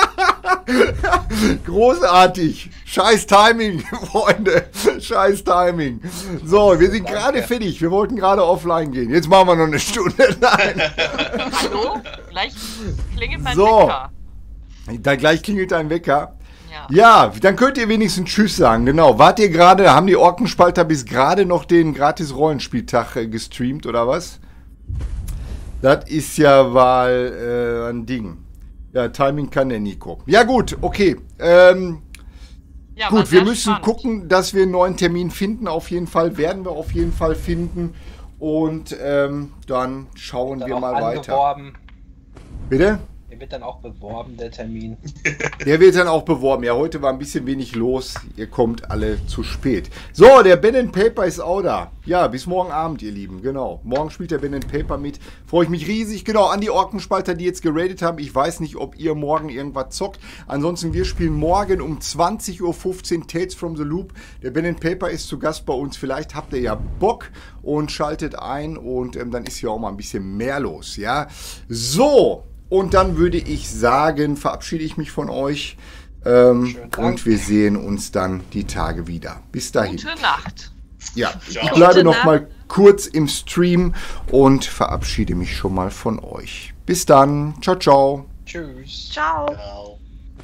Speaker 1: Großartig. Scheiß Timing, Freunde. Scheiß Timing. So, wir sind gerade fertig. Wir wollten gerade offline gehen. Jetzt machen wir noch eine Stunde. Nein.
Speaker 2: Hallo? Gleich klingelt mein
Speaker 1: So.
Speaker 2: Wecker.
Speaker 1: Da gleich klingelt ein Wecker.
Speaker 2: Ja.
Speaker 1: Ja, dann könnt ihr wenigstens Tschüss sagen. Genau. Wart ihr gerade, haben die Orkenspalter bis gerade noch den Gratis-Rollenspieltag äh, gestreamt oder was? Das ist ja mal äh, ein Ding. Ja, Timing kann der Nico. Ja gut, okay. Ähm,
Speaker 2: Ja,
Speaker 1: gut,
Speaker 2: war
Speaker 1: wir
Speaker 2: sehr
Speaker 1: müssen
Speaker 2: spannend.
Speaker 1: gucken, dass wir einen neuen Termin finden. Auf jeden Fall werden wir auf jeden Fall finden. Und ähm, dann schauen
Speaker 3: Dann
Speaker 1: wir
Speaker 3: auch
Speaker 1: mal weiter.
Speaker 3: angeworben.
Speaker 1: Bitte?
Speaker 3: Der wird dann auch beworben, der Termin.
Speaker 1: Der wird dann auch beworben. Ja, heute war ein bisschen wenig los. Ihr kommt alle zu spät. So, der Ben and Paper ist auch da. Ja, bis morgen Abend, ihr Lieben. Genau. Morgen spielt der Ben and Paper mit. Freue ich mich riesig. Genau, an die Orkenspalter, die jetzt geradet haben. Ich weiß nicht, ob ihr morgen irgendwas zockt. Ansonsten, wir spielen morgen um zwanzig Uhr fünfzehn Tales from the Loop. Der Ben and Paper ist zu Gast bei uns. Vielleicht habt ihr ja Bock und schaltet ein. Und ähm, dann ist hier auch mal ein bisschen mehr los. Ja, so. Und dann würde ich sagen, verabschiede ich mich von euch ähm,
Speaker 3: Schönen Dank.
Speaker 1: und wir sehen uns dann die Tage wieder. Bis dahin.
Speaker 2: Gute Nacht.
Speaker 1: Ja,
Speaker 4: Ciao.
Speaker 1: ich bleibe
Speaker 5: Gute
Speaker 1: noch
Speaker 5: Nacht.
Speaker 1: mal kurz im Stream und verabschiede mich schon mal von euch. Bis dann. Ciao, ciao.
Speaker 3: Tschüss.
Speaker 5: Ciao.
Speaker 4: Ciao.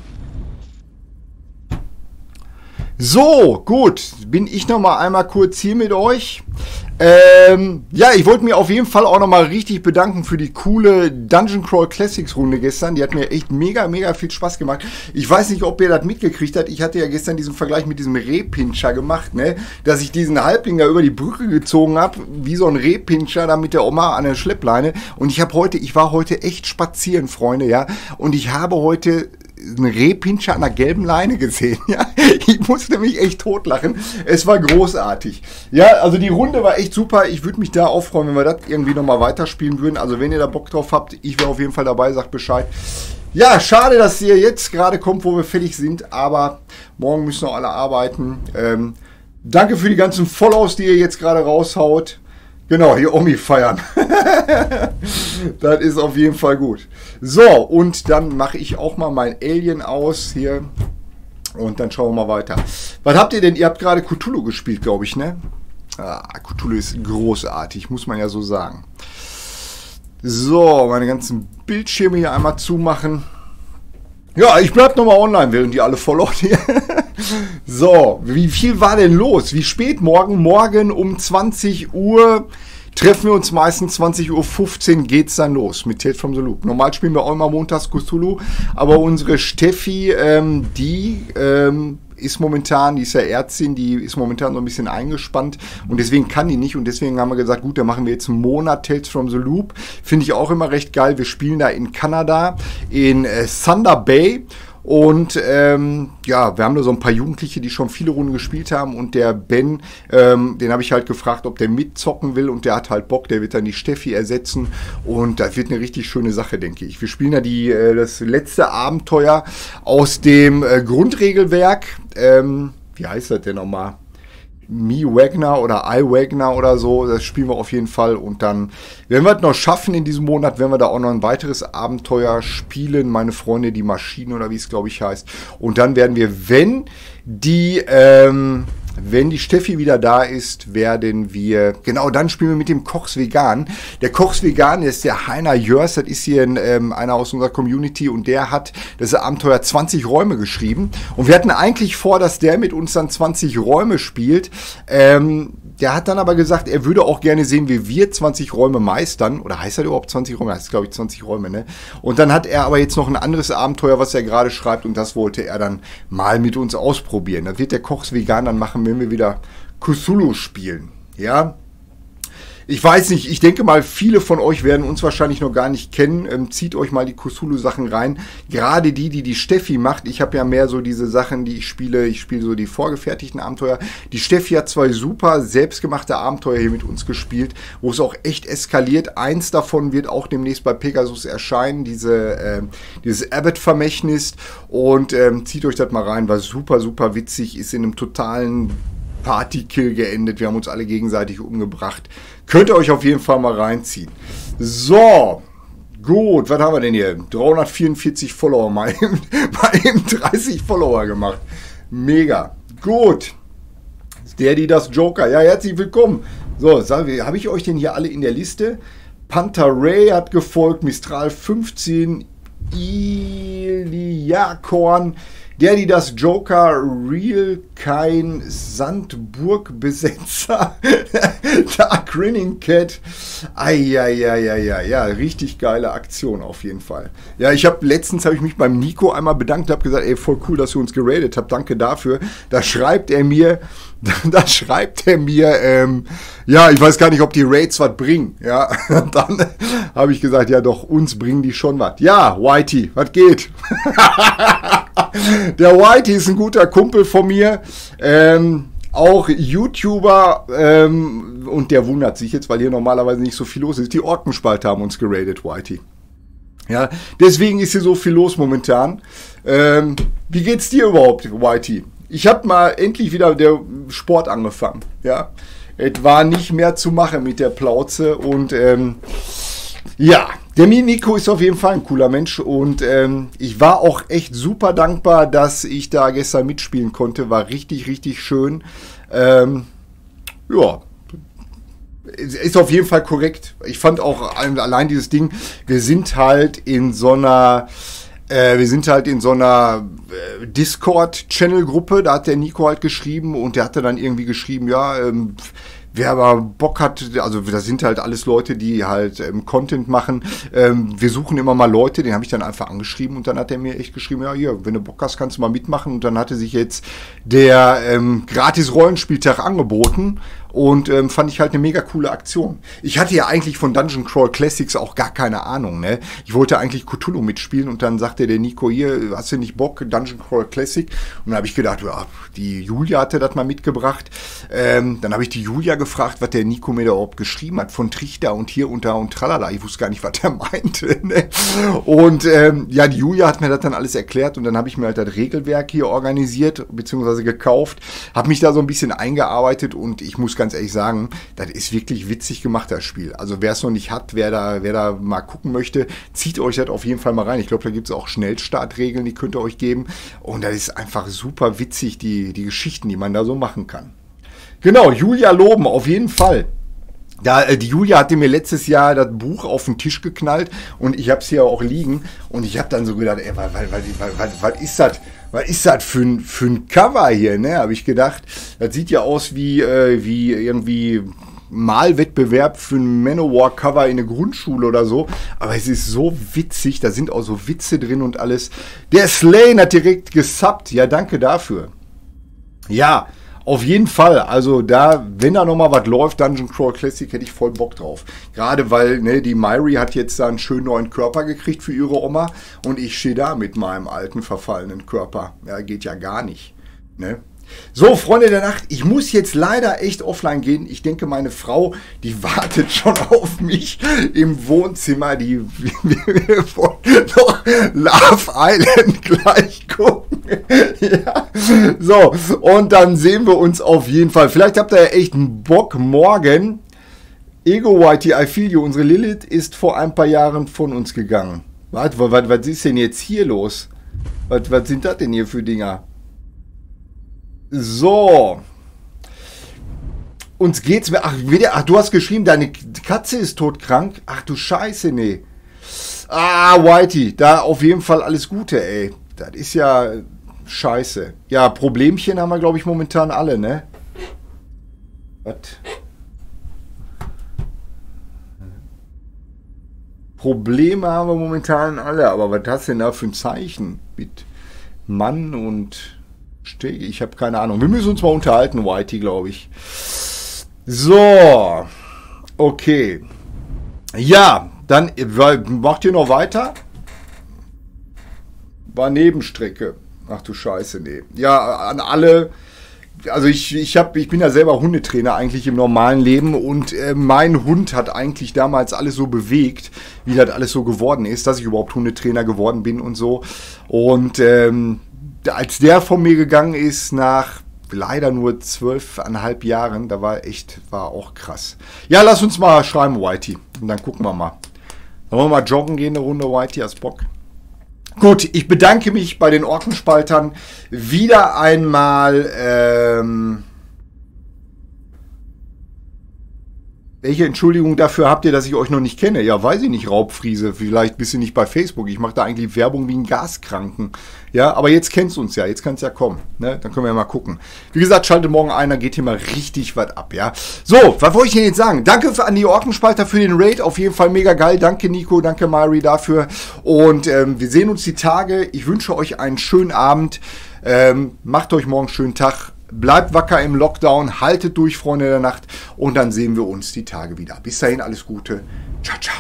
Speaker 1: So, gut. Bin ich noch mal einmal kurz hier mit euch. Ähm, ja, ich wollte mir auf jeden Fall auch noch mal richtig bedanken für die coole Dungeon Crawl Classics Runde gestern. Die hat mir echt mega, mega viel Spaß gemacht. Ich weiß nicht, ob ihr das mitgekriegt habt. Ich hatte ja gestern diesen Vergleich mit diesem Rehpinscher gemacht, ne? Dass ich diesen Halbling da über die Brücke gezogen habe, wie so ein Rehpinscher da mit der Oma an der Schleppleine. Und ich habe heute, ich war heute echt spazieren, Freunde, ja. Und ich habe heute einen Rehpinscher an der gelben Leine gesehen, ja. Ich musste mich echt totlachen. Es war großartig. Ja, also die Runde war echt super. Ich würde mich da auch freuen, wenn wir das irgendwie nochmal weiterspielen würden. Also wenn ihr da Bock drauf habt, ich wäre auf jeden Fall dabei, sagt Bescheid. Ja, schade, dass ihr jetzt gerade kommt, wo wir fertig sind, aber morgen müssen noch alle arbeiten. Ähm, danke für die ganzen Follows, die ihr jetzt gerade raushaut. Genau, hier Omi feiern. Das ist auf jeden Fall gut. So, und dann mache ich auch mal mein Alien aus hier. Und dann schauen wir mal weiter. Was habt ihr denn? Ihr habt gerade Cthulhu gespielt, glaube ich, ne? Ah, Cthulhu ist großartig, muss man ja so sagen. So, meine ganzen Bildschirme hier einmal zumachen. Ja, ich bleib nochmal online, während die alle followen hier. So, wie viel war denn los? Wie spät morgen? Morgen um zwanzig Uhr treffen wir uns meistens. Zwanzig Uhr fünfzehn geht's dann los mit Tales from the Loop. Normal spielen wir auch immer montags Cthulhu, aber unsere Steffi, ähm, die ähm, ist momentan, die ist ja Ärztin, die ist momentan so ein bisschen eingespannt und deswegen kann die nicht und deswegen haben wir gesagt, gut, dann machen wir jetzt einen Monat Tales from the Loop. Finde ich auch immer recht geil. Wir spielen da in Kanada, in äh, Thunder Bay. Und ähm, ja, wir haben da so ein paar Jugendliche, die schon viele Runden gespielt haben und der Ben, ähm, den habe ich halt gefragt, ob der mitzocken will und der hat halt Bock, der wird dann die Steffi ersetzen und das wird eine richtig schöne Sache, denke ich. Wir spielen da die, äh, das letzte Abenteuer aus dem äh, Grundregelwerk, ähm, wie heißt das denn nochmal? Me Wagner oder I Wagner oder so, das spielen wir auf jeden Fall und dann, wenn wir es noch schaffen in diesem Monat, werden wir da auch noch ein weiteres Abenteuer spielen, meine Freunde, die Maschine oder wie es glaube ich heißt und dann werden wir, wenn die, ähm, wenn die Steffi wieder da ist, werden wir, genau, dann spielen wir mit dem Kochs Vegan. Der Kochs Vegan ist der Heiner Jörs, das ist hier ein, ähm, einer aus unserer Community und der hat das Abenteuer zwanzig Räume geschrieben. Und wir hatten eigentlich vor, dass der mit uns dann zwanzig Räume spielt. Ähm, der hat dann aber gesagt, er würde auch gerne sehen, wie wir zwanzig Räume meistern. Oder heißt das überhaupt zwanzig Räume? Das ist, glaube ich, zwanzig Räume, ne? Und dann hat er aber jetzt noch ein anderes Abenteuer, was er gerade schreibt und das wollte er dann mal mit uns ausprobieren. Das wird der Kochs Vegan dann machen, wenn wir wieder Cthulhu spielen. Ja, ich weiß nicht, ich denke mal, viele von euch werden uns wahrscheinlich noch gar nicht kennen. Ähm, zieht euch mal die Cthulhu-Sachen rein. Gerade die, die die Steffi macht. Ich habe ja mehr so diese Sachen, die ich spiele. Ich spiele so die vorgefertigten Abenteuer. Die Steffi hat zwei super selbstgemachte Abenteuer hier mit uns gespielt, wo es auch echt eskaliert. Eins davon wird auch demnächst bei Pegasus erscheinen, diese, äh, dieses Abbott-Vermächtnis. Und ähm, zieht euch das mal rein, war super, super witzig, ist in einem totalen Partykill geendet. Wir haben uns alle gegenseitig umgebracht. Könnt ihr euch auf jeden Fall mal reinziehen. So, gut, was haben wir denn hier? dreihundertvierundvierzig Follower, mal eben, mal eben dreißig Follower gemacht. Mega, gut. Der, die das Joker. Ja, herzlich willkommen. So, habe ich euch denn hier alle in der Liste? Panther Ray hat gefolgt, Mistral fünfzehn, Iliakorn, Der, die das Joker Real, kein Sandburg-Besetzer. Dark Grinning Cat. Eieieiei, ja, richtig geile Aktion auf jeden Fall. Ja, ich habe letztens habe ich mich beim Nico einmal bedankt, habe gesagt, ey, voll cool, dass du uns geradet habt, danke dafür. Da schreibt er mir, da schreibt er mir, ähm, ja, ich weiß gar nicht, ob die Raids was bringen. Ja, dann habe ich gesagt, ja doch, uns bringen die schon was. Ja, Whitey, was geht? Der Whitey ist ein guter Kumpel von mir, ähm, auch YouTuber, ähm, und der wundert sich jetzt, weil hier normalerweise nicht so viel los ist. Die Orkenspalter haben uns geradet, Whitey. Ja, deswegen ist hier so viel los momentan. Ähm, wie geht's dir überhaupt, Whitey? Ich habe mal endlich wieder der Sport angefangen. Ja, es war nicht mehr zu machen mit der Plauze und ähm, ja, der Nico ist auf jeden Fall ein cooler Mensch und ähm, ich war auch echt super dankbar, dass ich da gestern mitspielen konnte. War richtig, richtig schön. Ähm, ja, ist auf jeden Fall korrekt. Ich fand auch allein dieses Ding, wir sind halt in so einer, äh, wir sind halt in so einer äh, Discord-Channel-Gruppe, da hat der Nico halt geschrieben und der hatte dann irgendwie geschrieben, ja, ähm, wer aber Bock hat, also das sind halt alles Leute, die halt ähm, Content machen. Ähm, wir suchen immer mal Leute, den habe ich dann einfach angeschrieben und dann hat er mir echt geschrieben, ja hier, wenn du Bock hast, kannst du mal mitmachen. Und dann hatte sich jetzt der ähm, Gratis-Rollenspieltag angeboten und ähm, fand ich halt eine mega coole Aktion. Ich hatte ja eigentlich von Dungeon Crawl Classics auch gar keine Ahnung, ne? Ich wollte eigentlich Cthulhu mitspielen und dann sagte der Nico, hier, hast du nicht Bock, Dungeon Crawl Classic? Und dann habe ich gedacht, ja, die Julia hatte das mal mitgebracht. Ähm, dann habe ich die Julia gefragt, was der Nico mir da überhaupt geschrieben hat, von Trichter und hier und da und tralala. Ich wusste gar nicht, was er meinte, ne? Und ähm, ja, die Julia hat mir das dann alles erklärt und dann habe ich mir halt das Regelwerk hier organisiert, beziehungsweise gekauft, habe mich da so ein bisschen eingearbeitet und ich muss ganz ehrlich sagen, das ist wirklich witzig gemacht, das Spiel. Also wer es noch nicht hat, wer da, wer da mal gucken möchte, zieht euch das auf jeden Fall mal rein. Ich glaube, da gibt es auch Schnellstartregeln, die könnt ihr euch geben. Und das ist einfach super witzig, die, die Geschichten, die man da so machen kann. Genau, Julia loben, auf jeden Fall. Da, die Julia hatte mir letztes Jahr das Buch auf den Tisch geknallt und ich habe es hier auch liegen. Und ich habe dann so gedacht, ey, was, was, was, was, was ist das? Was ist das für ein, für ein Cover hier, ne? Habe ich gedacht. Das sieht ja aus wie, äh, wie irgendwie Malwettbewerb für ein Manowar-Cover in der Grundschule oder so. Aber es ist so witzig, da sind auch so Witze drin und alles. Der Slane hat direkt gesubbt. Ja, danke dafür. Ja, auf jeden Fall, also da, wenn da nochmal was läuft, Dungeon Crawl Classic, hätte ich voll Bock drauf. Gerade weil, ne, die Myri hat jetzt da einen schönen neuen Körper gekriegt für ihre Oma und ich stehe da mit meinem alten, verfallenen Körper. Ja, geht ja gar nicht, ne? So, Freunde der Nacht, ich muss jetzt leider echt offline gehen. Ich denke, meine Frau, die wartet schon auf mich im Wohnzimmer. Die wir wollen noch Love Island gleich gucken. Ja. So, und dann sehen wir uns auf jeden Fall. Vielleicht habt ihr ja echt einen Bock morgen. Ego Whitey, I feel you. Unsere Lilith ist vor ein paar Jahren von uns gegangen. Was, was, was ist denn jetzt hier los? Was, was sind das denn hier für Dinger? So. Uns geht's mehr. Ach, wieder, ach, du hast geschrieben, deine Katze ist todkrank. Ach du Scheiße, nee. Ah, Whitey, da auf jeden Fall alles Gute, ey. Das ist ja scheiße. Ja, Problemchen haben wir, glaube ich, momentan alle, ne? Was? Probleme haben wir momentan alle, aber was hast du denn da für ein Zeichen mit Mann und Stege? Ich habe keine Ahnung. Wir müssen uns mal unterhalten, Whitey, glaube ich. So. Okay. Ja, dann macht ihr noch weiter? War Nebenstrecke. Ach du Scheiße, nee. Ja, an alle. Also ich, ich, hab, ich bin ja selber Hundetrainer eigentlich im normalen Leben und äh, mein Hund hat eigentlich damals alles so bewegt, wie das alles so geworden ist, dass ich überhaupt Hundetrainer geworden bin und so. Und ähm, als der von mir gegangen ist, nach leider nur zwölfeinhalb Jahren, da war echt, war auch krass. Ja, lass uns mal schreiben, Whitey. Und dann gucken wir mal. Dann wollen wir mal joggen gehen, eine Runde, Whitey, hast Bock? Gut, ich bedanke mich bei den Orkenspaltern wieder einmal. Ähm Welche Entschuldigung dafür habt ihr, dass ich euch noch nicht kenne? Ja, weiß ich nicht, Raubfriese. Vielleicht bist du nicht bei Facebook. Ich mache da eigentlich Werbung wie ein Gaskranken. Ja, aber jetzt kennst du uns ja. Jetzt kann es ja kommen. Ne? Dann können wir ja mal gucken. Wie gesagt, schaltet morgen ein, da geht hier mal richtig was ab. Ja. So, was wollte ich denn jetzt sagen? Danke für, an die Orkenspalter für den Raid. Auf jeden Fall mega geil. Danke Nico, danke Mari dafür. Und ähm, wir sehen uns die Tage. Ich wünsche euch einen schönen Abend. Ähm, macht euch morgen einen schönen Tag. Bleibt wacker im Lockdown, haltet durch, Freunde der Nacht, und dann sehen wir uns die Tage wieder. Bis dahin, alles Gute. Ciao, ciao.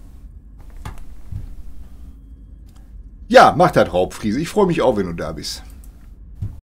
Speaker 1: Ja, macht das, Raubfriese. Ich freue mich auch, wenn du da bist.